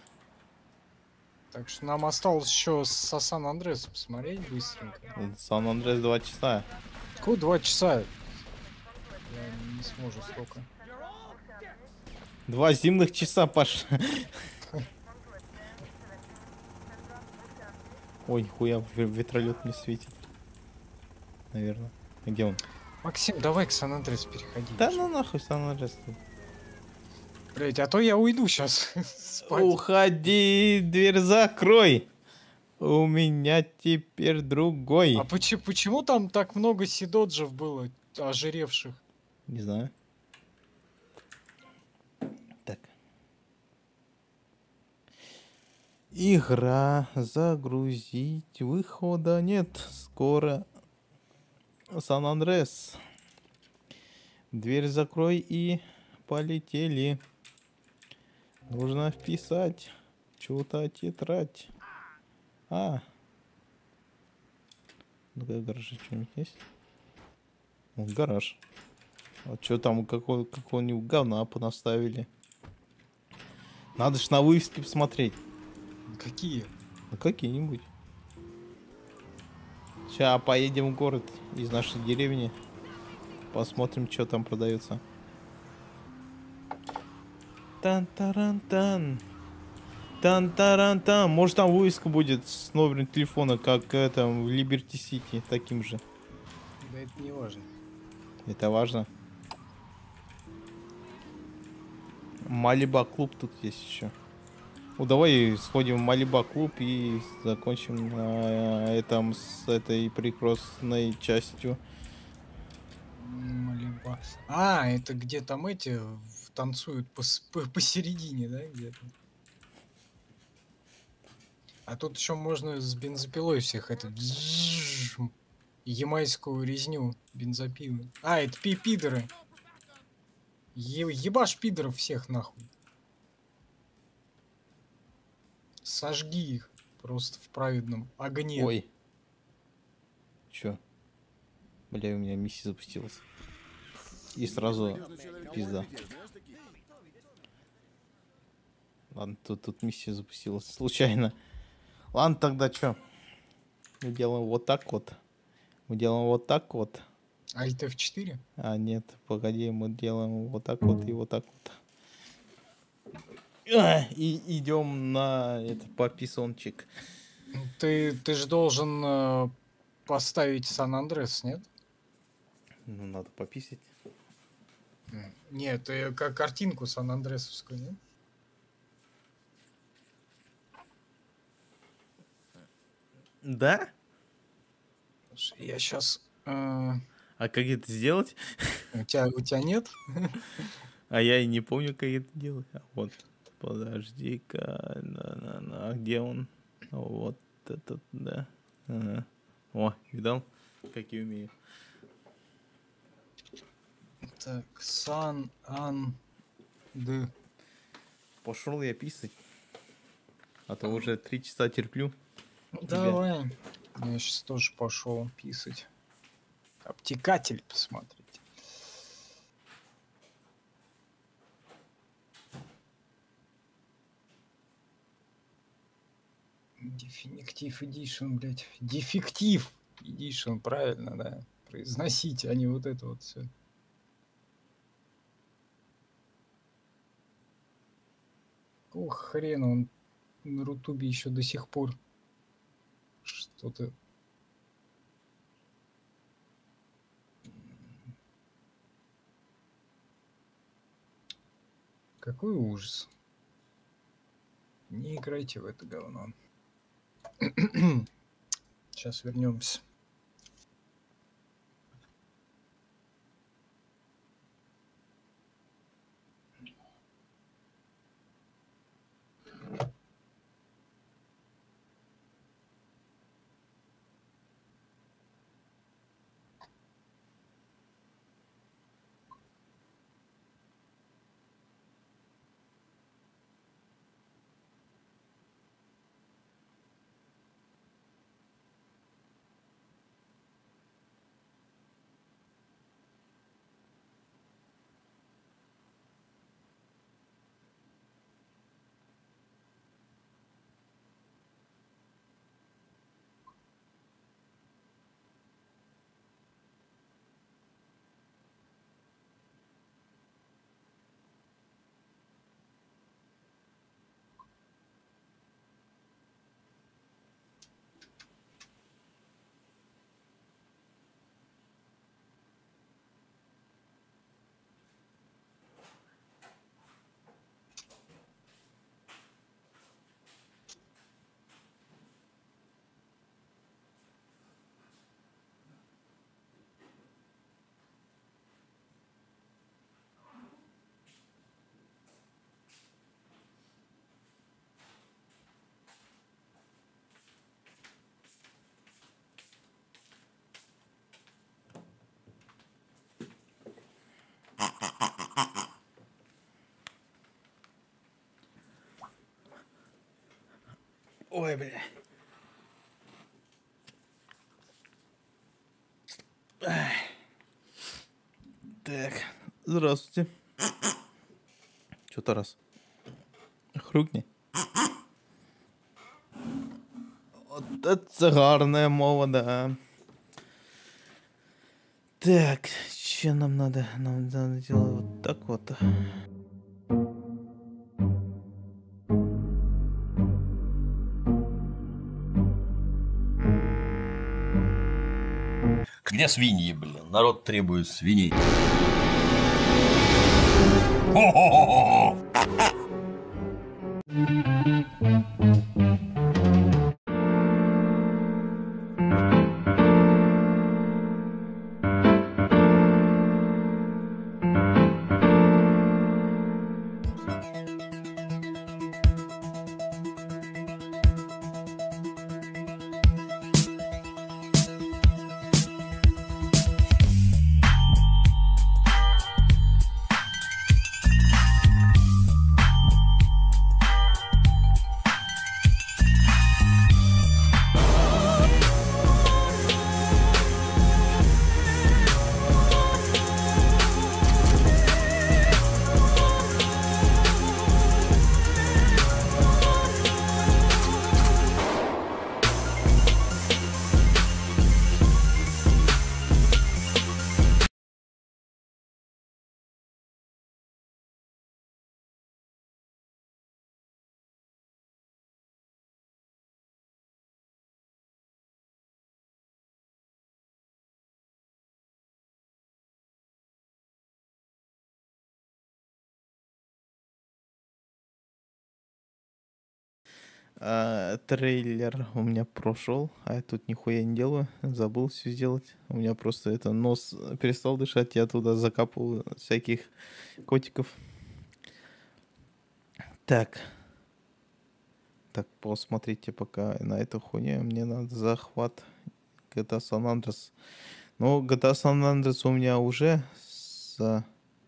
Так что нам осталось еще со Сан-Андреса посмотреть быстренько. Сан-Андрес 2 часа. Какого 2 часа? Я не сможу столько. 2 зимних часа, Паш. Ой, хуя, ветролет не светит. Наверное. Где он? Максим, давай к Сан-Андрес переходи. Да ну нахуй Сан-Андрес. Блять, а то я уйду сейчас спать. Уходи, дверь закрой. У меня теперь другой. А почему там так много сидоджев было, ожиревших? Не знаю. Так. Игра загрузить. Выхода нет. Скоро. Сан-Андрес. Дверь закрой и полетели. Нужно вписать. Что-то тетрадь. Ну-ка, в гараже что-нибудь есть? Вот гараж. Вот что там, какого-нибудь говна понаставили. Надо ж на вывески посмотреть. Какие? Ну, какие-нибудь. Сейчас поедем в город из нашей деревни. Посмотрим, что там продается. Тан-таран-тан. Тан-таран-тан. Может, там вывеска будет с номером телефона, как это в Liberty City, таким же. Да это не важно. Это важно. Малиба клуб тут есть еще. Ну, давай сходим в Малиба клуб и закончим на этом с этой прекрасной частью. Малиба. А, это где там эти танцуют посередине, да, где-то? А тут еще можно с бензопилой всех это ямайскую резню бензопилы. А, это пидоры. Ебашь пидоров всех нахуй. Сожги их просто в праведном огне. Ой. Чё? Бля, у меня миссия запустилась. И сразу пизда. Ладно, тут миссия запустилась случайно. Ладно, тогда чё? Мы делаем вот так вот. Мы делаем вот так вот. Alt F4? А, нет, погоди, мы делаем вот так вот и вот так вот. И идем на этот пописончик. Ты же должен поставить Сан-Андрес, нет? Ну, надо пописать. Нет, ты как картинку Сан-Андресовскую, нет? Да? Я сейчас... А как это сделать? У тебя нет? А я и не помню, как это делать. А вот, подожди-ка. А где он? Вот этот, да. Ага. О, видал? Как я умею. Так, Сан-Ан-Д. Пошел я писать. А то уже 3 часа терплю. Давай. Я сейчас тоже пошел писать. Обтекатель посмотреть. Дефинитив Edition, блядь. Дефектив Edition, правильно, да. Произносите, а не вот это вот все. Ох, хрен, он на Рутубе еще до сих пор что-то... Какой ужас. Не играйте в это говно. Сейчас вернемся. Ой, бля. Ай. Так, здравствуйте. Что-то раз. Хрюкни. Вот это гарная мова, да. Так, что нам надо? Нам надо делать вот так вот. Где свиньи, блин? Народ требует свиней. Хо-хо-хо-хо! Трейлер у меня прошел, а я тут нихуя не делаю, забыл все сделать. У меня просто это нос перестал дышать, я туда закапывал всяких котиков. Так, посмотрите пока на эту хуйню. Мне надо захват GTA San Andreas. Ну, GTA San Andreas у меня уже с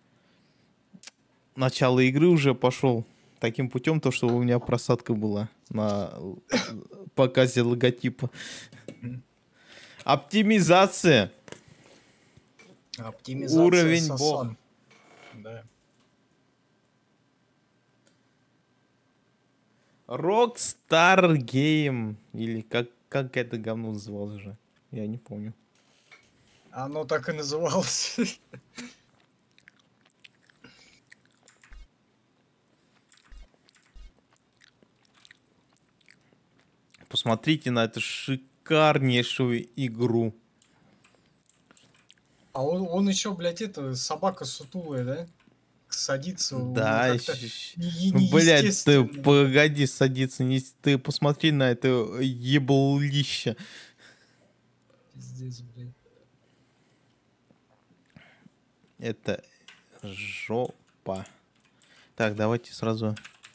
начала игры уже пошел таким путем, то что у меня просадка была на показе логотипа. Оптимизация. Оптимизация Уровень сосон. бог. Да. Rockstar Game. Или как это говно называлось же? Я не помню. Оно так и называлось. Посмотрите на эту шикарнейшую игру. А он еще, блядь, это собака сутулая, да? Садится. Да, блядь, ты неестественно. погоди садиться, ты посмотри на это еблище. Пиздец, блядь. Это жопа. Так, давайте сразу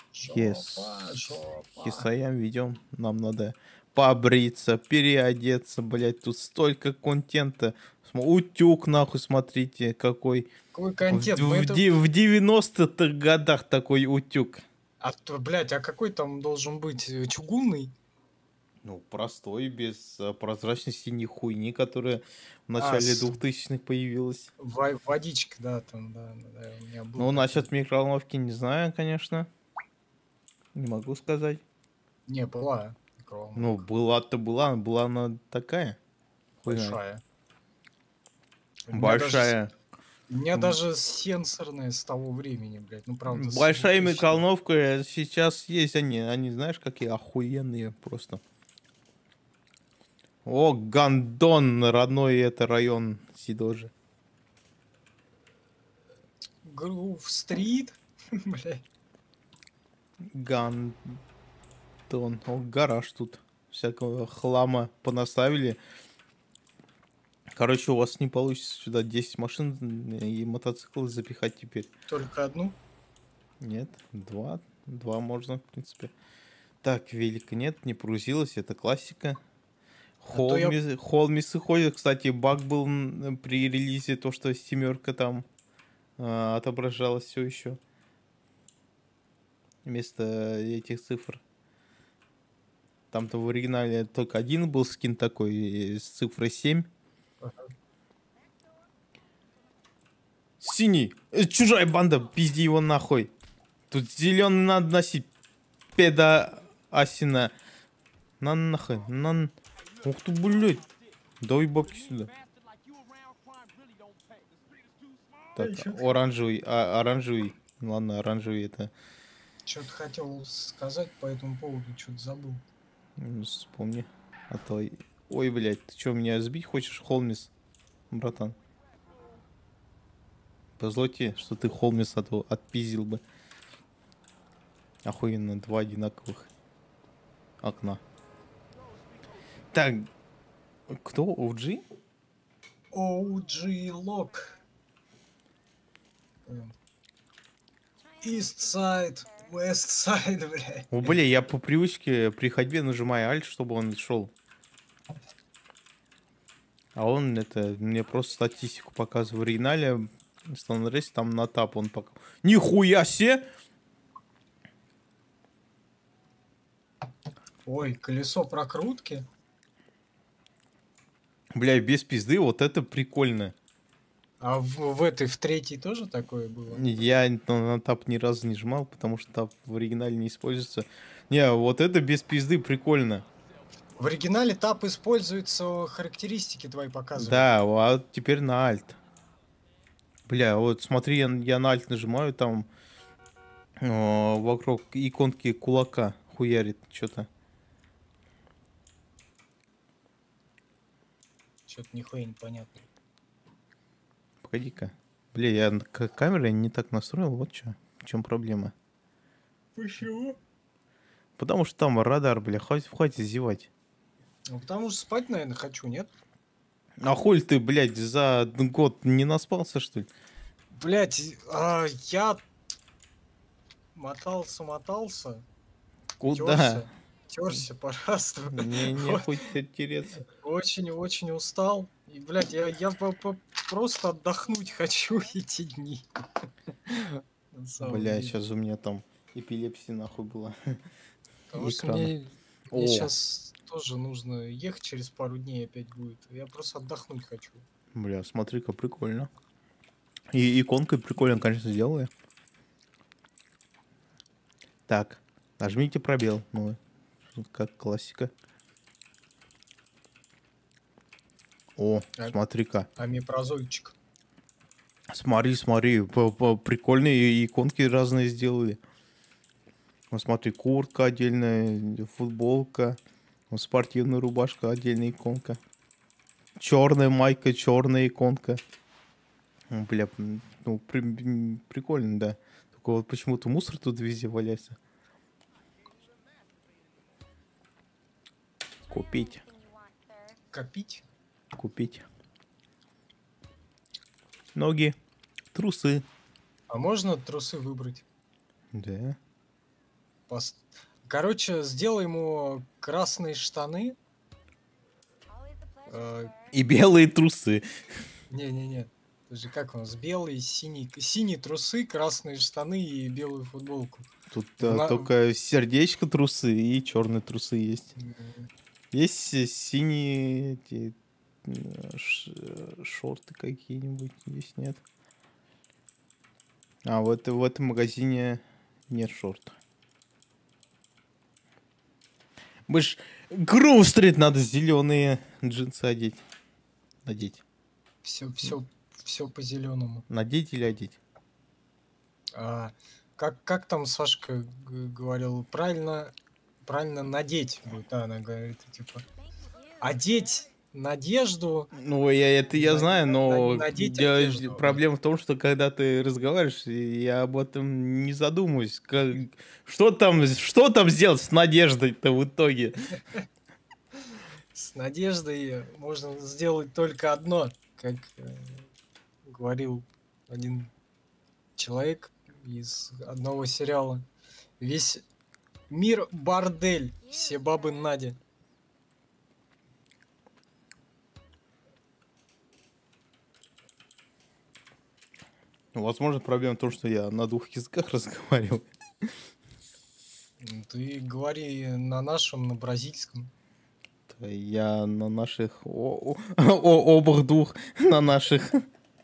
Жопа. Хисаям ведем. Нам надо побриться, переодеться, блядь. Тут столько контента. Утюг, нахуй, смотрите, какой. Какой контент? В 90-х годах такой утюг. Блядь, а какой там должен быть? Чугунный? Ну, простой, без прозрачности, ни хуйни, которая в начале 2000-х появилась. Водичка, да, там, да, у меня был. Ну, насчет микроволновки не знаю, конечно. Не могу сказать. Не, была микроволновка. Ну, была она такая. Большая. Большая. У меня даже сенсорная с того времени, блядь. Ну, правда. Большая микроволновка сейчас есть. Они, знаешь, какие охуенные просто. О, Гандон, родной это район Сидожи. Грув-стрит? Блядь. Гандон. О, гараж тут. Всякого хлама понаставили. Короче, у вас не получится сюда 10 машин и мотоциклы запихать теперь. Только одну? Нет, два. Два можно, в принципе. Так, велика нет, не погрузилась, это классика. Холмисы ходят. Кстати, баг был при релизе, то, что 7 там отображалось все еще. Вместо этих цифр. Там-то в оригинале только один был скин такой с цифрой 7. Синий! Чужая банда, пизди его нахуй. Тут зеленый надо носить. Педа Асина. На нахуй. Ух ты, блядь. Давай бабки сюда. Так, оранжевый. Оранжевый. Ладно, оранжевый это. Что-то хотел сказать по этому поводу, что-то забыл. Вспомни. А то... Ой, блядь, ты что, меня сбить хочешь, Холмис? Братан. Позлоти, что ты Холмис отпиздил бы. Охуенно, 2 одинаковых окна. Так, кто? OG? OG Lock. East Side, West Side, блядь. О, бля, я по привычке при ходьбе нажимаю Alt, чтобы он шел. А он это мне просто статистику показывает. В оригинале Станрейс там на тап он пока. Нихуя себе! Ой, колесо прокрутки. Бля, без пизды, вот это прикольно. А в этой, в третьей тоже такое было? Я на тап ни разу не жмал, потому что тап в оригинале не используется. Не, вот это без пизды прикольно. В оригинале тап используется, характеристики твои показывают. Да, а теперь на Alt. Бля, вот смотри, я на Alt нажимаю, там вокруг иконки кулака хуярит что-то. Что-то нихуя непонятно. Погоди-ка. Бля, я камеру не так настроил, вот что. В чем проблема? Почему? Потому что там радар, бля, хватит зевать. Ну, потому что спать, наверное, хочу, нет? А хуй ты, блядь, за год не наспался, что ли? Блять, я мотался. Куда? Терся по-разному. Не хуй тереться. Очень устал. И, блядь, я просто отдохнуть хочу эти дни. Бля, сейчас у меня там эпилепсия нахуй была. Потому что мне сейчас тоже нужно ехать через пару дней опять будет. Я просто отдохнуть хочу. Бля, смотри-ка, прикольно. И иконкой прикольно, конечно, сделали. Так, нажмите пробел. Ну, как классика. О, смотри-ка. Омепрозольчик. Смотри, прикольные иконки разные сделали. Вот смотри, куртка отдельная, футболка, вот спортивная рубашка, отдельная иконка. Черная майка, черная иконка. Бля, ну прикольно, да. Только вот почему-то мусор тут везде валяется. Купить. Копить? Купить. Ноги, трусы. А можно трусы выбрать? Да. Короче, сделай ему красные штаны. И белые трусы. Не-не-не. Подожди, как у нас? Белые, синие трусы, красные штаны и белую футболку. Тут только сердечко трусы и черные трусы есть. Есть синие эти шорты какие-нибудь, здесь нет. А вот в этом магазине нет шорт. Больше Гроув Стрит надо зеленые джинсы одеть. Надеть. Все по зеленому. Надеть или одеть? Как там Сашка говорил? Правильно надеть будет. Да, она говорит, типа, одеть надежду. Ну, я знаю, но одежду. Проблема в том, что когда ты разговариваешь, я об этом не задумываюсь. Что там сделать с надеждой-то в итоге? С надеждой можно сделать только одно, как говорил один человек из одного сериала. Весь мир бордель, все бабы Надя. Ну, возможно, проблема в том, что я на двух языках разговариваю. Ты говори на нашем, на бразильском. Я на наших... обох двух на наших.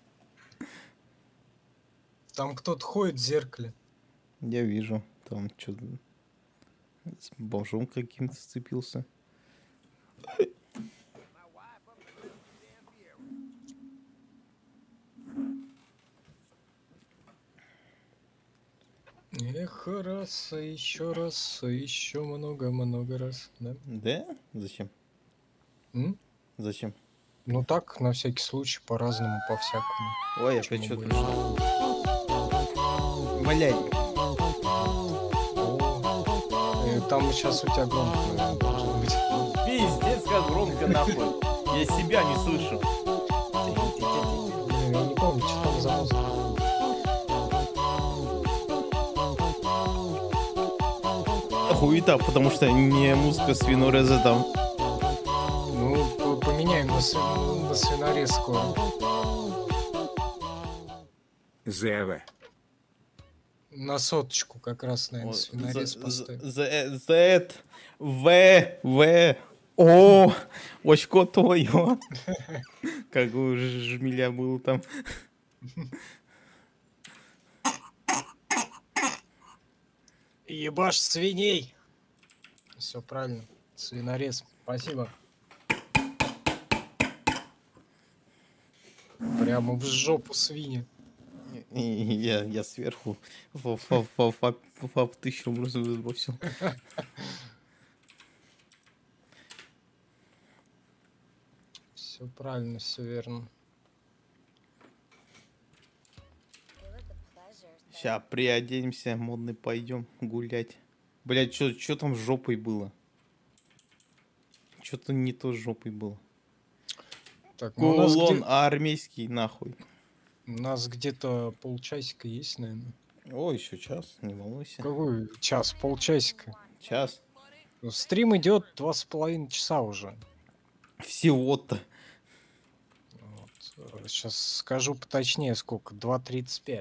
Там кто-то ходит в зеркале. Я вижу. Там что-то с бомжом каким-то сцепился. Эх, раз, и еще много-много раз. Да? Да? Зачем? М? Зачем? Ну так, на всякий случай, по-разному, по-всякому. Ой, Почему опять бы что-то и нашло. Блядь. Там сейчас у тебя громко, наверное, должно быть. Пиздец, как громко нахуй. Я себя не слышу. Блин, я не помню, что там за музыка. Хуета, потому что не музыка свинореза там. Ну, поменяем на свинорез скоро. ЗВ. На соточку как раз, наверное, свинорез поставим. Z, В, О, очко твое. Как у жмеля было там. Ебашь свиней! Все правильно. Свинорез. Спасибо. Прямо в жопу свиньи. Я сверху в 1000 рублей сбросил. Все правильно, все верно. Сейчас приоденемся, модный, пойдем гулять. Блять, что там с жопой было? Что-то не то с жопой было. Так, ну, у нас Кулон армейский, нахуй. У нас где-то полчасика есть, наверное. О, еще час, не волнуйся. Какой час? Полчасика. Час. Ну, стрим идет 2,5 часа уже. Всего-то. Вот. Сейчас скажу поточнее, сколько. 2:35.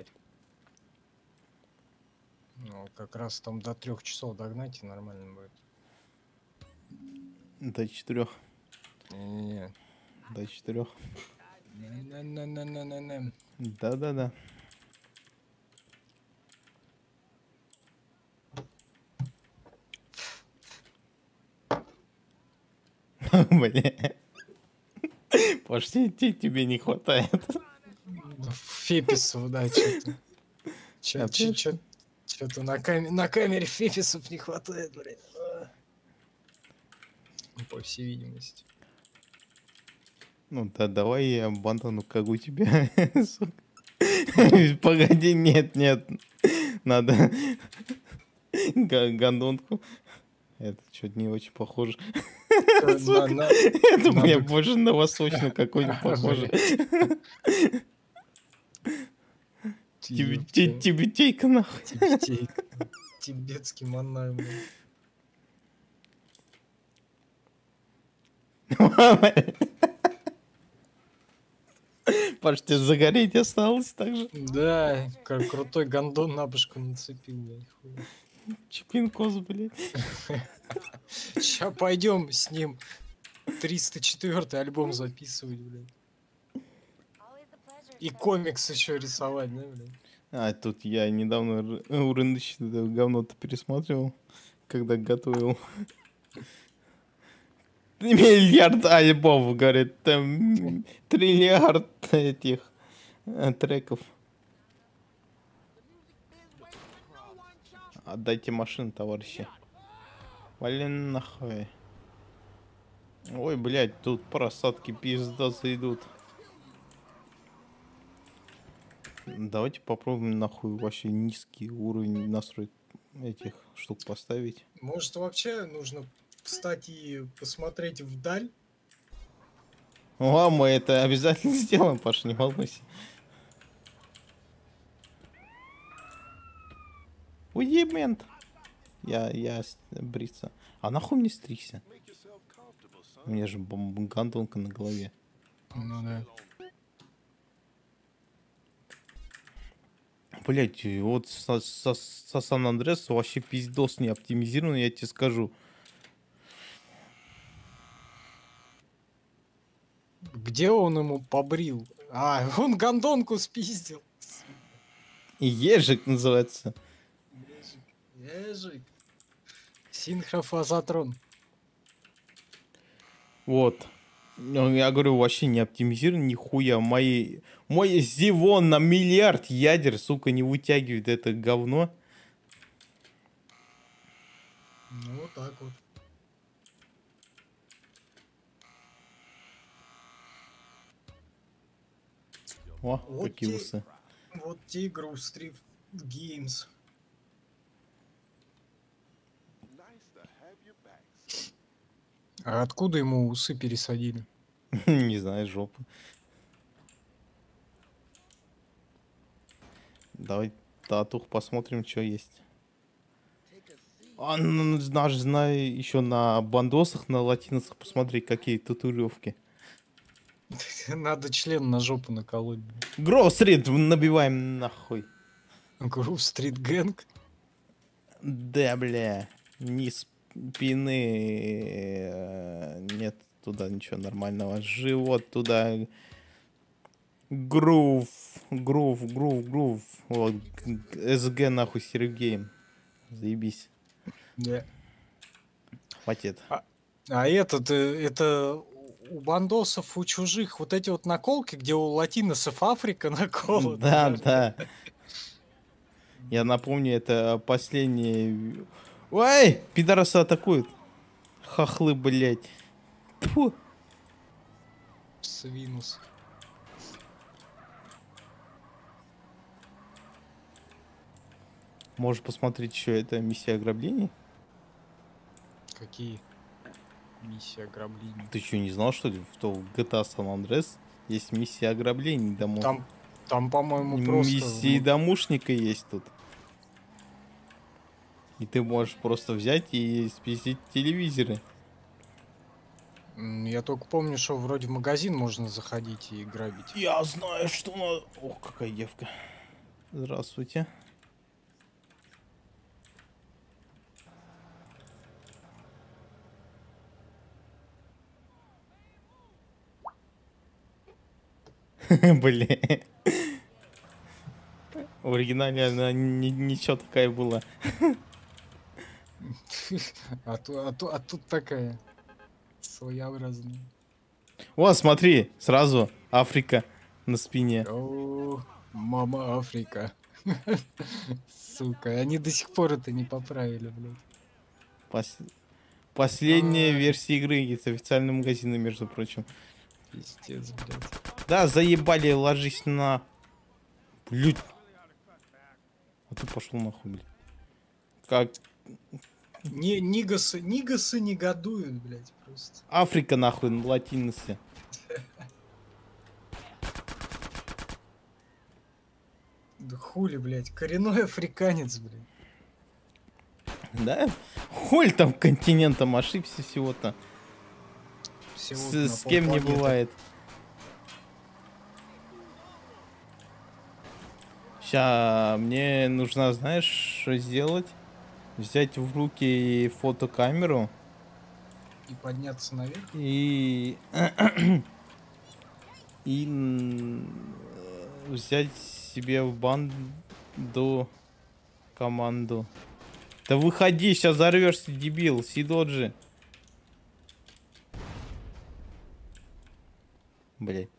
Ну, как раз там до 3 часов догнать и нормально будет. До 4. Не-не-не. До 4. Не-не-не-не-не-не. Да-да-да. Бля. Пошли, тебе не хватает. Феписов, да, что-то. Что-то на камере феписов не хватает, блядь. По всей видимости. Ну да, давай я бантану как у тебя. Погоди, нет. Надо гондонку. Это что-то не очень похоже. Это мне больше на восточную какой-нибудь похоже. Тибетейка нахуй. Тибетский манай. Паш, тебе загореть осталось так же? Да, как крутой гондон на башку нацепил, блядь. Чипинкос, блядь. Сейчас пойдем с ним 304-й альбом записывать, блядь. И комикс еще рисовать, да, блядь? А, тут я недавно у Рындыча говно-то пересматривал, когда готовил. Миллиард альбомов, говорит, там триллиард этих треков. Отдайте машину, товарищи. Блин, нахуй. Ой, блядь, тут просадки пиздасы идут. Давайте попробуем нахуй вообще низкий уровень настроек этих штук поставить. Может, вообще нужно встать и посмотреть вдаль? О, мы это обязательно сделаем, Паша, не волнуйся. Уйди, мент. Я бриться. А нахуй мне стригся? У меня же гондонка на голове. Ну да. блядь, вот со Сан-Андреас вообще пиздос не оптимизирован, я тебе скажу. Где он ему побрил? А, он гондонку спиздил. И ежик называется. Ежик. Ежик. Синхрофазотрон. Вот. Ну, я говорю, вообще не оптимизирован нихуя. Мой Xeon на миллиард ядер, сука, не вытягивает это говно. Ну, вот так вот. О, Вот какие те- усы. Вот тигру Street Games. А откуда ему усы пересадили? Не знаю, жопа. Давай татух посмотрим, что есть. А, даже знаю, еще на бандосах, на латиносах посмотреть, какие татуировки. Надо член на жопу наколоть. Гроссрид набиваем нахуй. Грув Стрит Гэнг. Да, бля. Низ спины. Нет туда ничего нормального. Живот туда. Грув. Вот. СГ нахуй Сергеем. Заебись. Да. Хватит. А это у бандосов, у чужих вот эти вот наколки, где у латиносов Африка наколота. Да. Я напомню, это последние... Ой! Пидорасы атакуют. Хохлы, блядь. Тьфу. Свинус. Можешь посмотреть еще это миссия ограблений? Какие? Миссия ограбления. Ты что, не знал, что ли, что в GTA San Andreas есть миссия ограблений домов? Там, по-моему, просто... Миссии домушника есть тут. И ты можешь просто взять и спиздить телевизоры. Я только помню, что вроде в магазин можно заходить и грабить. Я знаю, что надо... Ох, какая девка. Здравствуйте. Бля. В оригинале она ничего такая была. А тут такая своеобразная. О, смотри, сразу Африка на спине. О, мама Африка. Сука, они до сих пор это не поправили, блядь. Последняя Ай. версия игры из официального магазина, между прочим. Пиздец, блядь. Да, заебали, ложись на... Блядь. А ты пошел нахуй, блядь. Как... Нигасы негодуют, блядь, просто. Африка, нахуй, на латиносе. Да хули, блядь, коренной африканец, блядь. Да? Холь там континентом ошибся всего-то. Всего на С кем не полпланеты. бывает. Ща, мне нужно, знаешь, что сделать? Взять в руки фотокамеру И подняться наверх. и... взять себе в банду команду. Да выходи, сейчас взорвешься, дебил, Сидоджи. Блять.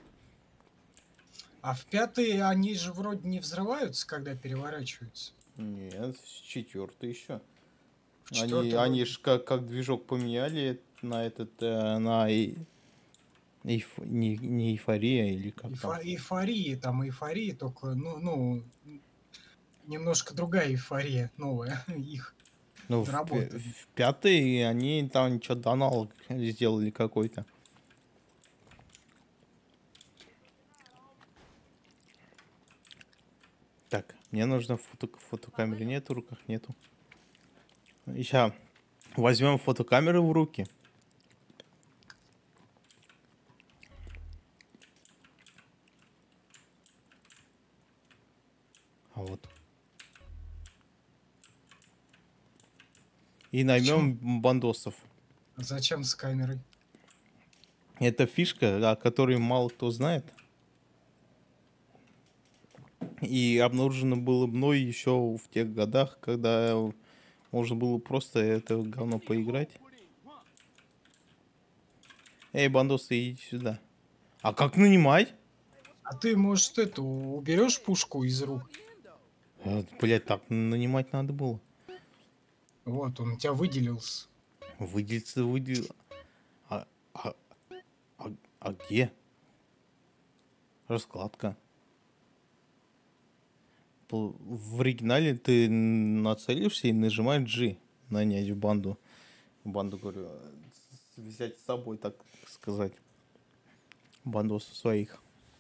А в пятый они же вроде не взрываются, когда переворачиваются. Нет, четвертый еще. В четвёртый Они вроде. ж как движок поменяли на этот, на не эйфория или как там. Эйфория, там эйфория, только, немножко другая эйфория, новая, их Ну, доработали. в пятый они там что-то аналог сделали какой-то. Так, мне нужно фотокамеры. Нету, в руках нету. Сейчас возьмем фотокамеру в руки. А Вот. И наймем бандосов. Зачем с камерой? Это фишка, о которой мало кто знает. И обнаружено было мной еще в тех годах, когда можно было просто это говно поиграть. Эй, бандосы, идите сюда. А как нанимать? А ты, может, эту уберешь пушку из рук? Блять, так нанимать надо было. Вот, он у тебя выделился. Выделиться, выделил. А, а, а где? Раскладка. В оригинале ты нацелишься и нажимаешь G. Нанять в банду. Банду, говорю, взять с собой, так сказать. Бандосов своих.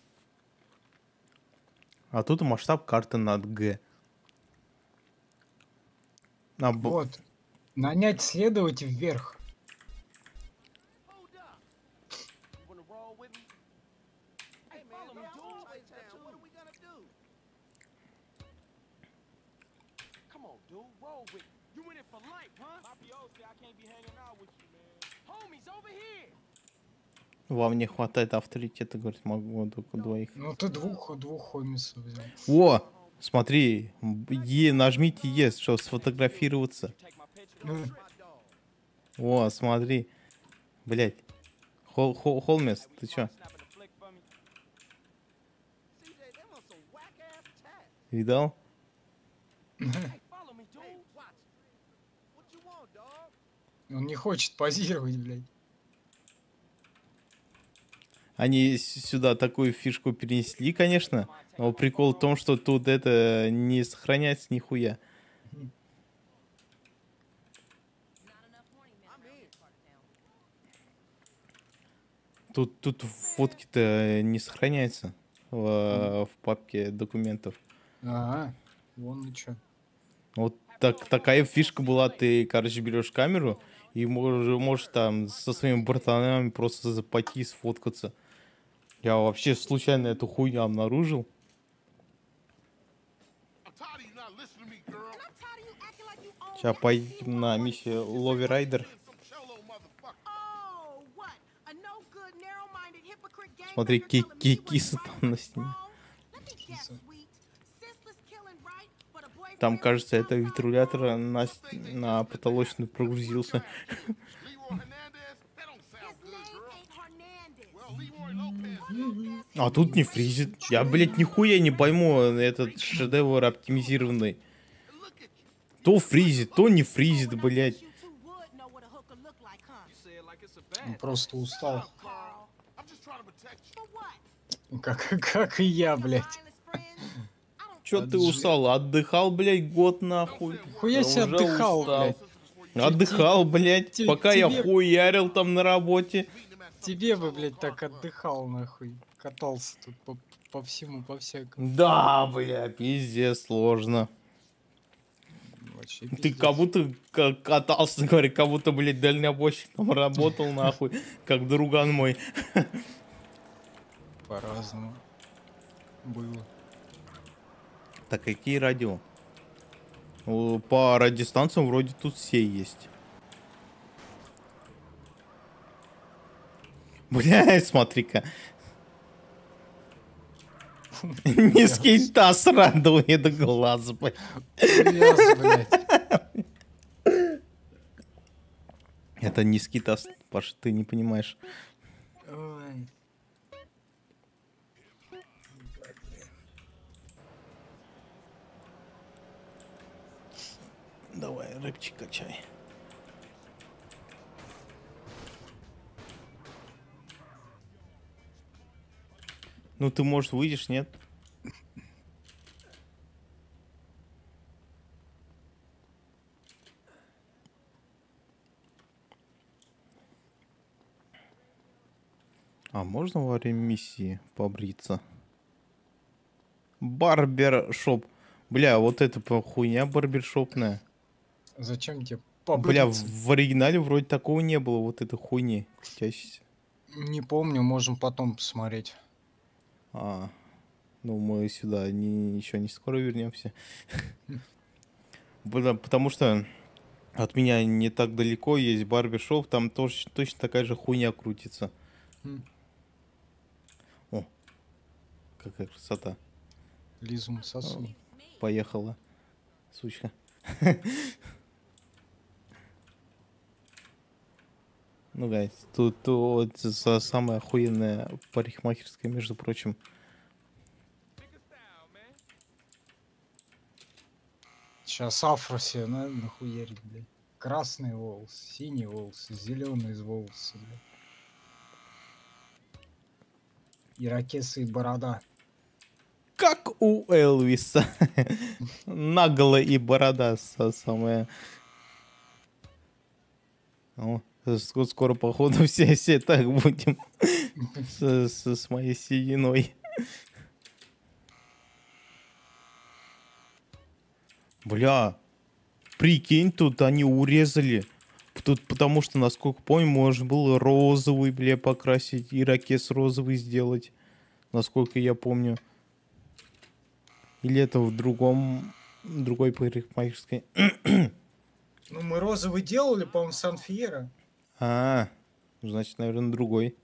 А тут масштаб карты над Г. Вот. Нанять следовать вверх. Вам не хватает авторитета, говорит, могу только двоих. Ну ты двух хомисов взял. О, смотри, нажмите Е, чтобы сфотографироваться. О, смотри. Блять. Холмес, ты чё? Видал? Он не хочет позировать, блядь. Они сюда такую фишку перенесли, конечно. Но прикол в том, что тут это не сохраняется нихуя. Тут фотки-то не сохраняются в папке документов. Ага, вон и чё. Вот такая фишка была. Ты, короче, берешь камеру и можешь там со своими братанами просто пойти сфоткаться. Я вообще случайно эту хуйню обнаружил. Сейчас поедем на миссию Лови Райдер. Смотри, киса там на стене. Там, кажется, это витрулятор на потолочную прогрузился. А тут не фризит. Я, блядь, нихуя не пойму этот шедевр оптимизированный. То фризит, то не фризит, блядь. Он просто устал. Как и я, блядь. Чё ты устал? Отдыхал, блядь, год нахуй. Хуя себе Уже отдыхал, устал. блядь. Отдыхал, блядь, пока я хуярил там на работе. Тебе бы, блядь, так отдыхал, нахуй. Катался тут по всему, по всякому. Да, бля, пиздец, сложно. Вообще Ты пиздец. как будто катался, говорю, как будто, блядь, дальнобойщиком работал, нахуй, как друган мой. По-разному было. Так, какие радио? По радиостанциям вроде тут все есть. Блядь, смотри-ка. Низкий таз радует глаз, блядь. Ясно, блядь. Это низкий таз, Паша, ты не понимаешь. Ой. Давай, рыбчик качай. Ну ты, может, выйдешь, нет? А можно во время миссии побриться? Барбершоп. Бля, вот это хуйня барбершопная. Зачем тебе Бля, побриться? в оригинале вроде такого не было, вот этой хуйни крутящейся. Не помню, можем потом посмотреть. А, Ну, мы сюда еще не скоро вернемся. Потому что от меня не так далеко есть барбершоп, там тоже точно такая же хуйня крутится. О, какая красота. Лизун сосун. Поехала, сучка. Ну, гайс, тут вот самая охуенная парикмахерская, между прочим. Сейчас афро себе надо нахуярить, блядь. Красный волос, синий волос, зеленый волосы, блядь. Ирокесы и борода. Как у Элвиса. Наголо и борода самая. О, скоро, походу, все так будем. С моей сединой. Бля, прикинь, тут они урезали. Тут потому что, насколько помню, можно было розовый, бля, покрасить. Ирокез розовый сделать. Насколько я помню. Или это в другой парикмахерской. Ну, мы розовый делали, по-моему, Сан-Фьера. Значит, наверное, другой.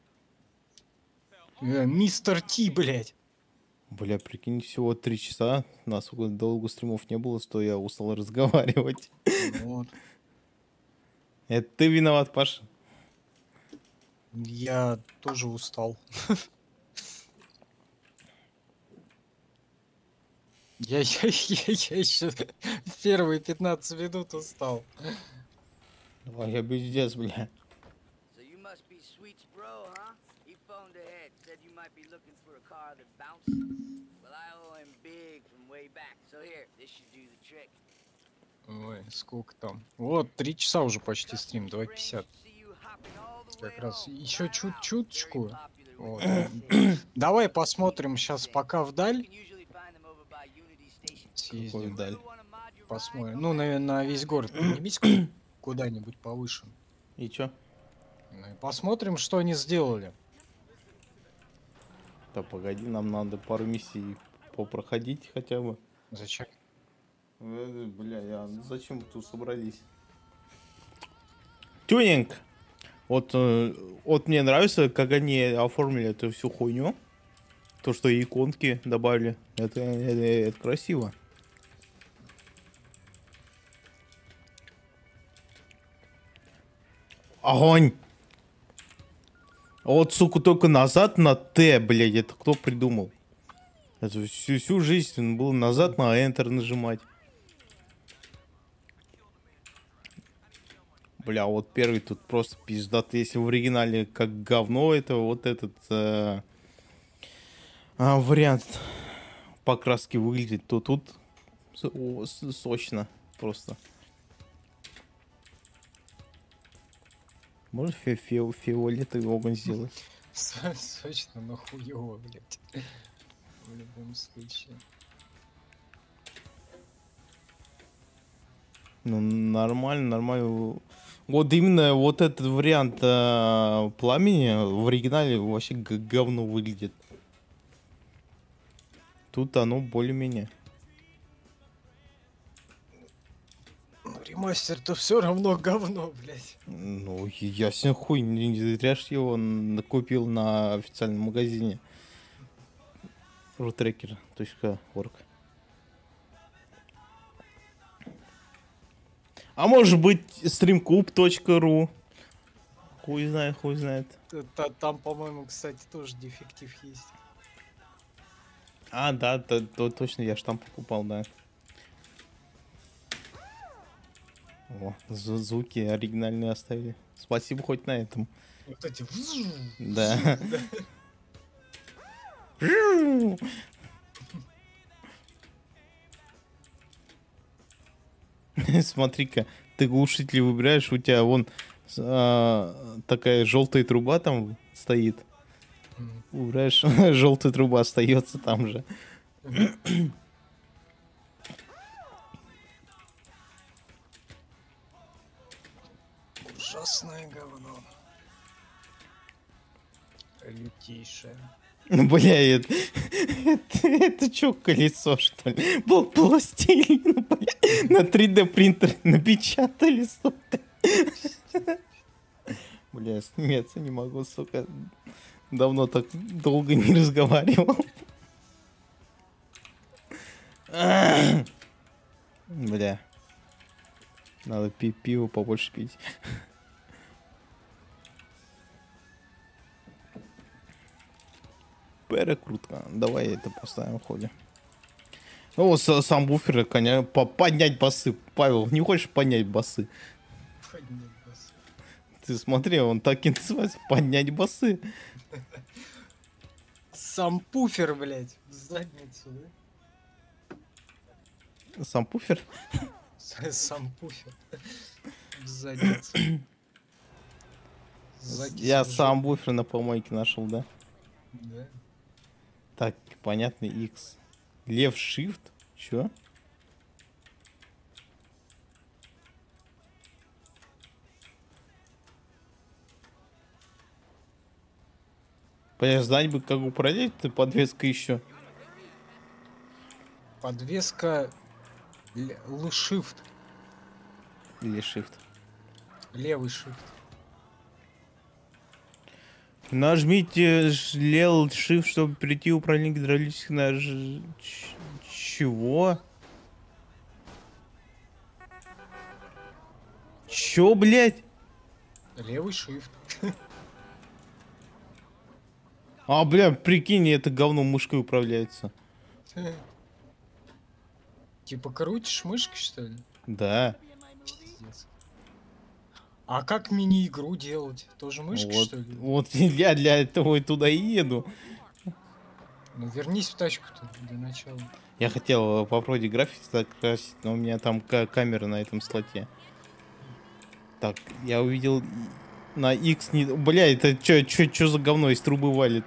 Мистер Ти, блядь. Бля, прикинь, всего 3 часа. Насколько долго стримов не было, что я устал разговаривать. Вот. Это ты виноват, Паша. Я тоже устал. Я еще в первые 15 минут устал. Давай, я пиздец, бля. So you must be Sweet's bro, huh? He phoned ahead, said you might be looking for a car that bounces. Well, I owe him big from way back, so here, this should do the trick. Ой, сколько там? Вот, 3 часа уже почти стрим, 2:50. Как раз еще чуточку. Вот. Давай посмотрим сейчас пока вдаль. Съездим. Вдаль? Посмотрим. Ну, на весь город поднимись куда-нибудь повыше. И чё? Ну и посмотрим, что они сделали. Да погоди, нам надо пару миссий попроходить хотя бы. Зачем? Бля, зачем мы тут собрались? Тюнинг! Вот мне нравится, как они оформили эту всю хуйню. То, что иконки добавили. Это красиво. Огонь! А вот, сука, только назад на Т, блядь, это кто придумал? Это всю жизнь он был назад на Enter нажимать. Бля, вот первый тут просто пиздат. Если в оригинале как говно, это вот этот вариант покраски выглядит, то тут сочно просто. Можно фиолетовый огонь сделать? Сочно, но хуёво, блядь. В любом случае. Ну, нормально. Вот именно вот этот вариант пламени в оригинале вообще говно выглядит. Тут оно более-менее. Ну, ремастер-то все равно говно, блядь. Ну, ясен хуй, не зря ж его купил на официальном магазине. Roottracker.org. А может быть, streamcube.ru. Хуй знает. Там, по-моему, кстати, тоже дефектив есть. Да, точно, я ж там покупал, да. О, звуки оригинальные оставили. Спасибо хоть на этом. Вот эти... Да. Смотри-ка, ты глушитель выбираешь, у тебя вон такая желтая труба там стоит. Выбираешь, желтая труба остается там же. Ужасное говно. Лютейшее. Ну, бля, это что, колесо, что ли? Был пластилин, бля. На 3D принтере напечатали, сука. Бля, смеяться не могу, сука. Давно так долго не разговаривал. Бля. Надо пиво побольше пить. Перекрутка. Давай это поставим в ходе. Ну вот сам буфер, конечно, поднять басы. Павел, не хочешь поднять басы? Поднять басы. Ты смотри, он так и называется. Поднять басы. Сам пуфер, блядь, в задницу, да? Сам пуфер? Сам пуфер. В задницу. Я сам буфер на помойке нашел, да? Да. Так, понятно, X. Лев Shift? Чё? Понятно, знать бы, как управлять, ты подвеска еще. Подвеска L-shift. Или Shift. Левый shift. Нажмите L Shift, чтобы перейти в управление гидравлических Чего? Чё, блядь? Левый shift. А, бля, прикинь, это говно мышкой управляется. Типа крутишь мышкой, что ли? Да. Пиздец. А как мини-игру делать? Тоже мышкой, Вот, что ли? вот я для этого и туда и еду. Ну вернись в тачку-то для начала. Я хотел попробовать граффити закрасить, но у меня там камера на этом слоте. Так, я увидел на X не... Бля, это чё за говно из трубы валит?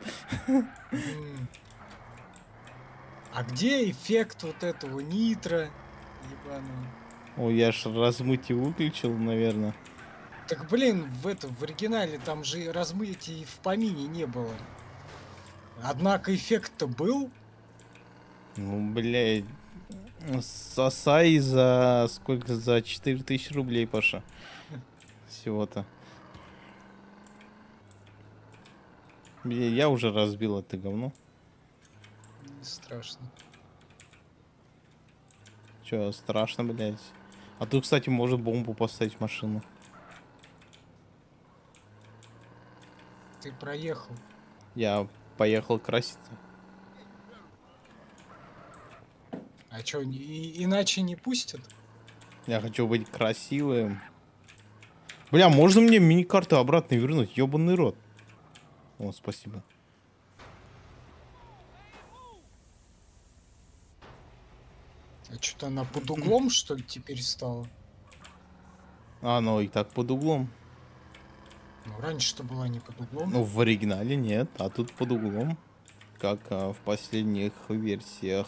А где эффект вот этого нитро? Ебаного. Ой, я ж размытие выключил, наверное. Так блин, в оригинале там же размытия и в помине не было. Однако эффект-то был. Ну, блядь. Сосай за сколько? За 4000 рублей, Паша. Всего-то. Бля, я уже разбил это говно. Не страшно. Чё, страшно, блядь. А тут, кстати, может бомбу поставить в машину. Ты проехал. Я поехал краситься. А чё, иначе не пустят? Я хочу быть красивым. Бля, можно мне мини-карту обратно вернуть? Ёбаный рот. О, спасибо. А что-то она под углом, что ли, теперь стала? А, ну и так под углом. Ну, раньше-то была не под углом. Ну, в оригинале нет, а тут под углом. Как в последних версиях.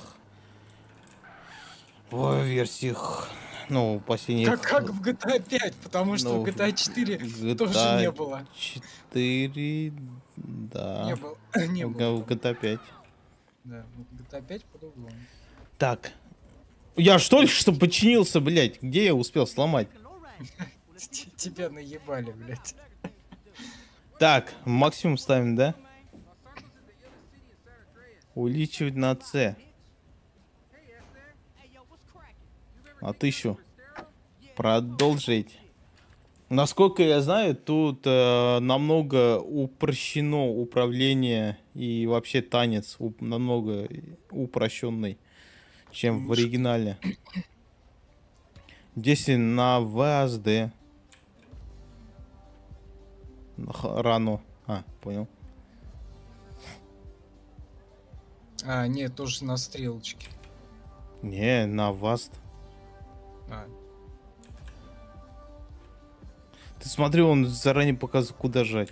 В версиях... Ну, последних... Как в GTA 5, потому что Ну, в GTA 4 GTA тоже не было. 4... Да. Не было. Не В было. GTA 5. Да, в GTA 5 под углом. Так. Я ж только что починился, блядь. Где я успел сломать? Тебя наебали, блядь. Так, максимум ставим, да? Увеличивать на C. А 1000. Продолжить. Насколько я знаю, тут намного упрощено управление и вообще танец намного упрощенный, чем в оригинале. Здесь на ВСД. Рано. А, понял. А, нет, тоже на стрелочке. Не, на ВАСТ. А. Ты смотри, он заранее показывает, куда жать.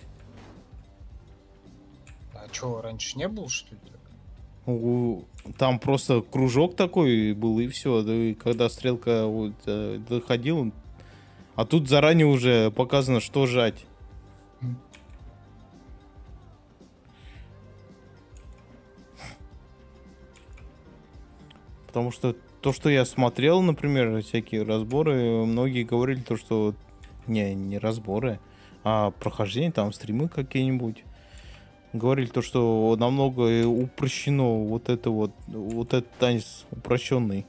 А чё, раньше не было, что ли? Там просто кружок такой был, и все. И когда стрелка вот, доходила, а тут заранее уже показано, что жать. Потому что то, что я смотрел, например, всякие разборы, многие говорили то, что не разборы, а прохождение, там стримы какие-нибудь. Говорили то, что намного упрощено вот этот танец упрощенный.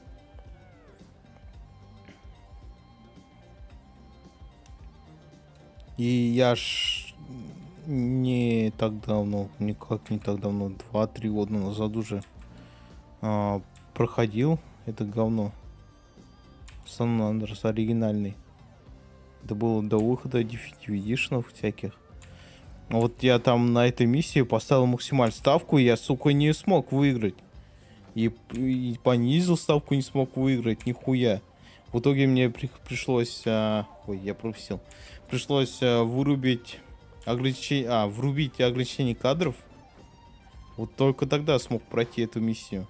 И я ж не так давно, никак не так давно, 2-3 года назад уже проходил это говно. Сан Андреас оригинальный. Это было до выхода DVD-шнов всяких. Вот я там на этой миссии поставил максимальную ставку, и я, сука, не смог выиграть. И понизил ставку, не смог выиграть, нихуя. В итоге мне пришлось... ой, я пропустил. Пришлось вырубить ограничение... врубить ограничение кадров. Вот только тогда смог пройти эту миссию.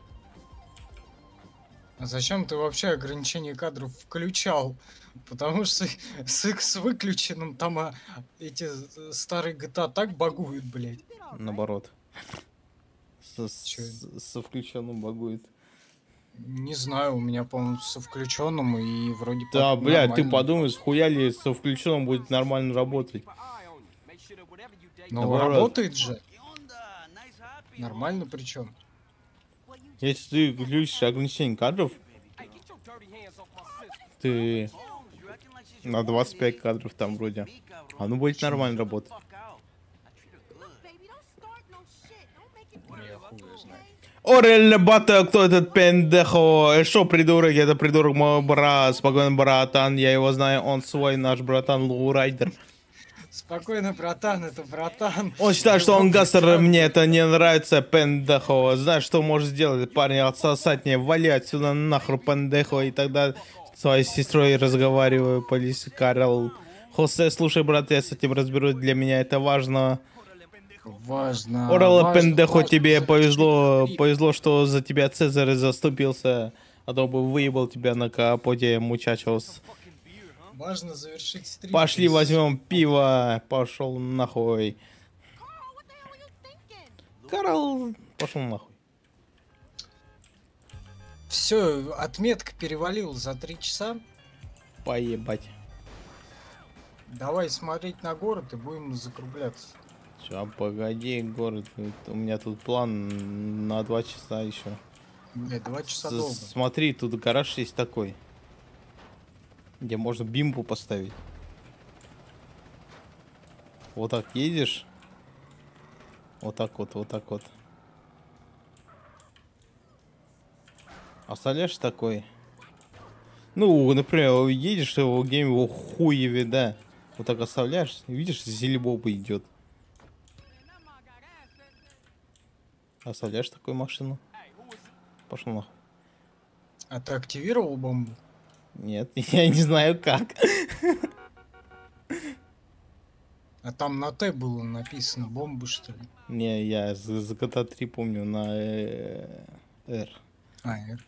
А зачем ты вообще ограничение кадров включал? Потому что с X выключенным там эти старые GTA так багуют, блядь. Наоборот. Со включенным багует. Не знаю, у меня, по-моему, со включенным и вроде Да, блядь, ты нормально. подумай, хуя ли со включенным будет нормально работать. Ну, наоборот. работает же. Нормально причем. Если ты включишь ограничение кадров, ты на 25 кадров там вроде. Оно будет нормально работать. Я хуй знаю. Орель Бата, кто этот пендехо? Шо, придурок? Это придурок мой брат. Спокойно, братан, я его знаю, он свой, наш братан Лоурайдер. Спокойно, братан, это братан. Он считает, что он гастер, мне это не нравится, пендехо. Знаешь, что может сделать, парень, отсосать мне, вали отсюда нахуй, пендехо. И тогда с своей сестрой разговариваю, полиция Карл. Хосе, слушай, брат, я с этим разберусь, для меня это важно. Важно. Орел пендехо, тебе повезло, что за тебя Цезарь заступился, а то бы выебал тебя на капоте, мучачос. Важно завершить стрим. Пошли возьмем пиво, пошел нахуй. Карл, пошел нахуй. Все, отметка перевалила за 3 часа. Поебать. Давай смотреть на город и будем закругляться. Сейчас, погоди, город. У меня тут план на 2 часа еще. Блядь, 2 часа долго. Смотри, тут гараж есть такой, где можно бимбу поставить. Вот так едешь. Вот так вот, вот так вот. Оставляешь такой. Ну, например, едешь его где-нибудь в хуеве, да. Вот так оставляешь, видишь, зелебоба идет. Оставляешь такую машину. Пошел нахуй. А ты активировал бомбу? Нет, я не знаю как. А там на Т было написано бомбы, что ли? Не, я за GTA 3 помню на R. R.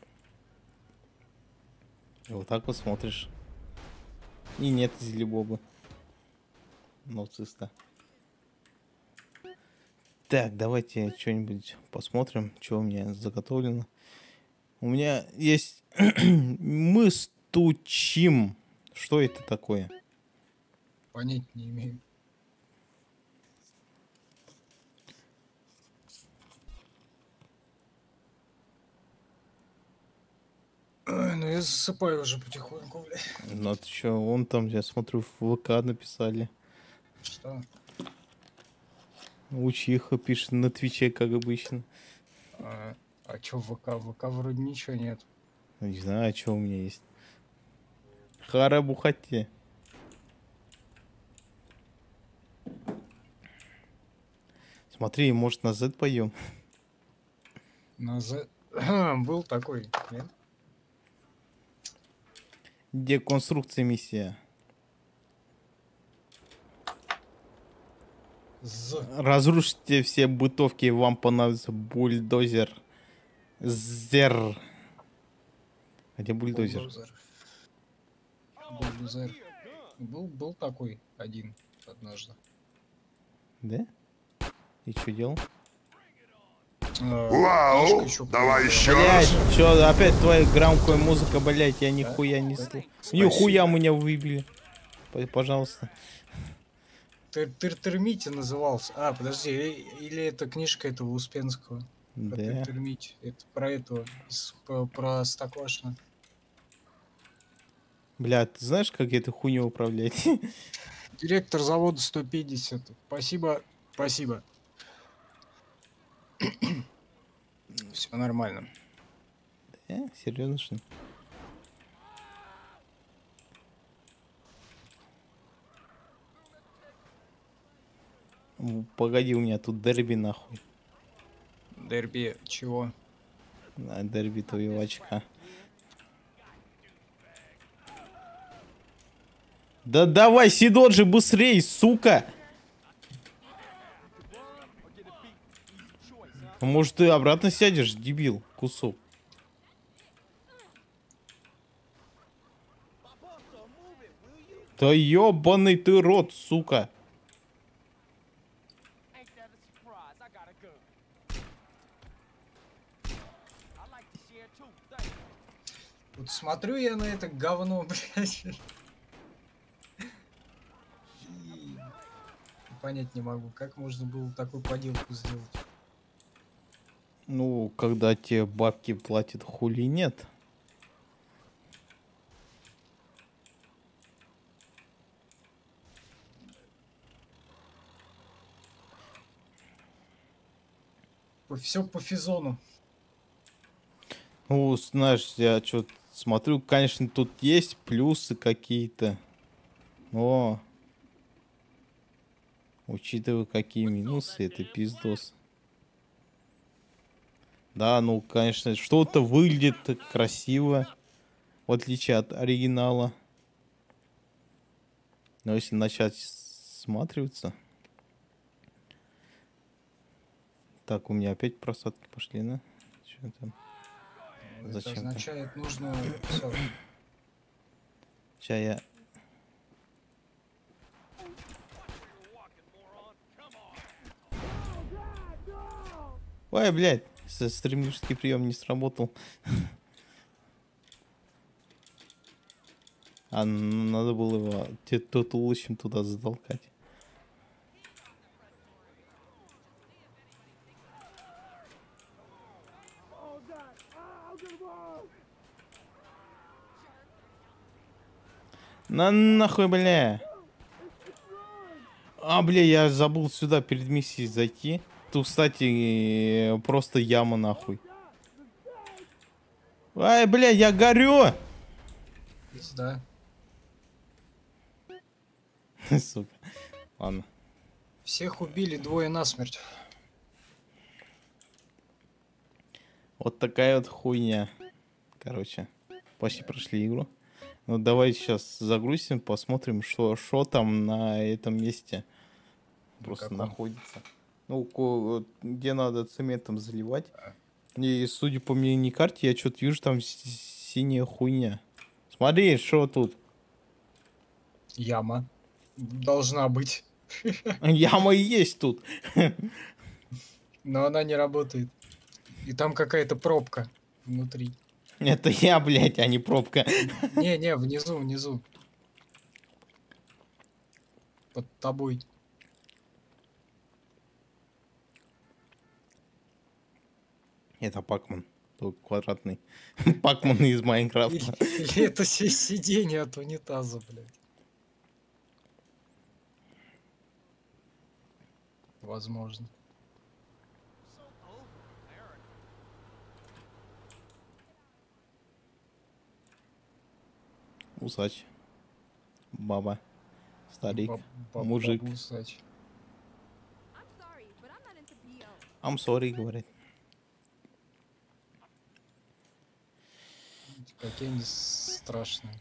И вот так вот смотришь. И нет зелебобы. Науциста. Так, давайте что-нибудь посмотрим, что у меня заготовлено. У меня есть... Мы стучим. Что это такое? Понять не имею. Ой, ну я засыпаю уже потихоньку, блядь. Ну ты что, вон там, я смотрю, в ВК написали. Что? Учиха пишет на Твиче, как обычно. А чё в ВК? В ВК вроде ничего нет. Не знаю, что у меня есть. Хара Бухати. Смотри, может на Z поем? На Z... Был такой, нет? Деконструкция миссия. Разрушите все бытовки, вам понадобится бульдозер. Зер. А где бульдозер? Бульдозер. Был такой один однажды. Да? И что делал? Вау, давай еще. Блять, чё, опять твоя громкая музыка, блять, я нихуя не слышу. Нихуя меня выбили. Пожалуйста. Тыр-тыр-мити назывался. А, подожди, или это книжка этого Успенского? Да. Тыр-тыр-мити. Это про этого, про Простоквашино. Бля, ты знаешь, как эту хуйню управлять? Директор завода 150. Спасибо, спасибо. Все нормально. Серьезно, что ли? Погоди, у меня тут дерби нахуй. Дерби чего? Дерби твоего очка. Да давай, Сидоджи, быстрей, сука! Может, ты обратно сядешь, дебил, кусок? Да ёбаный ты рот, сука! Вот смотрю я на это говно, блядь. И понять не могу, как можно было такую поделку сделать. Ну, когда тебе бабки платят, хули нет. Все по физону. Ну, знаешь, я что-то смотрю, конечно, тут есть плюсы какие-то. Но, учитывая какие минусы, это пиздос. Да, ну, конечно, что-то выглядит красиво, в отличие от оригинала. Но если начать всматриваться... Так, у меня опять просадки пошли, да? Что там? Это означает, нужно... Всё. Сейчас я... Ой, блядь, стримерский прием не сработал. А надо было его тот лучшим туда затолкать. На нахуй, бля. А, бля, я забыл сюда перед миссией зайти. Тут, кстати, просто яма нахуй. Ай, бля, я горю! Пизда. Сука. Ладно. Всех убили, двое насмерть. Вот такая вот хуйня. Короче, почти прошли игру. Ну, давай сейчас загрузим, посмотрим, что там на этом месте просто находится. Ну, где надо цементом заливать. И, судя по мини-карте, я что-то вижу, там синяя хуйня. Смотри, что тут. Яма. Должна быть. Яма и есть тут. Но она не работает. И там какая-то пробка внутри. Это я, блядь, а не пробка. Не, внизу. Под тобой. Это Пакман. Только квадратный. Пакман из Майнкрафта. Или это сиденье от унитаза, блядь. Возможно. Усач. Баба. Старик. Мужик. Усач. I'm sorry, говорит. Какие они страшные.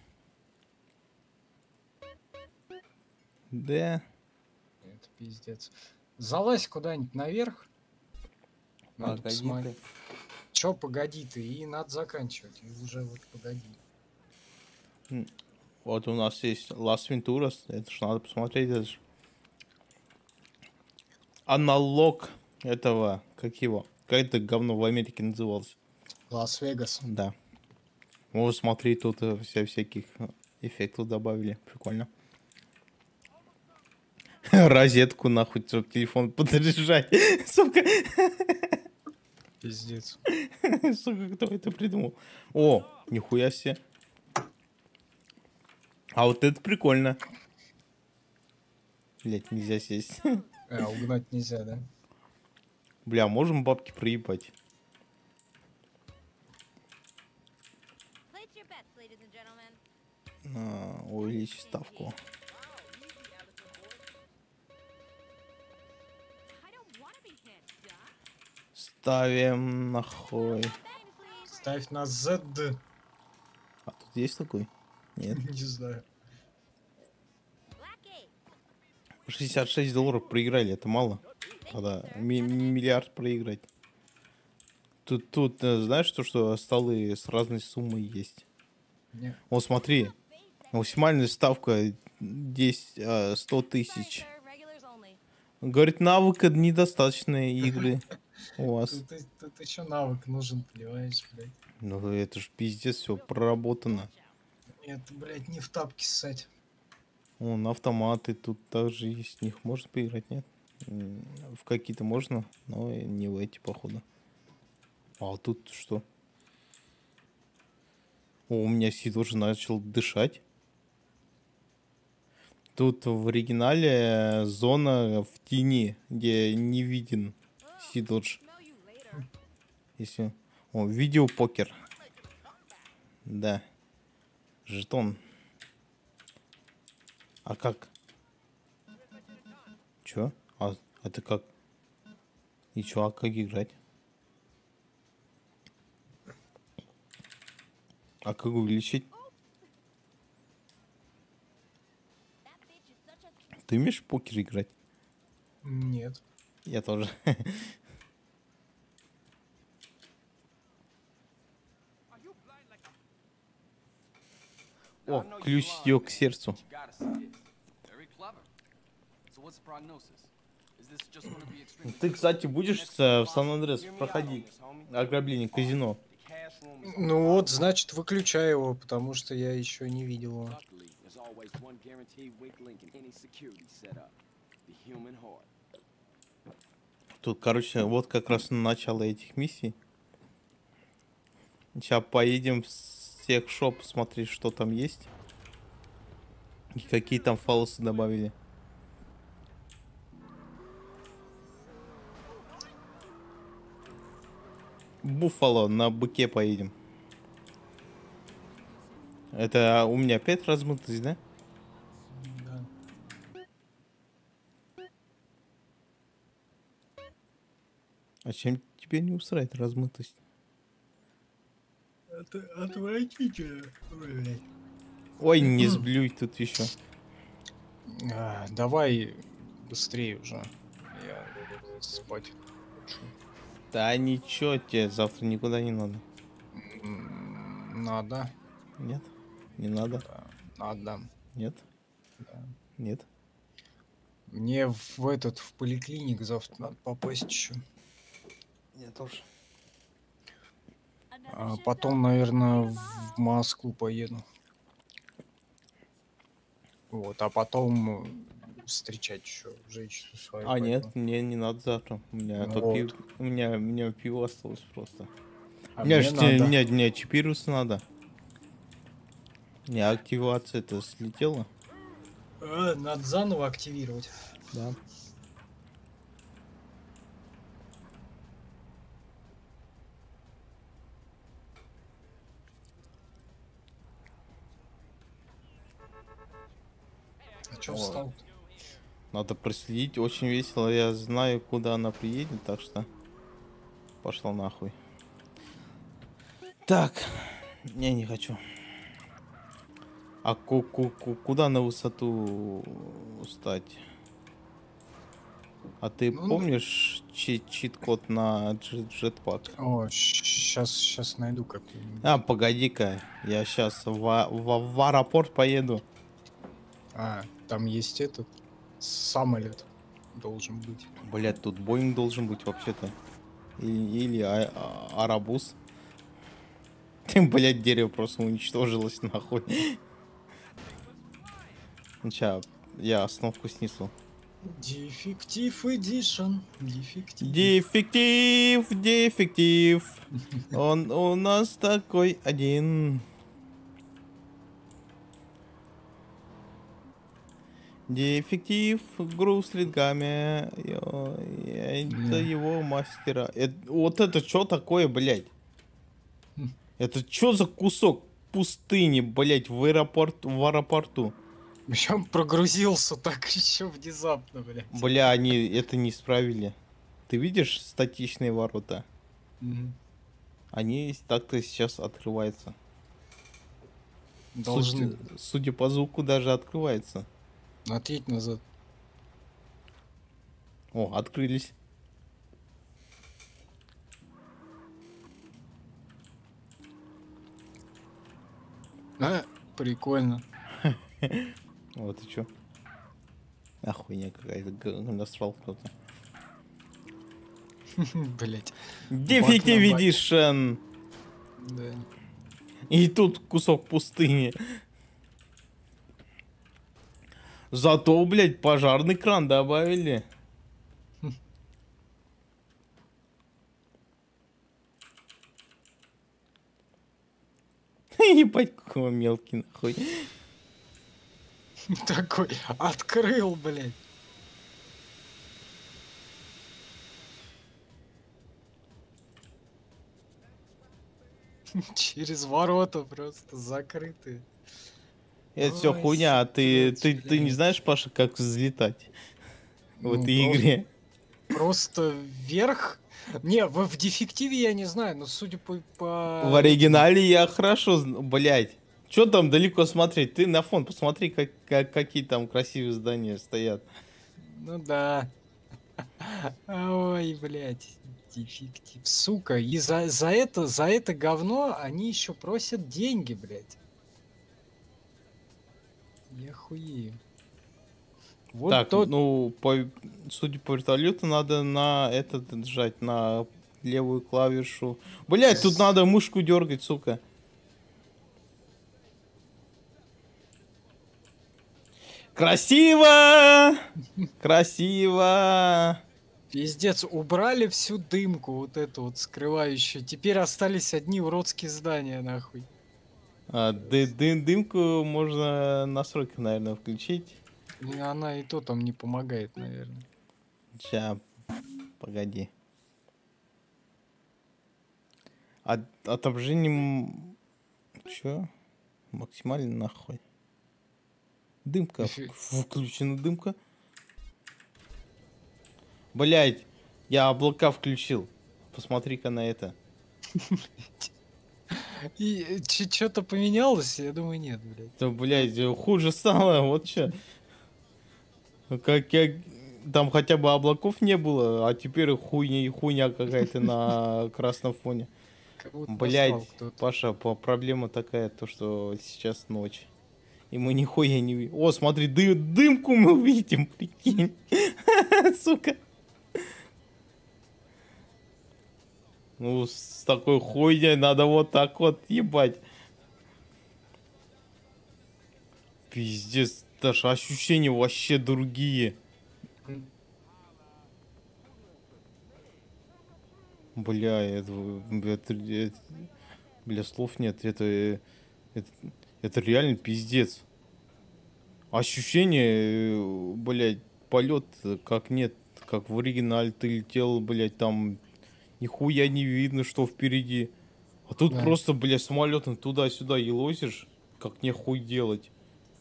Да. Это пиздец. Залазь куда-нибудь наверх. Надо Погоди посмотреть. Чё, погоди ты? И надо заканчивать. И уже вот погоди. Вот у нас есть Las Venturas. Это ж надо посмотреть. Это ж аналог этого, как его, как это говно в Америке называлось? Лас-Вегас. Да. О, смотри, тут всяких эффектов добавили. Прикольно. Розетку нахуй, чтобы телефон подзаряжать. Сука. Пиздец. Сука, кто это придумал? О, нихуя себе. А вот это прикольно. Блять, нельзя сесть. А, угнать нельзя, да? Бля, можем бабки проебать? Увеличить ставку. Ставим нахуй. Ставь на ZD. А тут есть такой? Нет. Не знаю. $66 проиграли, это мало. Когда миллиард проиграть. Тут знаешь, что столы с разной суммой есть? Нет. Вот смотри. Максимальная ставка 100 тысяч. Говорит, навыка недостаточные игры у вас. Тут еще навык нужен, понимаешь, блядь. Ну это ж пиздец, все проработано. Это, блядь, не в тапки ссать. Вон автоматы тут также есть. В них можно поиграть, нет? В какие-то можно, но не в эти, походу. А тут что? О, у меня Сид уже начал дышать. Тут в оригинале зона в тени, где не виден Сидодж. Если... О, видеопокер. Да. Жетон. А как? Чё? А это как? И чё, а как играть? А как увеличить? Ты умеешь в покер играть? Нет. Я тоже. О, ключ ее к сердцу. Ты, кстати, будешь в Сан-Андрес проходить ограбление казино? Ну вот, значит, выключай его, потому что я еще не видел его. Тут, короче, вот как раз начало этих миссий. Сейчас поедем в секс-шоп смотреть, что там есть. И какие там фалосы добавили. Буффало, на быке поедем. Это у меня опять размытость, да? Да. А чем тебе не устраивает размытость? Это отвратительно. Блядь. Ой, не сблюй тут еще. Давай быстрее уже. Я спать хочу. Да ничего, тебе завтра никуда не надо. Надо. Нет? Не надо? Да, надо. Нет? Да. Нет? Мне в поликлиник завтра надо попасть еще. Я тоже. А потом, наверное, в Москву поеду. Вот, а потом встречать еще женщину свою. А, нет, пойду. мне не надо завтра. У меня, Ну то вот. у меня пиво осталось просто. А Мне мне ж надо. не чипироваться надо. Не, активация-то слетела. Надо заново активировать. Да. А чё встал? Надо проследить. Очень весело. Я знаю, куда она приедет, так что пошла нахуй. Так. Не хочу. А куда на высоту стать? А ты Ну, помнишь чит-код на джетпак? О, сейчас найду какую-нибудь. А, погоди-ка. Я сейчас в аэропорт поеду. Там есть самолет должен быть. Блять, тут Боинг должен быть вообще-то. Или арабуз. Блять, дерево просто уничтожилось нахуй. Сейчас, я остановку снесу. Дефектив Эдишн. Дефектив. Дефектив. Он у нас такой один. Дефектив груз лингами. Это его мастера. Вот это что такое, блядь? Это что за кусок пустыни, блядь, в аэропорту? Причем прогрузился так еще внезапно, блядь. Бля, они это не исправили. Ты видишь статичные ворота? Они так-то сейчас открываются. Должны. Судя по звуку, даже открывается. Отъедь назад. О, открылись. А, прикольно. Вот и чё. Охуйня какая-то. Насрал кто-то. Блять. Дефектив Эдишн. Да. И тут кусок пустыни. Зато, блядь, пожарный кран добавили. Ебать, какой мелкий нахуй. Такой, открыл, блядь. Через ворота просто закрытые. Это все Ой, хуйня, а ты не блядь. знаешь, Паша, как взлетать в Ну, этой игре? Просто вверх. Не, в дефективе я не знаю, но судя по... В оригинале я хорошо, блядь. Что там далеко смотреть? Ты на фон посмотри, какие там красивые здания стоят. Ну да. Ой, блядь. Дефектив. Сука, и за это говно они еще просят деньги, блядь. Я хуею. Вот Так, тот... ну, судя по вертолету, надо на этот нажать, на левую клавишу. Блядь, тут надо мышку дергать, сука. Красиво! Красиво! Пиздец, убрали всю дымку, вот эту вот скрывающую. Теперь остались одни уродские здания, нахуй. Дымку можно настройки, наверное, включить. И она и то там не помогает, наверное. Ща, погоди. Отображение... Чё? Максимально нахуй. Дымка. Включена дымка. Блять, я облака включил. Посмотри-ка на это. И что-то поменялось? Я думаю, нет, блядь. Да, блядь, хуже стало, вот чё. Как я... Там хотя бы облаков не было, а теперь хуйня какая-то на красном фоне. Блядь, Паша, проблема такая, то что сейчас ночь. И мы нихуя не видим. О, смотри, дымку мы видим, прикинь. Сука. Ну, с такой хуйней надо вот так вот ебать. Пиздец, даже ощущения вообще другие. Бля, бля, слов нет, это реально пиздец. Ощущение, блядь, полет как нет, как в оригинале ты летел, блядь, там нихуя не видно, что впереди. А тут Да. просто, блядь, самолетом туда-сюда елозишь, как нехуй делать.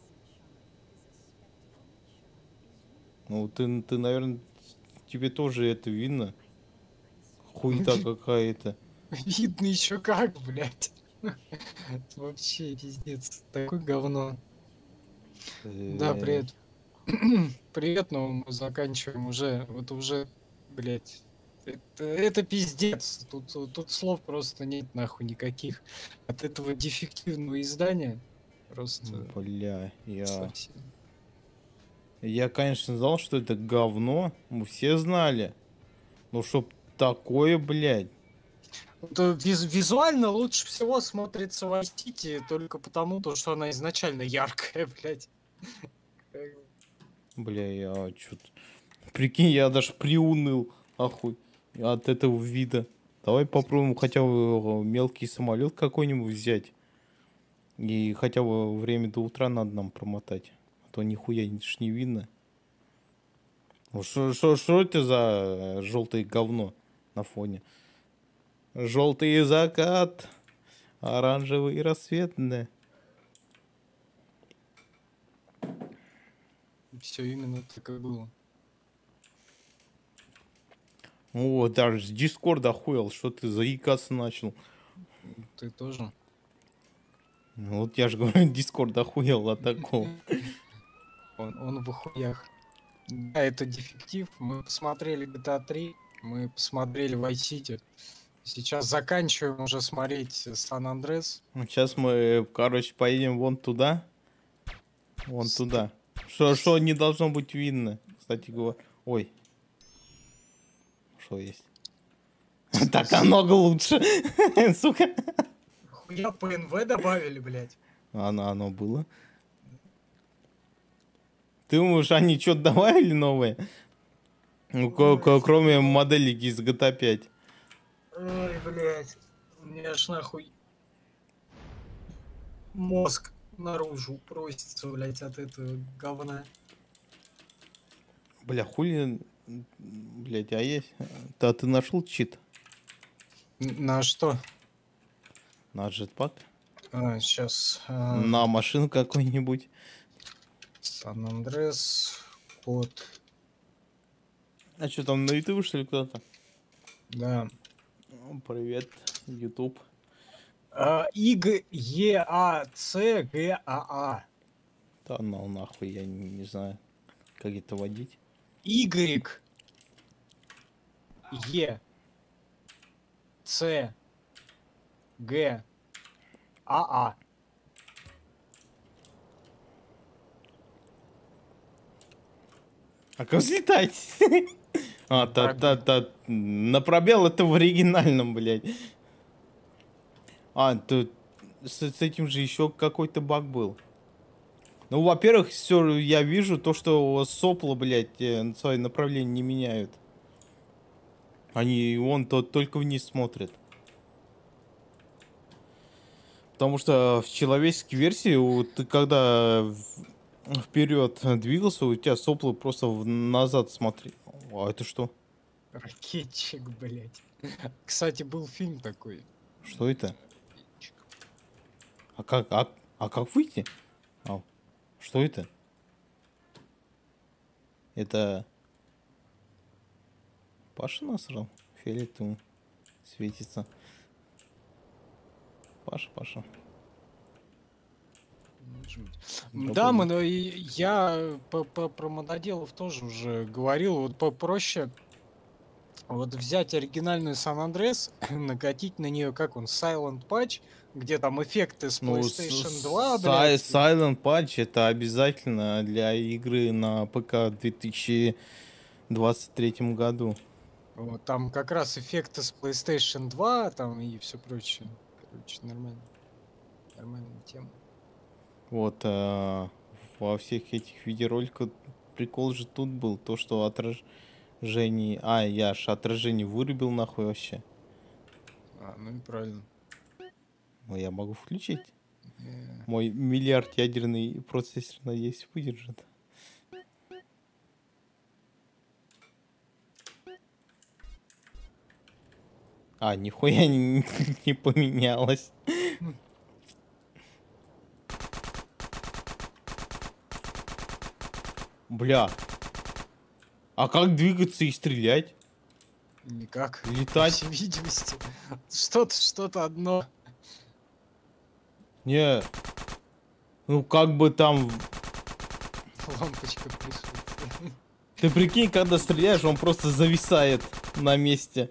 Ну, ты, наверное, тебе тоже это видно. Хуйта какая-то. Видно еще как, блядь. Вообще пиздец. Такое говно. Да, привет. Привет, но мы заканчиваем уже. Вот уже, блядь. Это пиздец. Тут слов просто нет нахуй никаких. От этого дефективного издания просто... Бля, совсем. Я, конечно, знал, что это говно. Мы все знали. Но чтоб такое, блядь? Визуально лучше всего смотрится Vice City только потому, что она изначально яркая, блядь. Бля, я чё-то... Прикинь, я даже приуныл, охуй, от этого вида. Давай попробуем хотя бы мелкий самолет какой-нибудь взять. И хотя бы время до утра надо нам промотать. А то нихуя не видно. Что это за желтое говно на фоне? Желтый закат, оранжевый рассветный. Все именно так и было. О, даже с Дискорда охуел, что ты заикаться начал. Ты тоже? Ну, вот я же говорю, Дискорд охуел от такого. Он в хуях. Да, это дефектив. Мы посмотрели GTA 3, мы посмотрели Vice City. Сейчас заканчиваем уже смотреть Сан-Андрес. Сейчас мы, короче, поедем вон туда. Вон туда. Что не должно быть видно, кстати говоря. Ой. Что есть? Так намного лучше. Сука. Хуя ПНВ добавили, блядь. Оно было. Ты думаешь, они что-то добавили новое? Ну, кроме моделики из GTA 5. Ой, блядь. У меня аж нахуй мозг наружу просится, блядь, от этого говна. Бля, хули... Блядь, а есть? Да, ты нашел чит? На что? На джетпак? Сейчас. На машину какой-нибудь? Сан-Андрес. Код. А что там, на YouTube, что ли, кто-то? Да. Привет, YouTube. YEACGAA. Да ну нахуй, я не знаю, как это водить. Y Е Ц Г А. А как взлетать? На пробел это в оригинальном, блядь. Тут с этим же еще какой-то баг был. Ну, во-первых, все, я вижу то, что сопла, блядь, свое направление не меняют. Они только вниз смотрят. Потому что в человеческой версии, ты когда вперед двигался, у тебя сопла просто назад смотри. А это что? Ракетчик, блядь. Кстати, был фильм такой. Что это? А как выйти? Что это? Это Паша насрал? Фиолетовым светится. Паша. Да, я про мододелов тоже уже говорил. Вот попроще вот взять оригинальную San Andreas, накатить на нее, как он, Silent Patch, где там эффекты с PlayStation 2, блядь. Silent Patch это обязательно для игры на ПК в 2023 году. Вот, там как раз эффекты с PlayStation 2 там и все прочее. Короче, нормальная тема. Вот, во всех этих видеороликах прикол же тут был, то, что отражение... я ж отражение вырубил нахуй вообще. Ну и правильно. Ну, я могу включить. Мой миллиард ядерный процессор, надеюсь, выдержит. Нихуя не поменялось. Бля. А как двигаться и стрелять? Никак. Летать? По всей видимости. Что-то одно. Не. Ну как бы там... Лампочка пишет. Ты прикинь, когда стреляешь, он просто зависает на месте.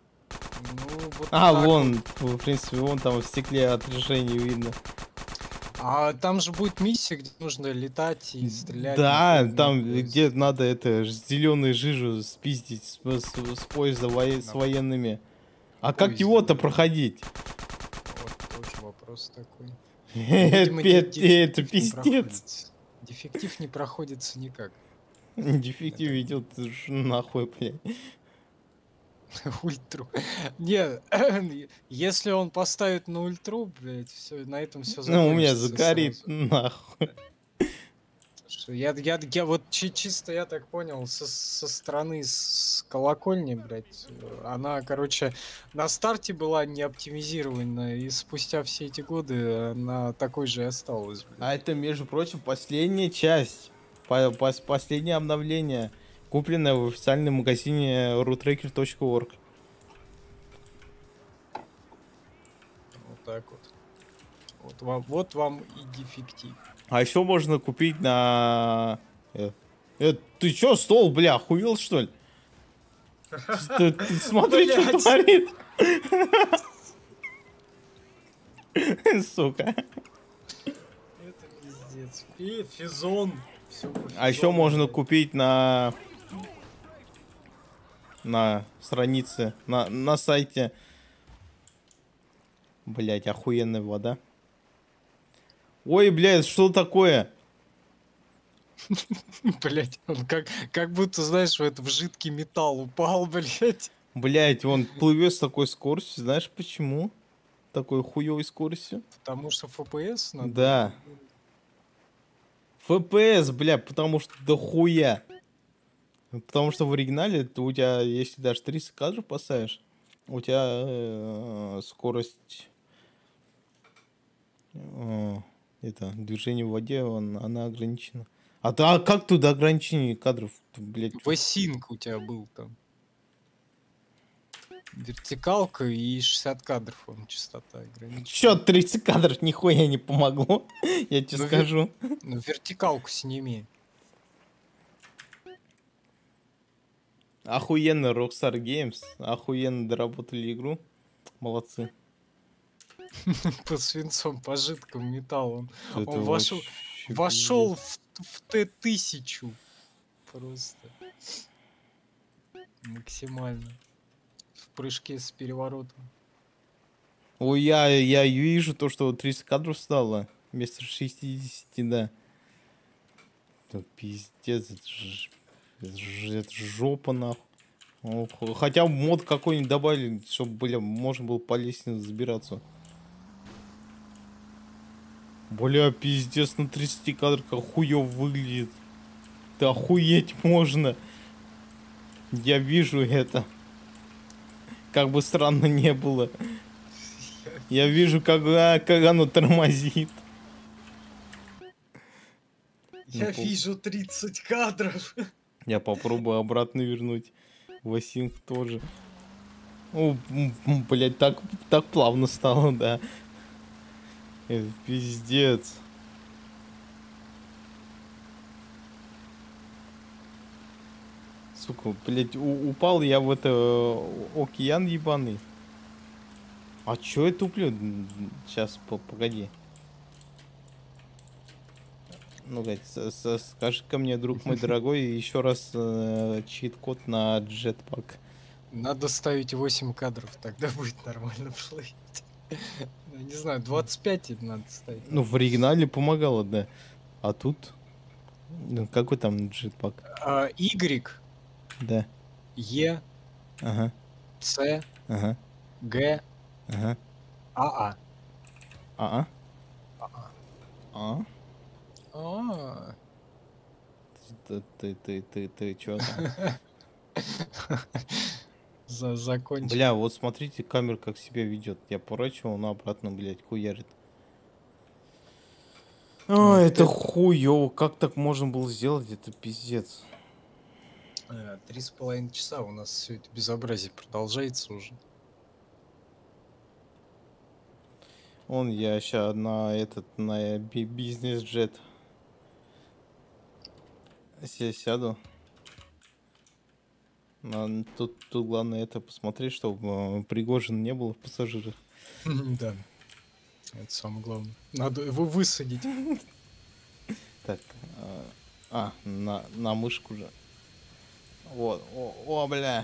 Ну, вот вон, в принципе, вон там в стекле отражение видно. А там же будет миссия, где нужно летать и стрелять. Да, на там, поезд. где надо это зеленую жижу спиздить с поезда с военными. А как Поезд, его-то да. проходить? Вот тоже вопрос такой. Это Видимо, дефектив не пиздец. проходится. Дефектив не проходится никак. Дефектив идет нахуй, блядь. Ультру. Не, если он поставит на ультру, блядь, все, на этом все закончится. Ну, у меня загорит сразу. нахуй. Что я вот чисто, я так понял, со стороны с колокольни, блядь, она, короче, на старте была не оптимизирована, и спустя все эти годы она такой же и осталась, блядь. А это, между прочим, последняя часть. Последнее обновление, купленное в официальном магазине roottracker.org. Вот так вот. Вот вам и дефектив. А еще можно купить на... ты чё, стол, бля, охуел, что ли? Ты смотри, что Блядь. творит. Сука. Это пиздец. Физон. Всё по А еще физону, можно блядь. купить на странице, на сайте. Блять, охуенная вода. Ой, блядь, что такое? Блять, он как будто, знаешь, в жидкий металл упал, блять. Блять, он плывет с такой скоростью. Знаешь почему? Такой хуевой скоростью? Потому что FPS надо. Да. FPS, бля, потому что до хуя. Потому что в оригинале у тебя, если даже 30 кадров поставишь, у тебя скорость это движение в воде, она ограничена. А как туда ограничение кадров, блядь? V-Sync у тебя был там. Вертикалка и 60 кадров, он частота ограничена. Чё, 30 кадров нихуя не помогло, я тебе Ну, скажу. Ну, вертикалку сними. Охуенно Rockstar Games, охуенно доработали игру. Молодцы. По свинцом, по жидкому металлу. Это Он вообще вошел пиздец. в Т-1000. Просто. Максимально. В прыжке с переворотом. Ой, я вижу то, что 30 кадров стало вместо 60, да. Это пиздец, это жопа нахуй. Хотя мод какой-нибудь добавили, чтобы, бля, можно было по лестнице забираться. Бля, пиздец, на 30 кадрах как хуёв выглядит. Да охуеть можно. Я вижу это. Как бы странно не было. Я вижу, как оно тормозит. Я вижу 30 кадров. Я попробую обратно вернуть. Васинг тоже. О, блять, так плавно стало, да. Это пиздец. Сука, блять, упал я в это океан ебаный. А чё я туплю? Сейчас, погоди. Ну-ка, скажи-ка мне, друг мой дорогой, еще раз чит-код на джетпак. Надо ставить 8 кадров, тогда будет нормально плыть. Не знаю, 25 надо ставить. Ну, в оригинале помогало, да. А тут... Ну, какой там джетпак? Y, Да. E, Ага. C, Ага. G, Ага. AA. А? А? А. Ты чё там? Закончил. Бля, вот смотрите, камера как себя ведет. Я поворачивал, она обратно, блядь, хуярит. Ну, Это хуёво. Как так можно было сделать? Это пиздец. 3,5 часа у нас все это безобразие продолжается уже. Я сейчас на бизнес-джет сяду. Тут главное это посмотреть, чтобы Пригожин не было в пассажирах. Да. Это самое главное. Надо его высадить. Так, на мышку же. Вот, бля.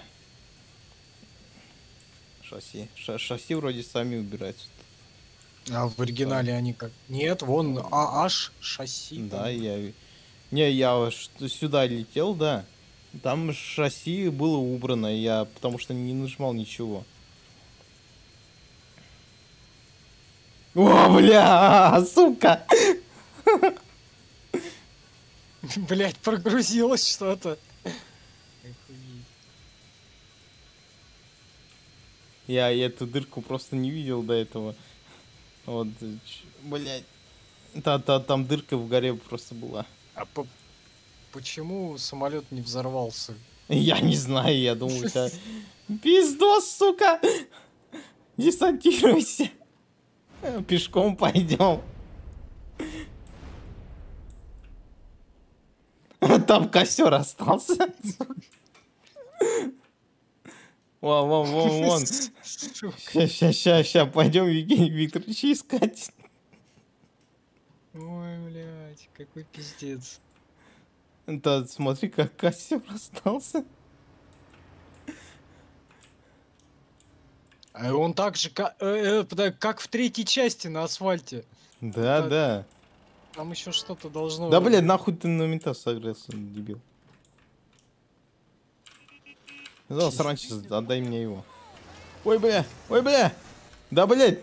Шасси вроде сами убираются. А в оригинале они как? Нет, вон аж шасси. Да, там. я сюда летел, да. Там шасси было убрано, потому что не нажимал ничего. О, бля, сука! Блять, прогрузилось что-то. Я эту дырку просто не видел до этого. Вот, блять. Там дырка в горе просто была. А почему самолет не взорвался? Я не знаю, я думал, пиздос, сука! Десантируйся! Пешком пойдем. Там костер остался. Вон. Сейчас, пойдем Евгений Викторович искать. Ой, блядь, какой пиздец. Да, смотри, как костер остался. А он так же, как в третьей части на асфальте. Да. Там еще что-то должно... Да, блядь, нахуй ты на мента согрелся, дебил. Да, сранчис, отдай мне его. Ой, бля. Да, блядь.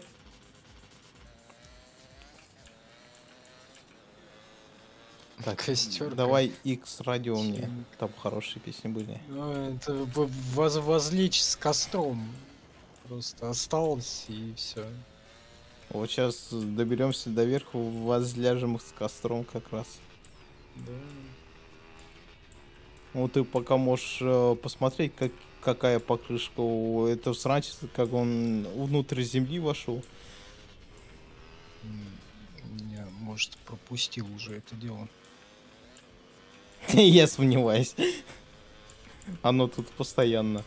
Так, Костер. давай X радио мне. Там хорошие песни были. Это возлечь с костром. Просто осталось и все. Вот сейчас доберемся до верху, возляжем с костром как раз. Да. Вот ты пока можешь посмотреть, какая покрышка у этого сранчица, как он внутрь земли вошел. Я, может, пропустил уже это дело. Я сомневаюсь. Оно тут постоянно.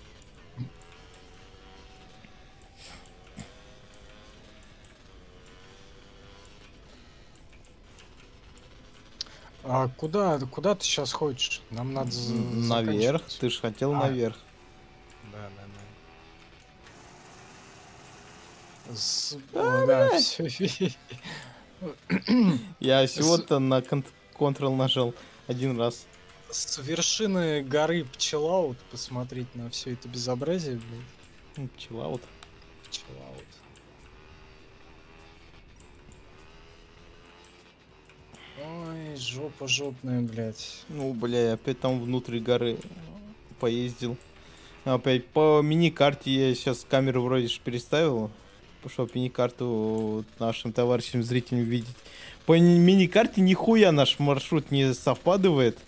А куда ты сейчас хочешь? Нам надо наверх. Ты ж хотел наверх. Да. Да, все. Я всего-то на Ctrl нажал один раз. С вершины горы Пчелаут посмотреть на все это безобразие, блин. Пчелаут. Ой, жопа жопная, блядь. Ну, бля, я опять там внутри горы поездил. Опять по мини-карте я сейчас камеру вроде же переставил. Пошел мини-карту нашим товарищам зрителям видеть. По мини-карте нихуя наш маршрут не совпадает.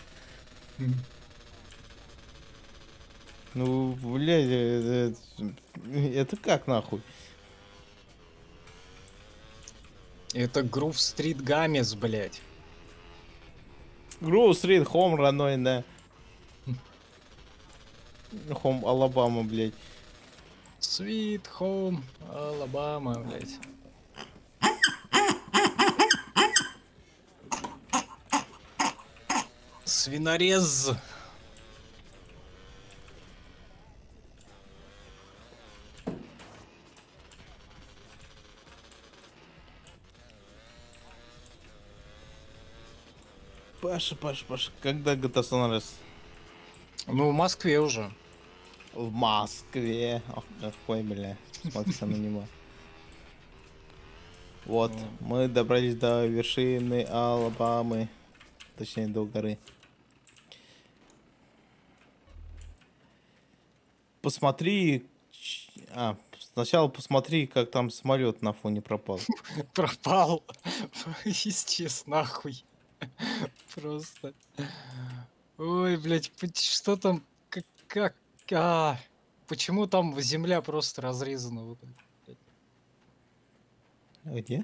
Ну, блядь, это как нахуй? Это Грув Стрит Гамес, блядь. Грув Стрит, Хом родной, да. Хом Алабама, блядь. Sweet Home Alabama, блядь. Свинорез. Паша, когда GTA San Andreas? Ну, в Москве уже. В Москве. Ох, какой, бля. Смотрите на него. Вот, мы добрались до вершины Алабамы. Точнее, до горы. Посмотри... сначала посмотри, как там самолет на фоне пропал. Пропал. Исчез нахуй. Просто. Ой, блядь, что там? Как? Почему там земля просто разрезана? Вот так, Где?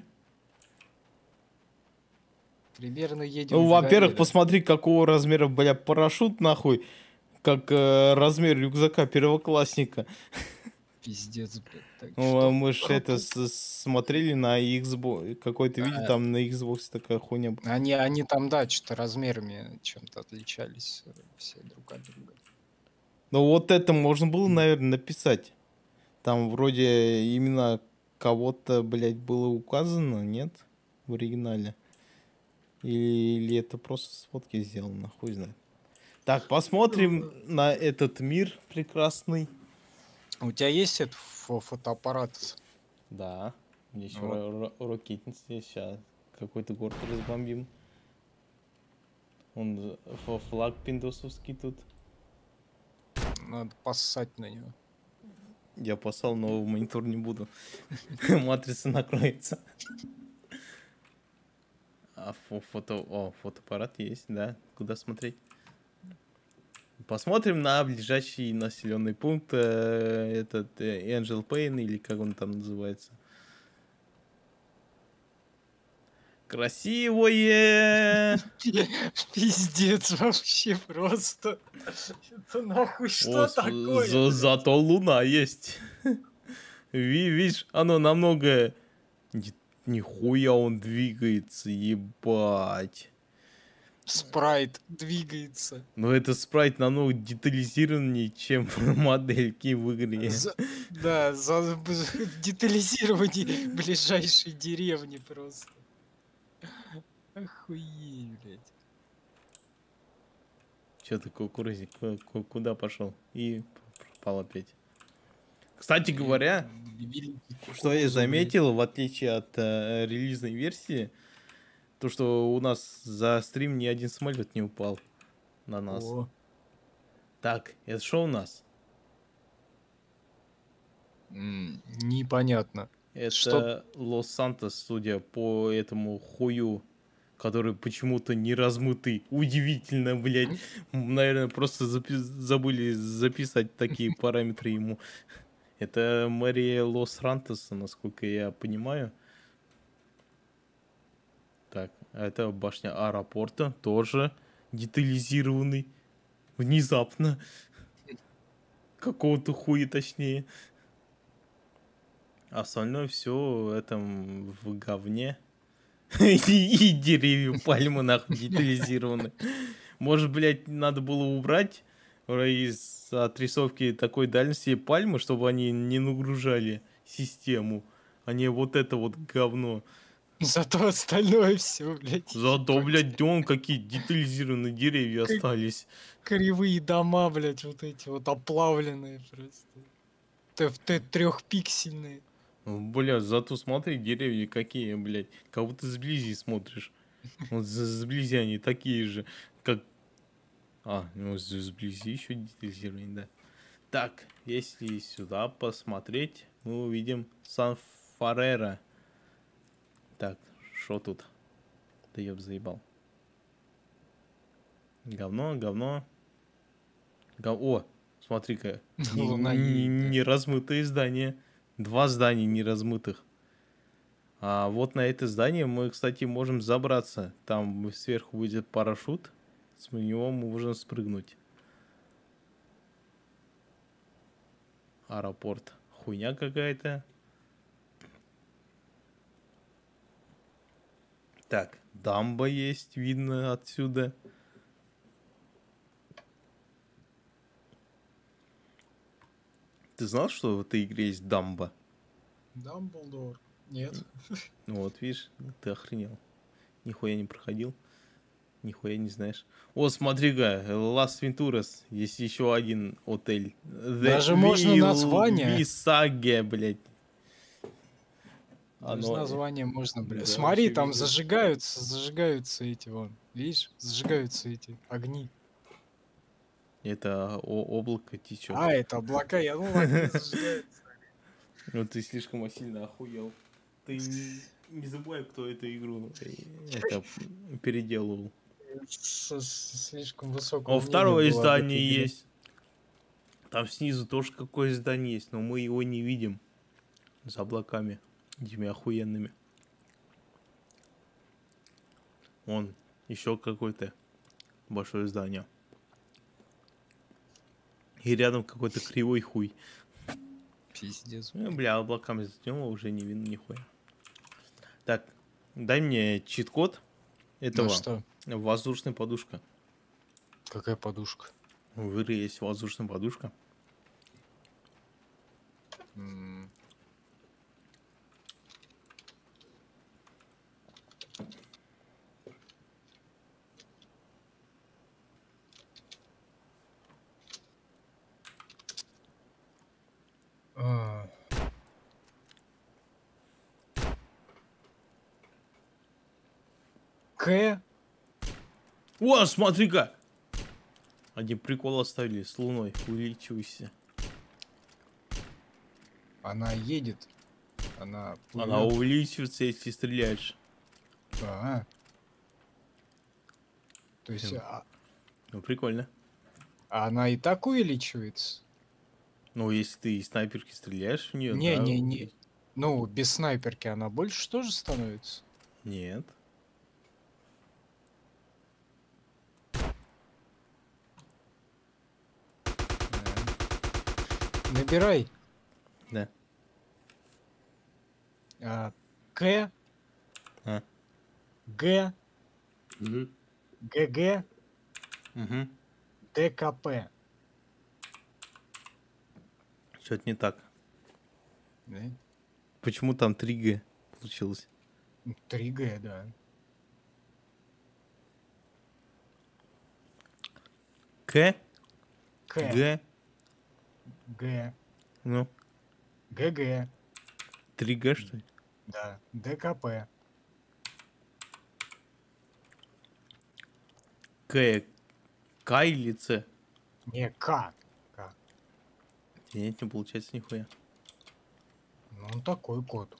примерно едем. Ну, во-первых, да. посмотри, какого размера, бля, парашют, нахуй. Как размер рюкзака первоклассника. Пиздец, блядь. Так Ну, что мы же это круто. смотрели на Xbox, какое-то видео, А, там на Xbox такая хуйня была. Они там, да, что-то размерами чем-то отличались все друг от друга. Ну, вот это можно было, наверное, написать. Там вроде имена кого-то, блядь, было указано, нет? В оригинале. Или это просто с фотки сделано, хуй знает. Так, посмотрим на этот мир прекрасный. У тебя есть этот фотоаппарат? Да, мне еще Вот. ракетница есть. Сейчас какой-то город разбомбим. Он флаг пиндосовский тут. Надо поссать на него. Я послал, но в монитор не буду. Матрица накроется. А фотоаппарат есть, да? Куда смотреть? Посмотрим на ближайший населенный пункт. Этот Angel Pain, или как он там называется. Красивое! Пиздец вообще просто. Это нахуй что такое? Зато луна есть. Видишь, оно намного... Нихуя он двигается, ебать. Спрайт двигается. Но это спрайт намного детализированнее, чем модельки в игре. Да, за детализирование ближайшей деревни просто. Охуеть, блядь. Че ты, кукурузик, куда пошел? И пропал опять. Кстати говоря, что я заметил, в отличие от релизной версии, то, что у нас за стрим ни один самолет не упал на нас. О. Так, это что у нас? Непонятно. Это Что? Лос-Сантос, судя по этому хую, который почему-то не размытый. Удивительно, блядь. Наверное, просто забыли записать такие параметры ему. Это мэрия Лос-Сантоса, насколько я понимаю. Так, а это башня аэропорта, тоже детализированный. Внезапно. Какого-то хуя точнее. Остальное все это в говне. И деревья, пальмы нахуй детализированы. Может, блядь, надо было убрать из отрисовки такой дальности пальмы, чтобы они не нагружали систему, а не вот это вот говно. Зато остальное все, блядь. Зато, блядь, вон какие детализированные деревья остались. Кривые дома, блядь, вот эти вот оплавленные просто. Трехпиксельные. Бля, зато смотри, деревья какие, блядь. Как будто сблизи смотришь. Вот сблизи они такие же, как... А, ну сблизи еще детализирование, да. Так, если сюда посмотреть, мы увидим Сан-Фарера. Так, что тут? Да я бы заебал. Говно, говно. О, смотри-ка. Не размытые здания. 2 здания неразмытых. А вот на это здание мы, кстати, можем забраться. Там сверху будет парашют. С него мы можем спрыгнуть. Аэропорт. Хуйня какая-то. Так, дамба есть, видно отсюда. Ты знал, что в этой игре есть дамба? Дамблдор. Нет. Ну вот, видишь, ты охренел. Нихуя не проходил. Нихуя не знаешь. О, смотри-ка, Лас Вентурас. Есть еще один отель. Даже можно название. Висаге, блядь. Даже название можно, блядь. Да, Смотри, там вижу. зажигаются эти вон. Видишь? Зажигаются эти огни. Это облако течет. А, это облака, я думал, огни зажигаются. Ну ты слишком сильно охуел. Ты не забывай, кто эту игру это переделывал. Слишком высокого. Второе здание есть. Там снизу тоже какое здание есть, но мы его не видим. За облаками. Этими охуенными. Вон, еще какое-то большое здание. И рядом какой-то кривой хуй. Пиздец. Бля, облаками затянуло, уже не видно нихуя. Так, дай мне чит-код этого. На что? Воздушная подушка. Какая подушка? В игре есть воздушная подушка. М. А. К. О, смотри-ка! Один прикол оставили с луной. Увеличивайся. Она едет. Она Она плывет. увеличивается, если стреляешь. А. То есть Ну, прикольно. она и так увеличивается? Ну, если ты из снайперки стреляешь в нее, Не. Ну, без снайперки она больше тоже становится? Нет. Набирай. Да. К. А. Г. Угу. ГГ. Угу. ДКП. Что-то не так. Да? Почему там 3Г получилось? 3Г, да. К? К. Г? Г. Ну, ГГ. 3Г, что ли? Да. ДКП. К. К или Ц? Не, К. К. Нет, не получается нихуя. Ну, он такой код.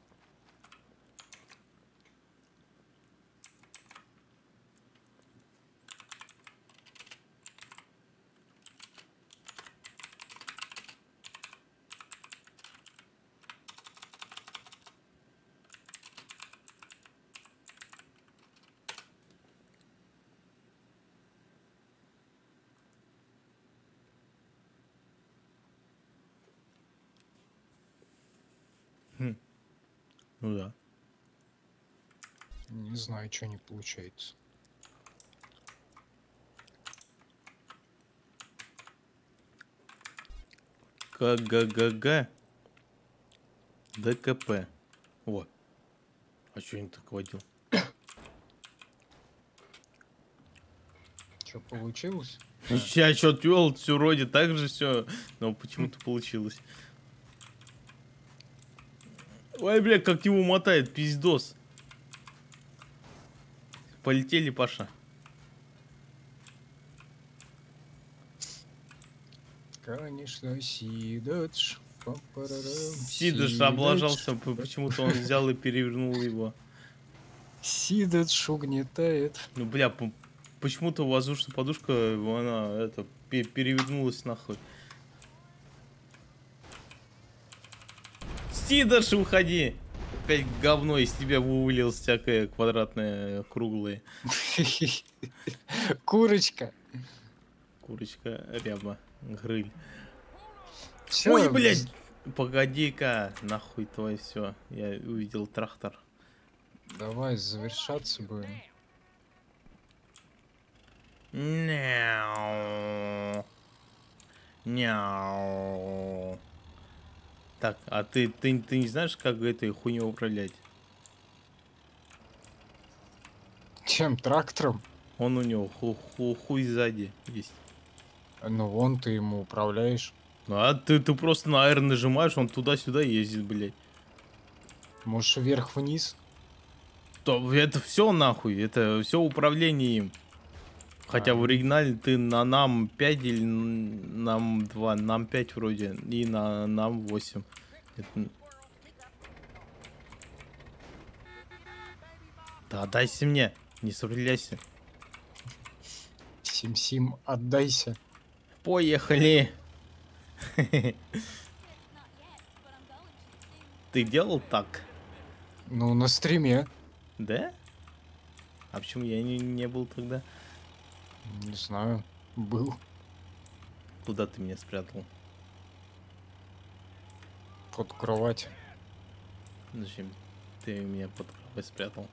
Ну да. Не знаю, что не получается. КГГГ. ДКП. О. А что я не так водил? Что получилось? Я что-то вел, все вроде так же все, но почему-то получилось. Ой, бля, как его мотает, пиздос. Полетели, Паша. Конечно, Сидоч. Сидыш облажался, почему-то он взял и перевернул его. Сидоч угнетает. Ну, бля, почему-то воздушная подушка, она, перевернулась нахуй. Сидош, уходи! Опять говно из тебя вывалилось всякое квадратное, круглое. Курочка. Курочка, ряба, грыль. Всё, Ой, блядь! Погоди-ка, нахуй твой все. Я увидел трактор. Давай завершаться будем. Няу. Няу. Так, а ты не знаешь, как этой хуйней управлять? Чем? Трактором? Он у него хуй сзади есть. Ну, вон ты ему управляешь. Ну, а ты просто на R нажимаешь, он туда-сюда ездит, блядь. Можешь вверх-вниз. То это все нахуй, это все управление им. Хотя в оригинале ты на нам 5 или нам 2, нам 5 вроде, и на нам 8. Это... Да отдайся мне, не сопротивляйся. Сим-сим, отдайся. Поехали. Ты делал так? Ну, на стриме. Да? А почему я не был тогда? Не знаю. Был. Куда ты меня спрятал? под кровать. Зачем ты меня под кровать спрятал?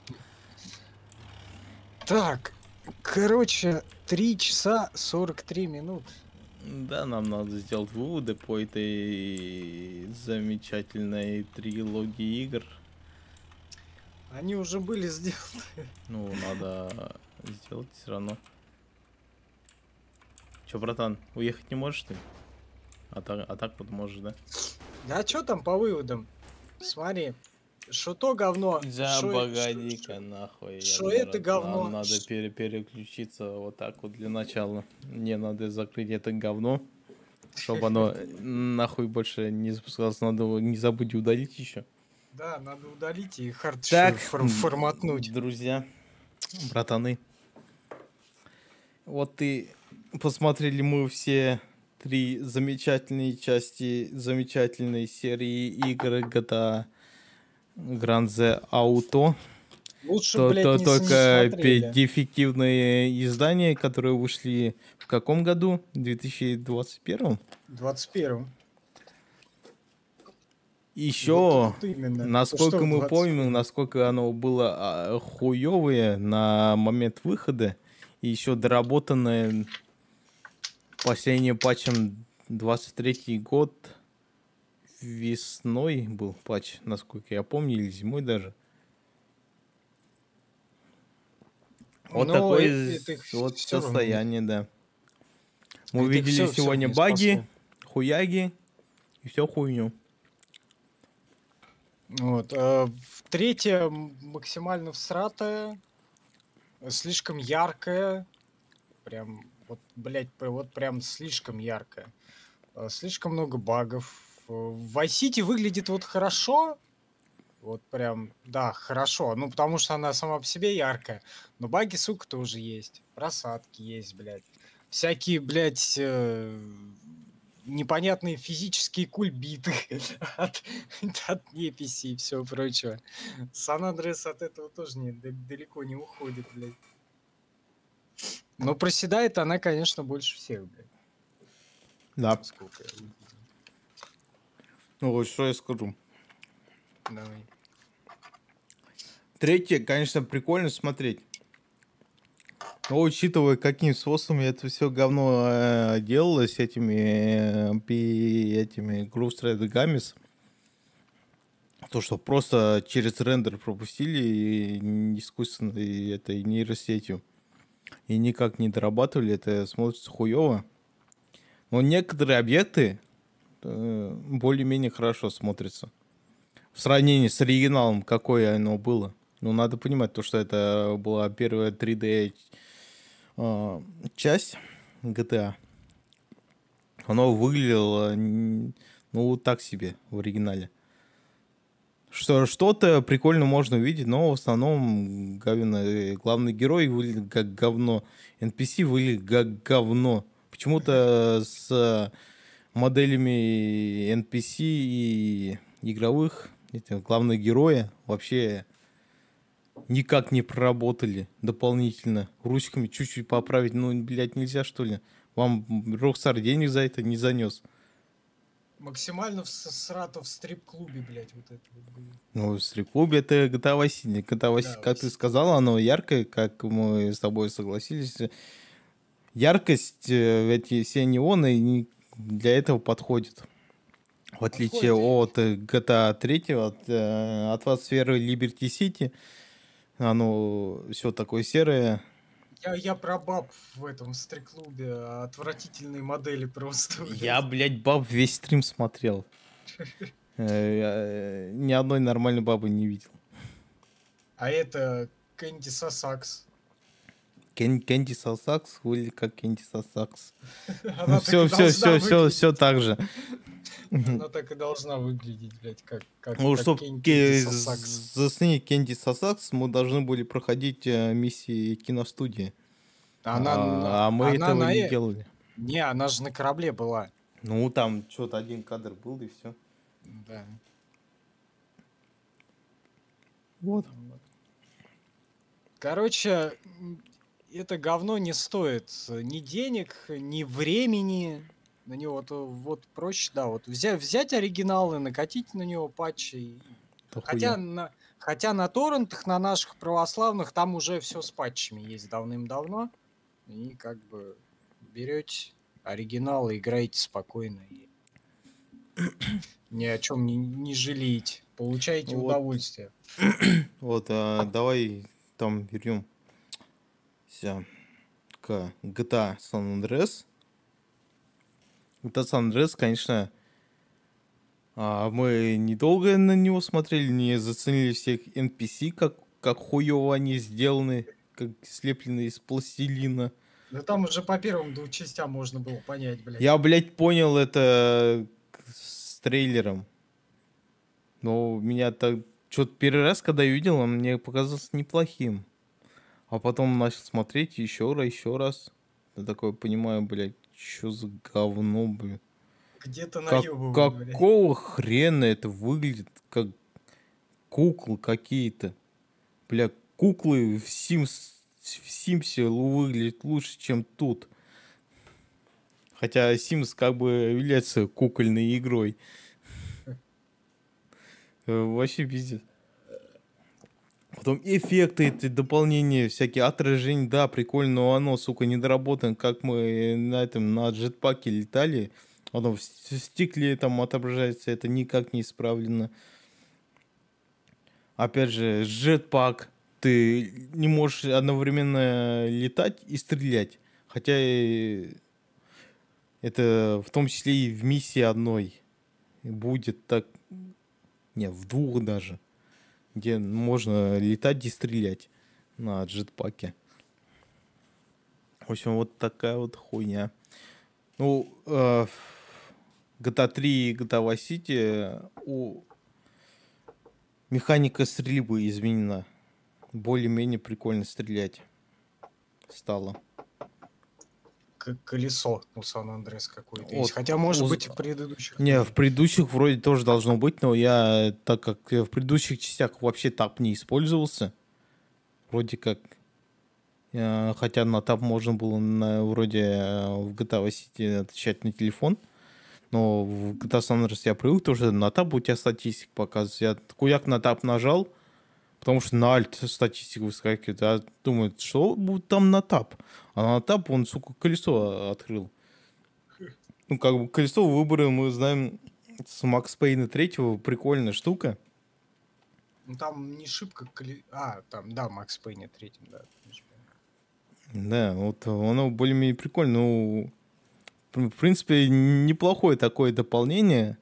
Так, короче, 3 часа 43 минут. Да, нам надо сделать выводы по этой замечательной трилогии игр. Они уже были сделаны. Ну, надо сделать все равно. Че, братан, уехать не можешь ты? А так вот можешь, да? Да что там по выводам? Смотри, что то говно, Да, шо- погоди-ка, нахуй. шо я, это брат, говно? Нам надо переключиться вот так вот для начала. Мне надо закрыть это говно, чтобы оно нахуй больше не запускалось. Надо его не забудь удалить еще. Да, надо удалить и хард Так, форматнуть. друзья, братаны. Вот и посмотрели мы все 3 замечательные части замечательной серии игр GTA Grand Theft Auto. Лучше, блядь, не Только смотрели. дефективные издания, которые вышли в каком году? 2021? 21-м. Еще, Вот именно. насколько Что в мы 21-м? помним, насколько оно было хуевое на момент выхода, и еще доработанное последним патчем 23-й год весной был патч, насколько я помню, или зимой даже. Вот Но такое это их вот всё равно состояние, да. Мы это увидели всё сегодня не баги, спасло. хуяги и все хуйню. Вот. Третья максимально всратая, слишком яркая, прям, вот, блядь, вот прям слишком яркая. Слишком много багов. В Vice City выглядит вот хорошо, вот прям, да, хорошо, ну потому что она сама по себе яркая, но баги, сука, тоже есть, просадки есть, блядь, всякие, блядь, непонятные физические кульбиты от неписи и всего прочего. Сан-Андрес от этого тоже далеко не уходит, блядь. Но проседает она, конечно, больше всех, блядь. Да. Сколько я увидел. Ну вот что я скажу. Давай. Третье, конечно, прикольно смотреть. Но учитывая, каким способом это все говно делалось, этими Groove Thread Games, то, что просто через рендер пропустили и искусственной этой нейросетью и никак не дорабатывали, это смотрится хуево. Но некоторые объекты более-менее хорошо смотрятся. В сравнении с оригиналом, какое оно было. Ну, надо понимать, то, что это была первая 3D часть GTA. Оно выглядело, ну, так себе в оригинале. Что-то прикольно можно увидеть, но в основном главный герой выглядит как говно. NPC выглядит как говно. Почему-то с моделями NPC и игровых главные герои вообще никак не проработали дополнительно. Ручками чуть-чуть поправить, ну, блядь, нельзя, что ли? Вам Rockstar денег за это не занес. Максимально срато в стрип-клубе, блядь, вот это вот было. Ну, в стрип-клубе это GTA Vice City. GTA Vice City, как ты сказала, оно яркое, как мы с тобой согласились. Яркость, эти все неоны для этого подходит. В отличие от GTA 3, от атмосферы Liberty City, оно все такое серое. Я про баб в этом стрип-клубе, отвратительные модели просто. Я, блядь, баб весь стрим смотрел. Ни одной нормальной бабы не видел. А это Кэнди Сасакс. Кэнди Сасакс выглядит как Кэнди Сасакс. Она так и должна выглядеть. Все так же. Она так и должна выглядеть, блядь, как Ну, чтобы Кэнди Сасакс. заснять Кэнди Сасакс, мы должны были проходить миссии киностудии. А мы этого не делали. Не, она же на корабле была. Ну, там что-то один кадр был, и все. Да. Вот. Короче, это говно не стоит ни денег, ни времени. На него то вот проще, да, вот взять оригинал и накатить на него патчи. Дохуя. Хотя на торрентах, на наших православных, там уже все с патчами есть давным-давно. И как бы берете оригинал и играете спокойно. И ни о чем не жалеете. Получаете Вот. удовольствие. Вот, давай там вернемся к GTA San Andreas. GTA San Andreas, конечно, мы недолго на него смотрели, не заценили всех NPC, как хуёво они сделаны, как слеплены из пластилина. Да там уже по первым 2 частям можно было понять, блядь. Я, блядь, понял это с трейлером. Но меня так... Что-то первый раз, когда я видел, он мне показался неплохим. А потом начал смотреть еще раз. Я такой понимаю, блядь, что за говно, блядь. Где-то наебывают, блядь. Какого хрена это выглядит, как куклы какие-то. Бля, куклы в Симсе выглядят лучше, чем тут. Хотя Sims как бы является кукольной игрой. Вообще пиздец. Потом эффекты, эти дополнения, всякие отражения, да, прикольно, но оно, сука, недоработано, как мы на джетпаке летали. Оно в стекле там отображается, это никак не исправлено. Опять же, джетпак, ты не можешь одновременно летать и стрелять. Хотя это в том числе и в миссии одной будет так... Не, в 2 даже. Где можно летать и стрелять на джетпаке. В общем, вот такая вот хуйня. Ну, GTA 3 и GTA Vice City механика стрельбы изменена. Более-менее прикольно стрелять стало. Колесо у Сан-Андреас какое-то Вот. есть. Хотя, может быть, в предыдущих... Не, в предыдущих вроде тоже должно быть, но так как в предыдущих частях вообще тап не использовался, вроде как, хотя на тап можно было вроде в GTA Vice City отвечать на телефон, но в GTA San Andreas я привык тоже на тап у тебя статистика показывается. Я хуяк на тап нажал, потому что на альт статистика выскакивает, а думаю, что будет там на тап? А на тап он, сука, колесо открыл. Ну, как бы колесо выбора мы знаем с Макс Пейна 3, прикольная штука. Ну, там не шибко... там, да, Макс Пейне 3, да. Да, вот оно более-менее прикольно. Ну, в принципе, неплохое такое дополнение.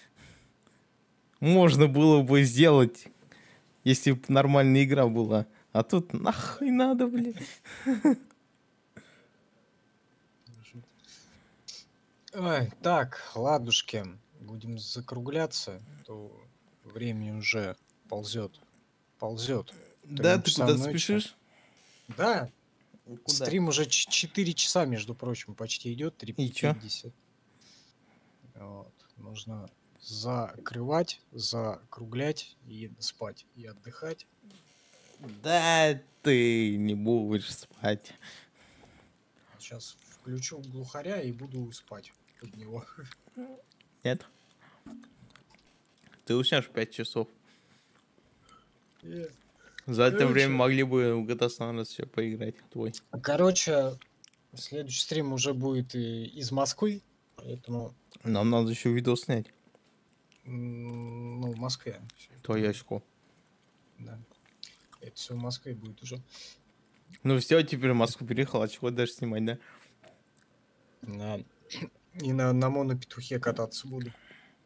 Можно было бы сделать, если бы нормальная игра была. А тут нахуй надо, блин. Ой, так, ладушки, будем закругляться, то времени уже ползет. Да, 3 ты часа куда ночи. спешишь? Да, Куда? стрим уже 4 часа, между прочим, почти идет, И чё? 3:50. Вот. Нужно закрывать, закруглять и спать, и отдыхать. Да, ты не будешь спать. Сейчас включу глухаря и буду спать под него. Нет? Ты уснешь в 5 часов. За это Короче. время могли бы в GTA San Andreas все поиграть, твой. Короче, следующий стрим уже будет из Москвы, поэтому, Нам надо еще видос снять. ну, в Москве. Твою очко. Да. Это все в Москве будет уже. Ну все, теперь в Москву переехал, а чего даже снимать, да? И на монопетухе кататься буду.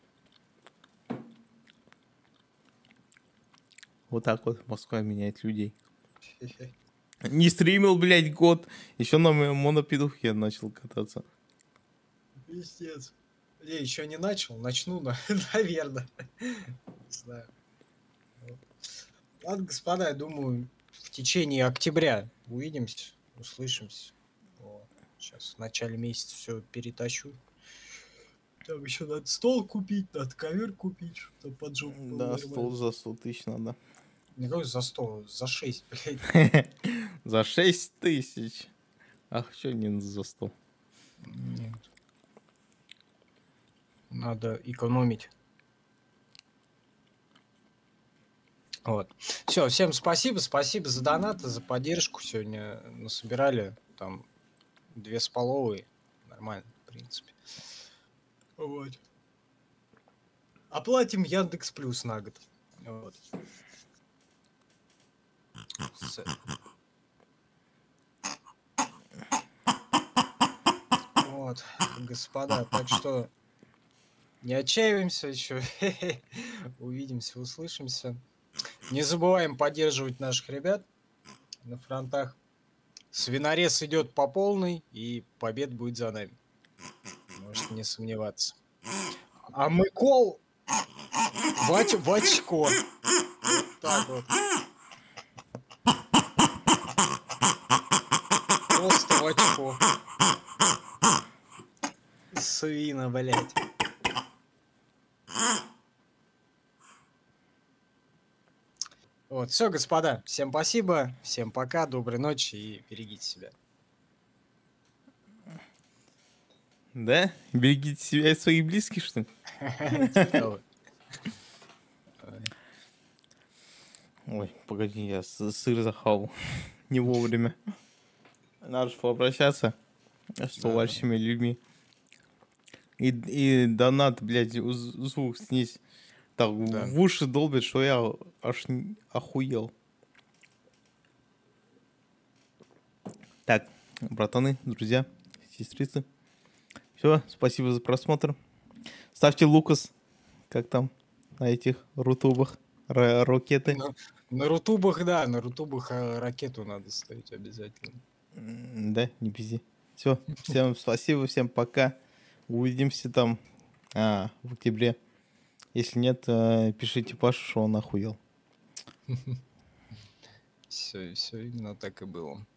Вот так вот Москва меняет людей. Не стримил, блядь, год. Еще на монопедухе начал кататься. Пиздец. Я еще не начал, начну, наверное. Не знаю. Вот. Ладно, господа, я думаю, в течение октября увидимся, услышимся. Вот. Сейчас в начале месяца все перетащу. Там еще надо стол купить, надо ковер купить, чтобы под жопу было Да, нормально. стол за 100 тысяч надо. Не говорю за 100, за 6, блядь. За 6 тысяч. Ах, что не за 100? Нет. Надо экономить. Вот. Все, всем спасибо. Спасибо за донаты, за поддержку. Сегодня насобирали там 2,5. Нормально, в принципе. Вот. Оплатим Яндекс Плюс на год. Вот. Вот, господа, так что не отчаиваемся еще. Увидимся, услышимся. Не забываем поддерживать наших ребят на фронтах. Свинорез идет по полной, и побед будет за нами. Можете не сомневаться. А Микол в очко. Вот так вот. Просто в очко. Свина, блядь. Вот, все, господа. Всем спасибо. Всем пока. Доброй ночи и берегите себя. Да? Берегите себя и своих близких, что ли? Ой, погоди, я сыр захавал. Не вовремя. Надо же попрощаться с товарищами людьми. И донат, блядь, звук снизь. Так, в уши долбит, что я аж охуел. Так, братаны, друзья, сестрицы. Все, спасибо за просмотр. Ставьте Лукас, как там, на этих рутубах, ракеты. На рутубах, да, на рутубах ракету надо ставить обязательно. Да, не пизди. Все, всем спасибо, всем пока. Увидимся там в октябре. Если нет, пишите Пашу, что он охуел. Все именно так и было.